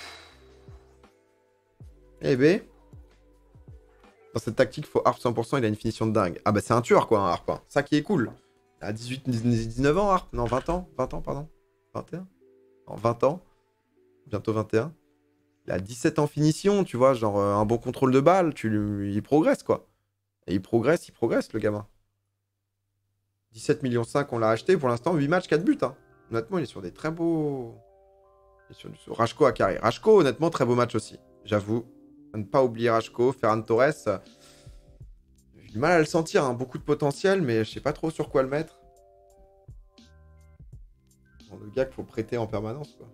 Eh ben... Dans cette tactique, il faut Harp 100%, il a une finition de dingue. Ah bah c'est un tueur quoi, un Harp. Hein. Ça qui est cool. Il a 18, 19 ans, Harp. Non, 20 ans. 20 ans, pardon. 21. Non, 20 ans. Bientôt 21. Il a 17 ans finition, tu vois, genre un bon contrôle de balle, il progresse quoi. Et il progresse, le gamin. 17 millions 5, on l'a acheté. Pour l'instant, 8 matchs, 4 buts. Hein. Honnêtement, il est sur des très beaux... Il est sur Rashko à carré. Rashko, honnêtement, très beau match aussi. J'avoue. Ne pas oublier Rashko, Ferran Torres. J'ai du mal à le sentir, hein. Beaucoup de potentiel, mais je sais pas trop sur quoi le mettre. Bon, le gars qu'il faut prêter en permanence, quoi.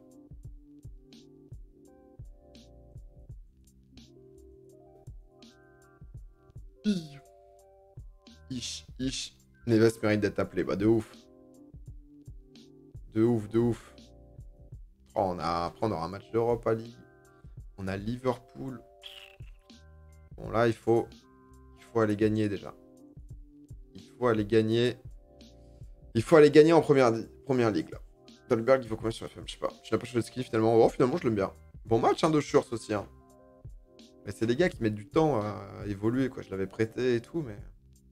Ish. Neves mérite d'être appelé, bah de ouf. De ouf. Oh, après, on aura un match d'Europa League. On a Liverpool. Bon, là, il faut aller gagner déjà. Il faut aller gagner en première ligue, là. Dolberg, il faut combien sur FM? Je sais pas. Je n'ai pas choisi de ski, finalement. Oh, finalement, je l'aime bien. Bon match, hein, de Schurz aussi, hein. Mais c'est des gars qui mettent du temps à évoluer, quoi. Je l'avais prêté et tout, mais...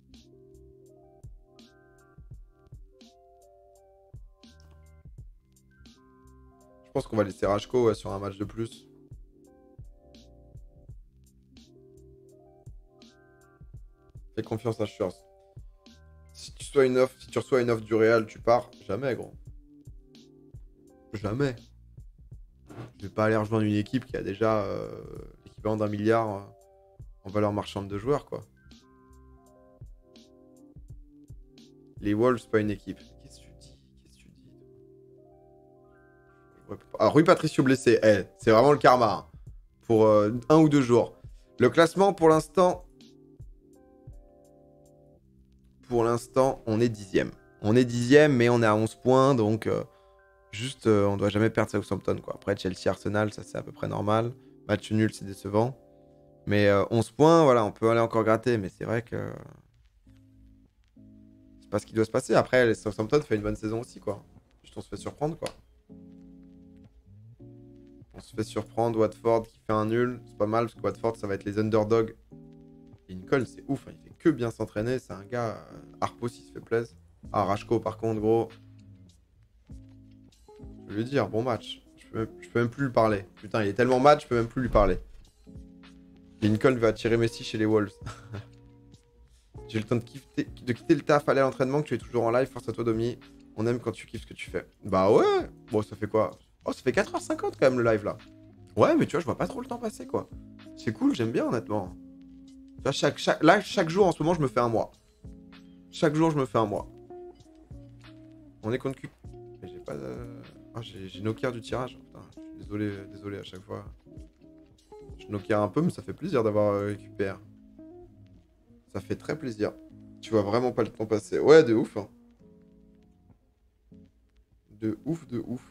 Je pense qu'on va laisser Rashko sur un match de plus. Fais confiance à Schurz. Si tu reçois une offre du Real, tu pars. Jamais, gros. Jamais. Je vais pas aller rejoindre une équipe qui a déjà l'équivalent d'1 milliard en valeur marchande de joueurs, quoi. Les Wolves, pas une équipe. Qu'est-ce que tu dis? Ah, Rui Patricio blessé. Eh, c'est vraiment le karma. Hein. Pour 1 ou 2 jours. Le classement, pour l'instant, on est 10e. On est 10e, mais on est à 11 points, donc juste, on doit jamais perdre Southampton, quoi. Après, Chelsea-Arsenal, ça c'est à peu près normal. Match nul, c'est décevant. Mais 11 points, voilà, on peut aller encore gratter, mais c'est vrai que... C'est pas ce qui doit se passer. Après, les Southampton fait une bonne saison aussi, quoi. Juste, on se fait surprendre, quoi. On se fait surprendre, Watford qui fait un nul. C'est pas mal, parce que Watford, ça va être les underdogs. Lincoln, c'est ouf, hein. Il fait que bien s'entraîner. C'est un gars... Harpo, s'il se fait plaisir. Ah, Rashko, par contre, gros... Je veux lui dire, bon match. Je peux même plus lui parler. Putain, il est tellement mad, je peux même plus lui parler. Lincoln va attirer Messi chez les Wolves. J'ai le temps de quitter le taf, aller à l'entraînement, que tu es toujours en live. Force à toi, Domi. On aime quand tu kiffes ce que tu fais. Bah ouais. Bon, ça fait quoi? Oh, ça fait 4h50 quand même le live là. Ouais, mais tu vois, je vois pas trop le temps passer, quoi. C'est cool, j'aime bien, honnêtement. Tu vois, chaque jour, en ce moment, je me fais un mois. Chaque jour, je me fais un mois. On est contre Q. Mais j'ai pas de... Ah, j'ai knocker du tirage. Putain, je suis désolé à chaque fois. Je knocker un peu, mais ça fait plaisir d'avoir récupéré. Ça fait très plaisir. Tu vois vraiment pas le temps passer. Ouais, de ouf. Hein. De ouf.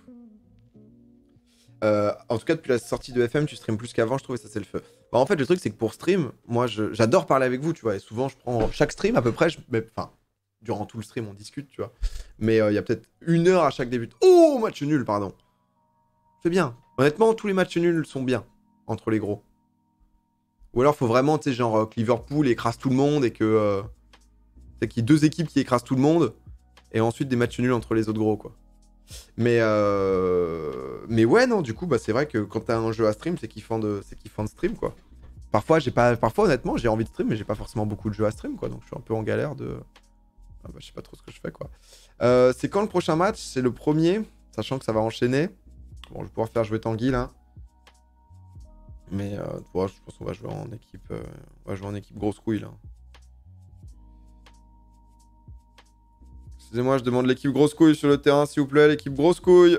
En tout cas, depuis la sortie de FM, tu streams plus qu'avant, je trouve, et ça, c'est le feu. Bah, en fait, le truc, c'est que pour stream, moi, j'adore parler avec vous, tu vois. Et souvent, je prends chaque stream, à peu près, enfin, durant tout le stream, on discute, tu vois. Mais il y a peut-être 1 heure à chaque début. Oh, match nul, pardon. C'est bien. Honnêtement, tous les matchs nuls sont bien, entre les gros. Ou alors, faut vraiment, tu sais, genre, que Liverpool écrase tout le monde et que C'est qu'il y a 2 équipes qui écrasent tout le monde, et ensuite des matchs nuls entre les autres gros, quoi. Mais ouais, non, du coup, bah, c'est vrai que quand t'as un jeu à stream, c'est kiffant de stream, quoi. Parfois, honnêtement, j'ai envie de stream, mais j'ai pas forcément beaucoup de jeux à stream, quoi. Donc, je suis un peu en galère de... Ah bah, je sais pas trop ce que je fais, quoi. C'est quand le prochain match? C'est le premier, sachant que ça va enchaîner. Bon, je vais pouvoir faire jouer Tanguy, là. Mais ouais, je pense qu'on va jouer en équipe... on va jouer en équipe grosse couille, là. Excusez-moi, je demande l'équipe grosse couille sur le terrain, s'il vous plaît, l'équipe grosse couille.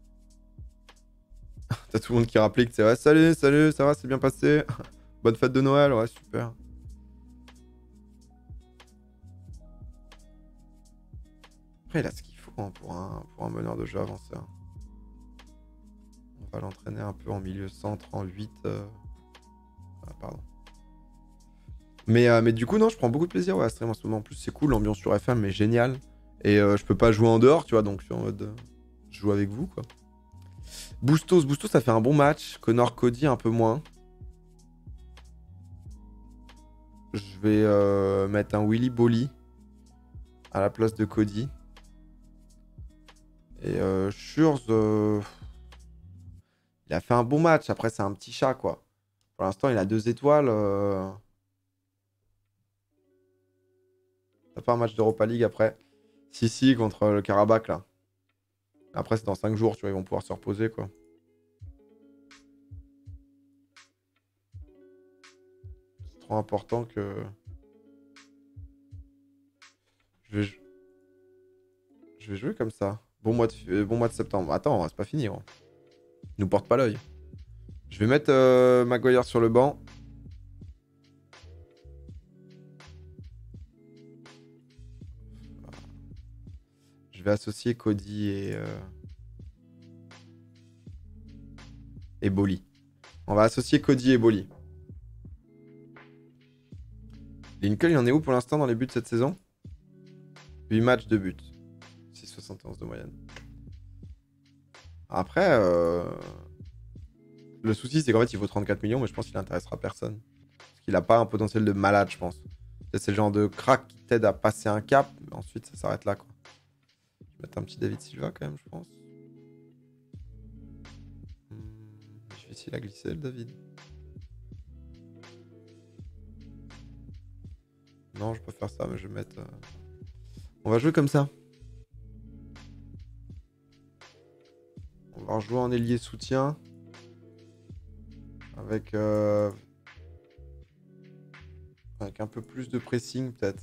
T'as tout le monde qui rapplique, c'est vrai. Salut, salut, ça va, c'est bien passé. Bonne fête de Noël, ouais, super. Après, il a ce qu'il faut hein, pour un meneur de jeu avancé. Hein. On va l'entraîner un peu en milieu centre, en 8. Ah, pardon. Mais du coup, non, je prends beaucoup de plaisir ouais, à stream en ce moment. En plus, c'est cool, l'ambiance sur FM est géniale. Et je peux pas jouer en dehors, tu vois, donc je suis en mode... je joue avec vous, quoi. Bustos, ça fait un bon match. Connor, Cody, un peu moins. Je vais mettre un Willy Bolly à la place de Cody. Et Schurz, il a fait un bon match. Après, c'est un petit chat, quoi. Pour l'instant, il a 2 étoiles. T'as pas un match d'Europa League après? Si, contre le Karabakh, là. Après, c'est dans 5 jours, tu vois, ils vont pouvoir se reposer, quoi. C'est trop important que... Je vais jouer comme ça. Bon mois de septembre. Attends, c'est pas fini, gros. Nous porte pas l'œil. Je vais mettre Maguire sur le banc. Je vais associer Cody et Bolly. On va associer Cody et Bolly. Lincoln, il en est où pour l'instant dans les buts cette saison? 8 matchs de buts. 6,71 de moyenne. Après, le souci, c'est qu'en fait, il vaut 34 millions, mais je pense qu'il intéressera personne. Parce qu'il a pas un potentiel de malade, je pense. C'est le genre de crack qui t'aide à passer un cap, mais ensuite, ça s'arrête là, quoi. Je vais mettre un petit David Silva, quand même, je pense. Difficile à glisser, le David. Non, je peux faire ça, mais je vais mettre... On va jouer comme ça. On va rejouer en ailier soutien. Avec un peu plus de pressing, peut-être.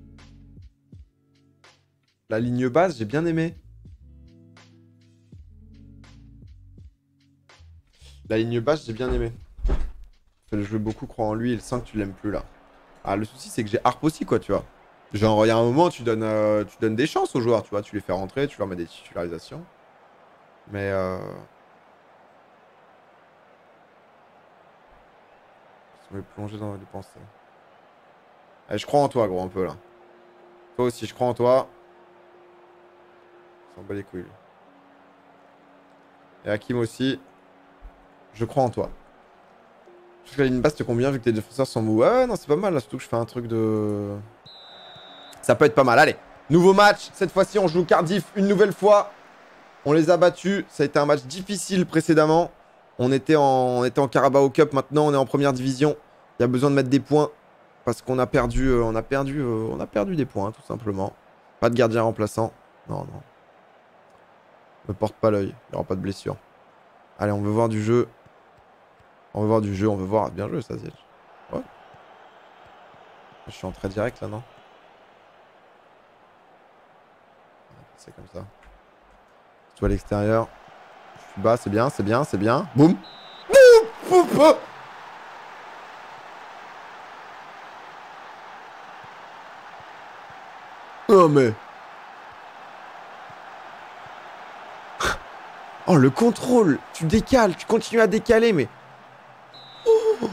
La ligne basse, j'ai bien aimé. La ligne basse, j'ai bien aimé. Fais-le jouer beaucoup, crois en lui, et le 5, tu l'aimes plus, là. Ah, le souci, c'est que j'ai Harp aussi, quoi, tu vois. Genre, il y a un moment, tu donnes des chances aux joueurs, tu vois. Tu les fais rentrer, tu leur mets des titularisations. Mais... Je vais plonger dans les pensées. Allez, je crois en toi, gros, un peu, là. Toi aussi, je crois en toi. On s'en bat les couilles. Et Hakim aussi. Je crois en toi. Je trouve que la ligne basse te convient vu que tes défenseurs sont mous. Ouais, non, c'est pas mal, là. Surtout que je fais un truc de... Ça peut être pas mal. Allez, nouveau match. Cette fois-ci, on joue Cardiff une nouvelle fois. On les a battus. Ça a été un match difficile précédemment. On était en Carabao Cup. Maintenant, on est en première division. Il y a besoin de mettre des points. Parce qu'on a perdu, on a perdu des points, tout simplement. Pas de gardien remplaçant. Non, non. Ne porte pas l'œil. Il n'y aura pas de blessure. Allez, on veut voir du jeu. On veut voir du jeu. On veut voir. Bien joué, ça, Ziel. Ouais. Je suis en très direct, là, non? C'est comme ça. Toi à l'extérieur. Je suis bas, c'est bien, c'est bien, c'est bien. Boum. Boum. Boum. Oh mais... Oh le contrôle. Tu décales, tu continues à décaler mais... Oh.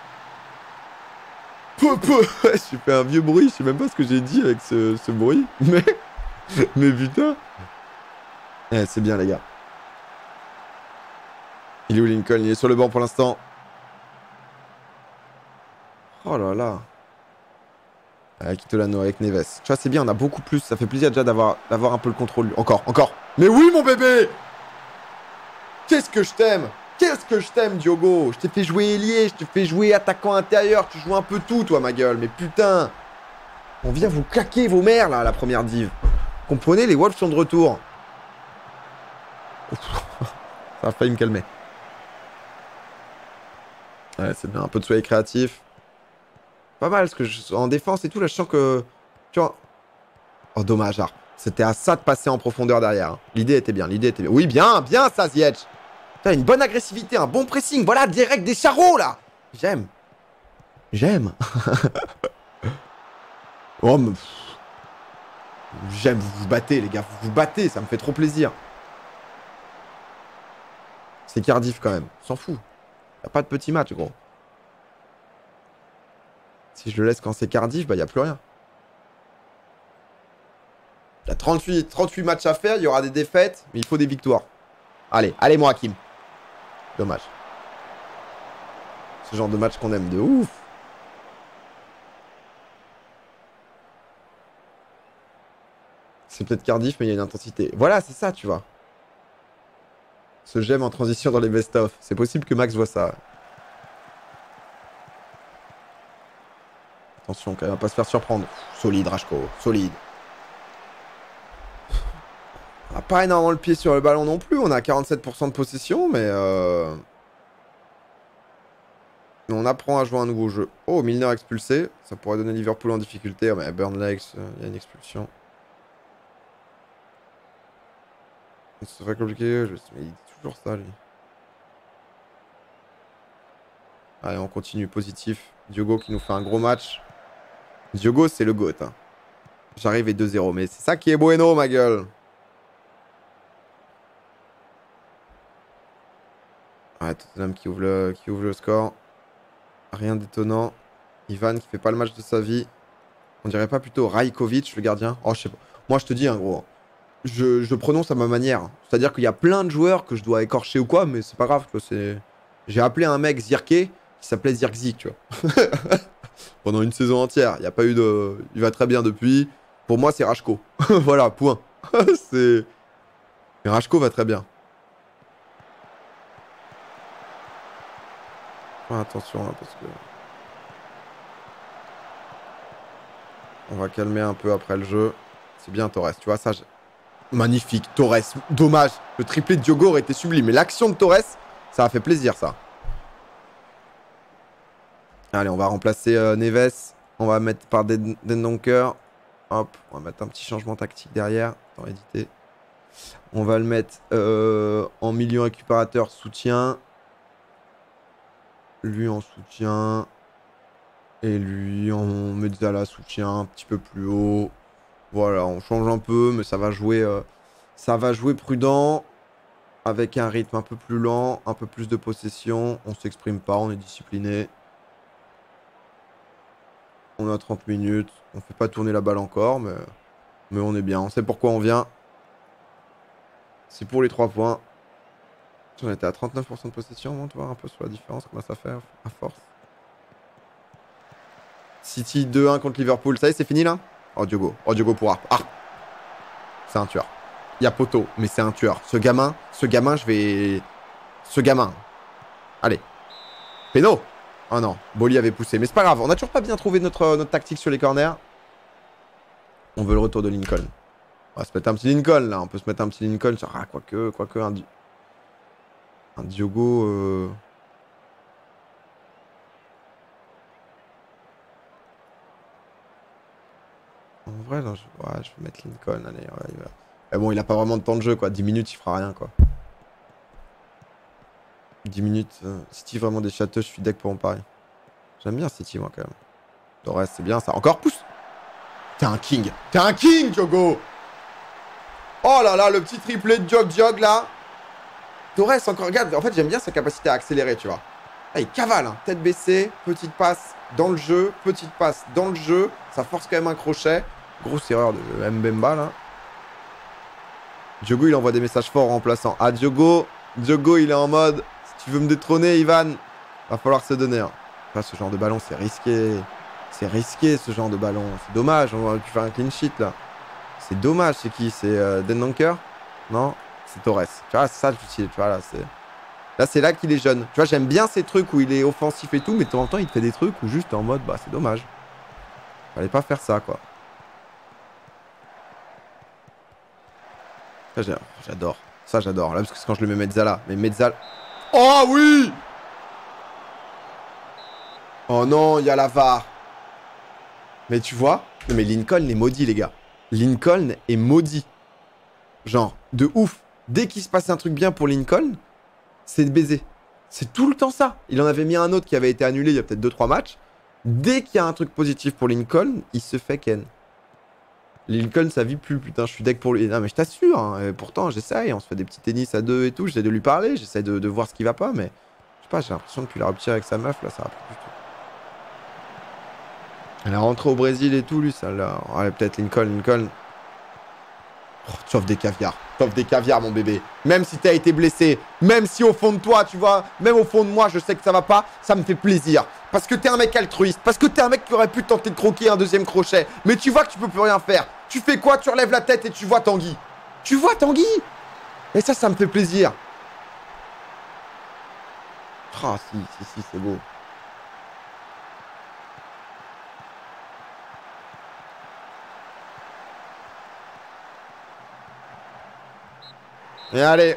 J'ai fait un vieux bruit, je sais même pas ce que j'ai dit avec ce bruit. Mais putain. Eh, c'est bien les gars. Il est où Lincoln? Il est sur le banc pour l'instant. Oh là là. Kitolano avec Neves. Tu vois, c'est bien, on a beaucoup plus. Ça fait plaisir déjà d'avoir un peu le contrôle. Encore, encore. Mais oui, mon bébé! Qu'est-ce que je t'aime! Qu'est-ce que je t'aime, Diogo! Je t'ai fait jouer ailier, je t'ai fait jouer attaquant intérieur. Tu joues un peu tout, toi, ma gueule. Mais putain! On vient vous claquer vos mères, là, à la première div. Comprenez, les Wolves sont de retour. Ça a failli me calmer. Ouais, c'est bien. Un peu de soleil créatif. Pas mal, parce que en défense et tout, là, je sens que... Tu vois... Oh, dommage, là. C'était à ça de passer en profondeur derrière. Hein. L'idée était bien, l'idée était bien. Oui, bien, bien, ça, Ziyech. Putain, une bonne agressivité, un bon pressing. Voilà, direct des charros, là. J'aime. J'aime. Oh, mais... J'aime, vous vous battez, les gars. Vous vous battez, ça me fait trop plaisir. C'est Cardiff, quand même. On s'en fout. Y a pas de petit match, gros. Si je le laisse quand c'est Cardiff, bah, y a plus rien. Il y a 38 matchs à faire, il y aura des défaites, mais il faut des victoires. Allez, allez, moi, Hakim. Dommage. Ce genre de match qu'on aime de ouf. C'est peut-être Cardiff, mais il y a une intensité. Voilà, c'est ça, tu vois. Ce j'aime en transition dans les best-of. C'est possible que Max voit ça. Attention, quand même, on va pas se faire surprendre. Solide, Rashko. Solide. On n'a pas énormément le pied sur le ballon non plus. On a 47% de possession, mais... On apprend à jouer un nouveau jeu. Oh, Milner expulsé. Ça pourrait donner Liverpool en difficulté. Oh, mais Burnley, il y a une expulsion. C'est très compliqué. Mais il dit toujours ça, lui. Allez, on continue positif. Diogo qui nous fait un gros match. Diogo, c'est le GOAT. Hein. J'arrive et 2-0. Mais c'est ça qui est bueno, ma gueule. Ouais, Tottenham qui ouvre le score. Rien d'étonnant. Ivan qui fait pas le match de sa vie. On dirait pas plutôt Rajkovic, le gardien? Oh, je sais pas. Moi, je te dis, hein, gros. Je prononce à ma manière. C'est-à-dire qu'il y a plein de joueurs que je dois écorcher ou quoi, mais c'est pas grave. J'ai appelé un mec Zirké qui s'appelait Zirkzik, tu vois. Pendant une saison entière. Il n'y a pas eu de... Il va très bien depuis. Pour moi, c'est Rashko. Voilà, point. Mais Rashko va très bien. Attention, hein, parce que... On va calmer un peu après le jeu. C'est bien Torres, tu vois ça. Magnifique, Torres. Dommage. Le triplé de Diogo aurait été sublime. Mais l'action de Torres, ça a fait plaisir, ça. Allez, on va remplacer Neves. On va mettre par Dendoncker. Hop, on va mettre un petit changement tactique derrière. Attends, éditer. On va le mettre en milieu récupérateur soutien. Lui en soutien. Et lui en mezzala soutien un petit peu plus haut. Voilà, on change un peu, mais ça va jouer prudent. Avec un rythme un peu plus lent, un peu plus de possession. On s'exprime pas, on est discipliné. On a 30 minutes. On fait pas tourner la balle encore, mais on est bien. On sait pourquoi on vient. C'est pour les 3 points. On était à 39% de possession, on va voir un peu sur la différence, comment ça fait à force. City 2-1 contre Liverpool. Ça y est, c'est fini là? Oh, Diogo pourra. Ah! C'est un tueur. Il y a poteau, mais c'est un tueur. Ce gamin, je vais... Ce gamin. Allez. Péno! Oh non, Boli avait poussé. Mais c'est pas grave, on a toujours pas bien trouvé notre tactique sur les corners. On veut le retour de Lincoln. On va se mettre un petit Lincoln là. On peut se mettre un petit Lincoln. Ah, quoique, un Diogo... En vrai, là, je vais mettre Lincoln. Allez, ouais, il va... Mais bon, il a pas vraiment de temps de jeu, quoi. 10 minutes, il fera rien, quoi. 10 minutes. City, vraiment des châteaux, je suis deck pour en pari. J'aime bien City, moi, quand même. Torres, c'est bien, ça. Encore, pousse. T'es un king. T'es un king, Diogo. Oh là là, le petit triplé de Jog, là. Torres, encore, regarde. En fait, j'aime bien sa capacité à accélérer, tu vois. Ah, il cavale, hein. Tête baissée, petite passe dans le jeu, petite passe dans le jeu. Ça force quand même un crochet. Grosse erreur de Mbemba, là. Diogo, il envoie des messages forts en remplaçant. Ah, Diogo, il est en mode... Si tu veux me détrôner, Ivan, va falloir se donner. Hein. Là, ce genre de ballon, c'est risqué. C'est risqué ce genre de ballon. C'est dommage, on aurait pu faire un clean sheet là. C'est dommage, c'est qui? C'est Dendoncker? Non? C'est Torres. Tu vois, c'est ça le souci. Tu vois, là, c'est. Là, c'est là qu'il est jeune. Tu vois, j'aime bien ces trucs où il est offensif et tout, mais de temps en temps, il te fait des trucs où juste en mode, bah, c'est dommage. Fallait pas faire ça, quoi. J'adore. Ça, j'adore. Là, parce que c'est quand je le mets Mezzala. Mais Mezzala. Oh oui! Oh non, il y a la VAR. Mais tu vois? Non, mais Lincoln est maudit, les gars. Lincoln est maudit. Genre, de ouf. Dès qu'il se passe un truc bien pour Lincoln, c'est de baiser. C'est tout le temps ça. Il en avait mis un autre qui avait été annulé il y a peut-être 2-3 matchs. Dès qu'il y a un truc positif pour Lincoln, il se fait ken. Lincoln, ça vit plus. Putain, je suis deck pour lui. Non, mais je t'assure. Hein. Et pourtant, j'essaye. On se fait des petits tennis à deux et tout. J'essaie de lui parler. J'essaie de voir ce qui va pas. Mais je sais pas, j'ai l'impression depuis la rupture avec sa meuf, là, ça va plus du tout. Elle est rentrée au Brésil et tout, lui, ça là. Allez, peut-être Lincoln. Oh, t'offres des caviars. T'offres des caviars, mon bébé. Même si t'as été blessé, même si au fond de toi, tu vois, même au fond de moi, je sais que ça va pas, ça me fait plaisir. Parce que t'es un mec altruiste. Parce que t'es un mec qui aurait pu tenter de croquer un deuxième crochet. Mais tu vois que tu peux plus rien faire. Tu fais quoi? Tu relèves la tête et tu vois Tanguy. Tu vois Tanguy? Et ça me fait plaisir. Ah, si, c'est beau. Et allez.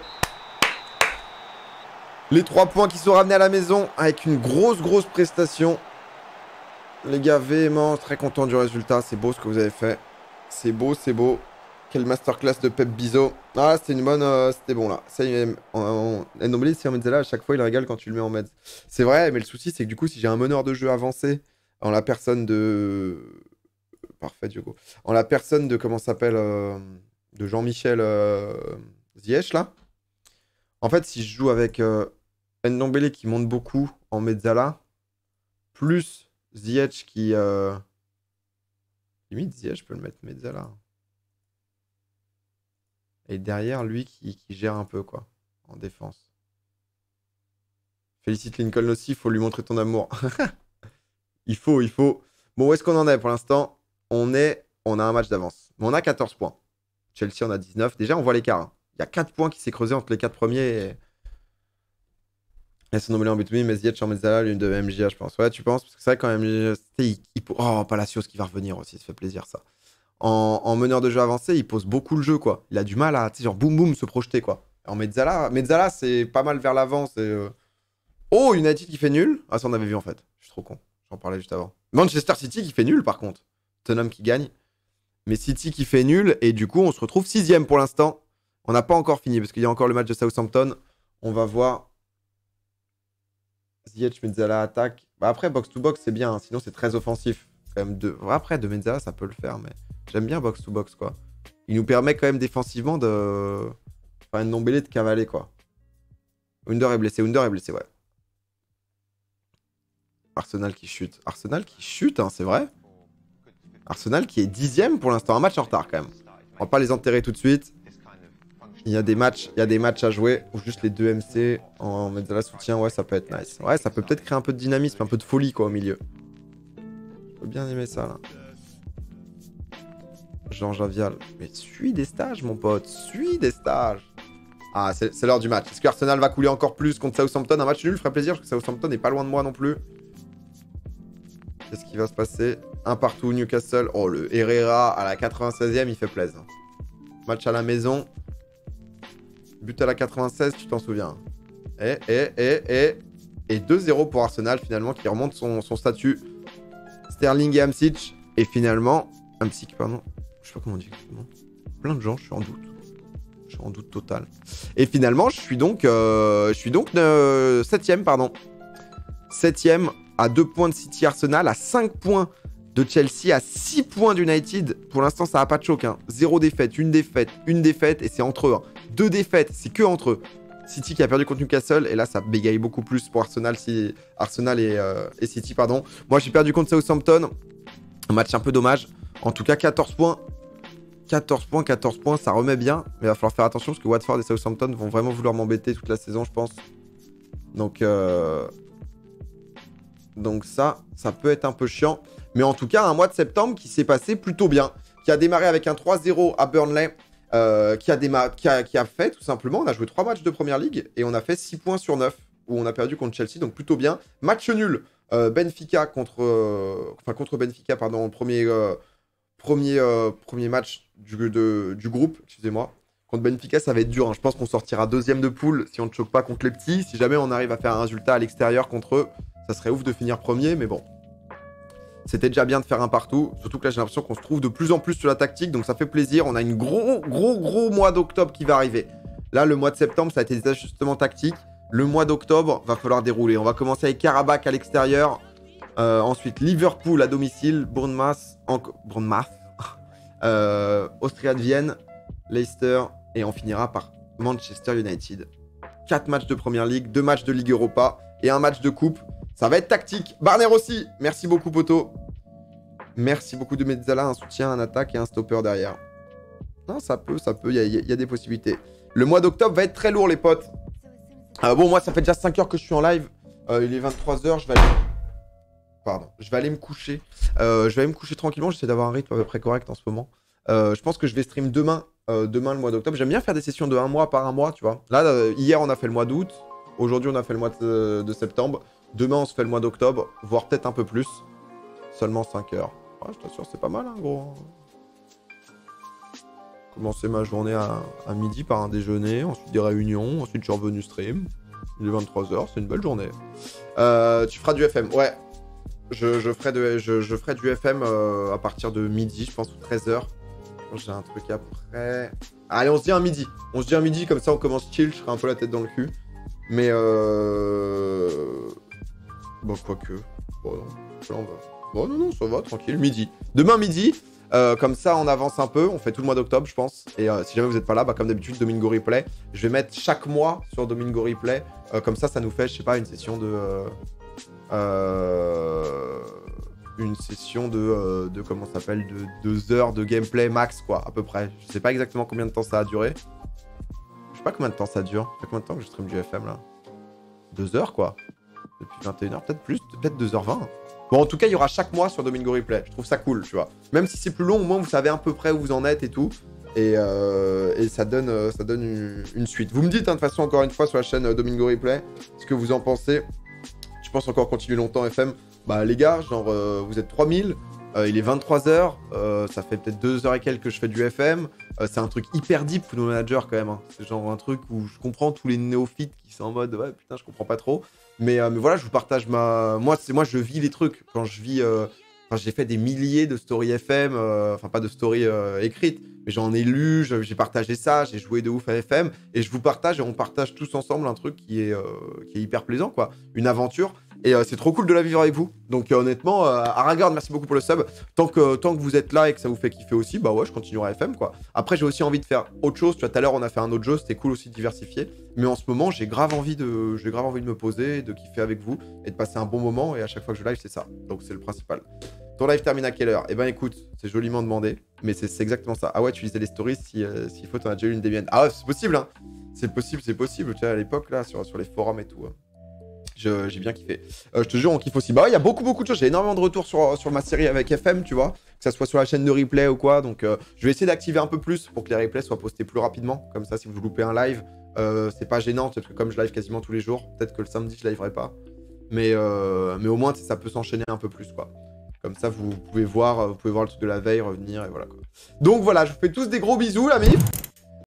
Les 3 points qui sont ramenés à la maison avec une grosse prestation. Les gars, véhément, très content du résultat. C'est beau ce que vous avez fait. C'est beau. Quelle masterclass de Pep Bizot. Ah, c'était une bonne... c'était bon, là. Ça y est, Ndombele, si en Mezzala, à chaque fois, il régale quand tu le mets en Metz. C'est vrai, mais le souci, c'est que du coup, si j'ai un meneur de jeu avancé, en la personne de... Parfait, Diogo. En la personne de... Comment ça s'appelle de Jean-Michel Ziyech, là. En fait, si je joue avec Ndombele qui monte beaucoup en Mezzala, plus Ziyech qui... Limite, Ziyech, je peux le mettre Mezzala. Et derrière, lui qui gère un peu, quoi, en défense. Félicite Lincoln aussi, il faut lui montrer ton amour. il faut. Bon, où est-ce qu'on en est pour l'instant? On a un match d'avance. Mais on a 14 points. Chelsea, on a 19. Déjà, on voit l'écart. Hein. Il y a 4 points qui s'est creusé entre les 4 premiers. Et son nommé en but, mais Ziyech en Mezzala, l'une de MJA, je pense. Ouais, tu penses? Parce que c'est vrai, quand même, oh, Palacios qui va revenir aussi, ça fait plaisir, ça. En meneur de jeu avancé, il pose beaucoup le jeu, quoi. Il a du mal à, tu sais, genre, boum, boum, se projeter, quoi. En Mezzala, c'est pas mal vers l'avant. Oh, United qui fait nul. Ah, ça, on avait vu, en fait. Je suis trop con. J'en parlais juste avant. Manchester City qui fait nul, par contre. Tottenham qui gagne. Mais City qui fait nul. Et du coup, on se retrouve 6ème pour l'instant. On n'a pas encore fini, parce qu'il y a encore le match de Southampton. On va voir. Ziyech, Mezzala, attaque. Bah, après, box-to-box, c'est bien. Hein. Sinon, c'est très offensif. Quand même Après, de Mezzala, ça peut le faire, mais j'aime bien box-to-box, quoi. Il nous permet quand même défensivement de... Enfin, Ndombele de cavaler, quoi. Under est blessé, ouais. Arsenal qui chute, hein, c'est vrai. Arsenal qui est 10ème pour l'instant. Un match en retard, quand même. On va pas les enterrer tout de suite. Il y a des matchs à jouer. Ou juste les 2 MC en Mezzala soutien. Ouais, ça peut être nice. Ouais, ça peut peut-être créer un peu de dynamisme, un peu de folie, quoi, au milieu. J'ai bien aimé ça, là. Jean Javial. Mais suis des stages, mon pote. Suis des stages. Ah, c'est l'heure du match. Est-ce que Arsenal va couler encore plus contre Southampton? Un match nul ferait plaisir parce que Southampton n'est pas loin de moi non plus. Qu'est-ce qui va se passer? Un partout, Newcastle. Oh, le Herrera à la 96e, il fait plaisir. Match à la maison. But à la 96, tu t'en souviens. Et 2-0 pour Arsenal, finalement, qui remonte son statut. Sterling et Hamsich. Et finalement... Hamsich, pardon. Je sais pas comment on dit exactement. Plein de gens, je suis en doute. Je suis en doute total. Et finalement, je suis donc 7ème, pardon. 7ème à 2 points de City Arsenal, à 5 points de Chelsea, à 6 points d'United. Pour l'instant, ça n'a pas de choc. Hein. 0 défaite, une défaite, et c'est entre eux. Hein. 2 défaites, c'est que entre eux. City qui a perdu contre Newcastle, et là, ça bégaye beaucoup plus pour Arsenal et City, pardon. Moi, j'ai perdu contre Southampton. Un match un peu dommage. En tout cas, 14 points. 14 points, ça remet bien. Mais il va falloir faire attention parce que Watford et Southampton vont vraiment vouloir m'embêter toute la saison, je pense. Donc ça peut être un peu chiant. Mais en tout cas, un mois de septembre qui s'est passé plutôt bien, qui a démarré avec un 3-0 à Burnley, qui a fait tout simplement, on a joué 3 matchs de Première Ligue et on a fait 6 points sur 9, où on a perdu contre Chelsea, donc plutôt bien. Match nul, Benfica contre Benfica, pardon, le premier match du groupe, excusez-moi. Contre Benfica, ça va être dur. Hein. Je pense qu'on sortira deuxième de poule si on ne choque pas contre les petits. Si jamais on arrive à faire un résultat à l'extérieur contre eux, ça serait ouf de finir premier, mais bon. C'était déjà bien de faire un partout. Surtout que là, j'ai l'impression qu'on se trouve de plus en plus sur la tactique, donc ça fait plaisir. On a une gros mois d'octobre qui va arriver. Là, le mois de septembre, ça a été des ajustements tactiques. Le mois d'octobre, va falloir dérouler. On va commencer avec Karabakh à l'extérieur. Ensuite, Liverpool à domicile. Bournemouth. Austria de Vienne. Leicester. Et on finira par Manchester United. 4 matchs de Première Ligue, 2 matchs de Ligue Europa et un match de Coupe. Ça va être tactique. Barner aussi. Merci beaucoup, poto. Merci beaucoup de Mezzala. Un soutien, un attaque et un stopper derrière. Non, ça peut. Il y a des possibilités. Le mois d'octobre va être très lourd, les potes. Bon, moi, ça fait déjà 5 heures que je suis en live. Il est 23 h. Je vais aller me coucher. Je vais aller me coucher tranquillement. J'essaie d'avoir un rythme à peu près correct en ce moment. Je pense que je vais stream demain. Demain, le mois d'octobre. J'aime bien faire des sessions de 1 mois par 1 mois, tu vois. Là, hier, on a fait le mois d'août. Aujourd'hui, on a fait le mois de septembre. Demain, on se fait le mois d'octobre, voire peut-être un peu plus. Seulement 5 heures. Ouais, je t'assure, c'est pas mal, hein, gros. Commencer ma journée à midi par un déjeuner, ensuite des réunions, ensuite je suis revenu stream. Il est 23 h, c'est une belle journée. Tu feras du FM, ouais. Je ferai du FM à partir de midi, je pense, ou 13 h. J'ai un truc après. Allez, on se dit un midi. On se dit un midi, comme ça on commence chill, je serai un peu la tête dans le cul. Mais bon, quoique. Bon, non. Bon, non, ça va, tranquille. Midi. Demain midi, comme ça on avance un peu. On fait tout le mois d'octobre, je pense. Et si jamais vous n'êtes pas là, bah, comme d'habitude, Domingo Replay. Je vais mettre chaque mois sur Domingo Replay. Comme ça nous fait, je sais pas, une session de. Comment ça s'appelle, de 2 heures de gameplay max, quoi, à peu près. Je sais pas exactement combien de temps ça a duré. Je sais pas combien de temps ça dure. Ça fait combien de temps que je stream du FM là? 2 heures, quoi. Depuis 21 h, peut-être plus, peut-être 2 h 20. Bon, en tout cas, il y aura chaque mois sur Domingo Replay. Je trouve ça cool, tu vois. Même si c'est plus long, au moins vous savez à peu près où vous en êtes et tout. Et ça donne une suite. Vous me dites, hein, de toute façon, encore une fois, sur la chaîne Domingo Replay, ce que vous en pensez. Je pense encore continuer longtemps FM. Bah les gars, genre vous êtes 3000, il est 23 h, ça fait peut-être 2 heures et quelques que je fais du FM. C'est un truc hyper deep pour nos managers quand même. Hein. C'est genre un truc où je comprends tous les néophytes qui sont en mode ouais putain je comprends pas trop. Mais voilà, je vous partage moi je vis les trucs. Quand je vis, j'ai fait des milliers de stories FM, enfin pas de stories écrites, mais j'en ai lu, j'ai partagé ça, j'ai joué de ouf à FM, et je vous partage et on partage tous ensemble un truc qui est hyper plaisant quoi, une aventure. Et c'est trop cool de la vivre avec vous. Donc honnêtement, Aragorn, merci beaucoup pour le sub. Tant que vous êtes là et que ça vous fait kiffer aussi, bah ouais, je continuerai à FM quoi. Après, j'ai aussi envie de faire autre chose. Tu vois, tout à l'heure, on a fait un autre jeu, c'était cool aussi de diversifier. Mais en ce moment, j'ai grave envie de me poser, de kiffer avec vous et de passer un bon moment. Et à chaque fois que je live, c'est ça. Donc c'est le principal. Ton live termine à quelle heure? Eh ben écoute, c'est joliment demandé, mais c'est exactement ça. Ah ouais, tu lisais les stories, s'il faut, t'en as déjà eu une des miennes. Ah ouais, c'est possible, hein. C'est possible. Tu vois, à l'époque, là, sur les forums et tout. Hein. J'ai bien kiffé. Je te jure, on kiffe aussi. Bah ouais, il y a beaucoup de choses. J'ai énormément de retours sur ma série avec FM, tu vois. Que ça soit sur la chaîne de replay ou quoi. Donc, je vais essayer d'activer un peu plus pour que les replays soient postés plus rapidement. Comme ça, si vous loupez un live, c'est pas gênant. Parce que comme je live quasiment tous les jours, peut-être que le samedi, je liverai pas. Mais au moins, ça peut s'enchaîner un peu plus, quoi. Comme ça, vous pouvez voir le truc de la veille revenir et voilà, quoi. Donc voilà, je vous fais tous des gros bisous, l'ami.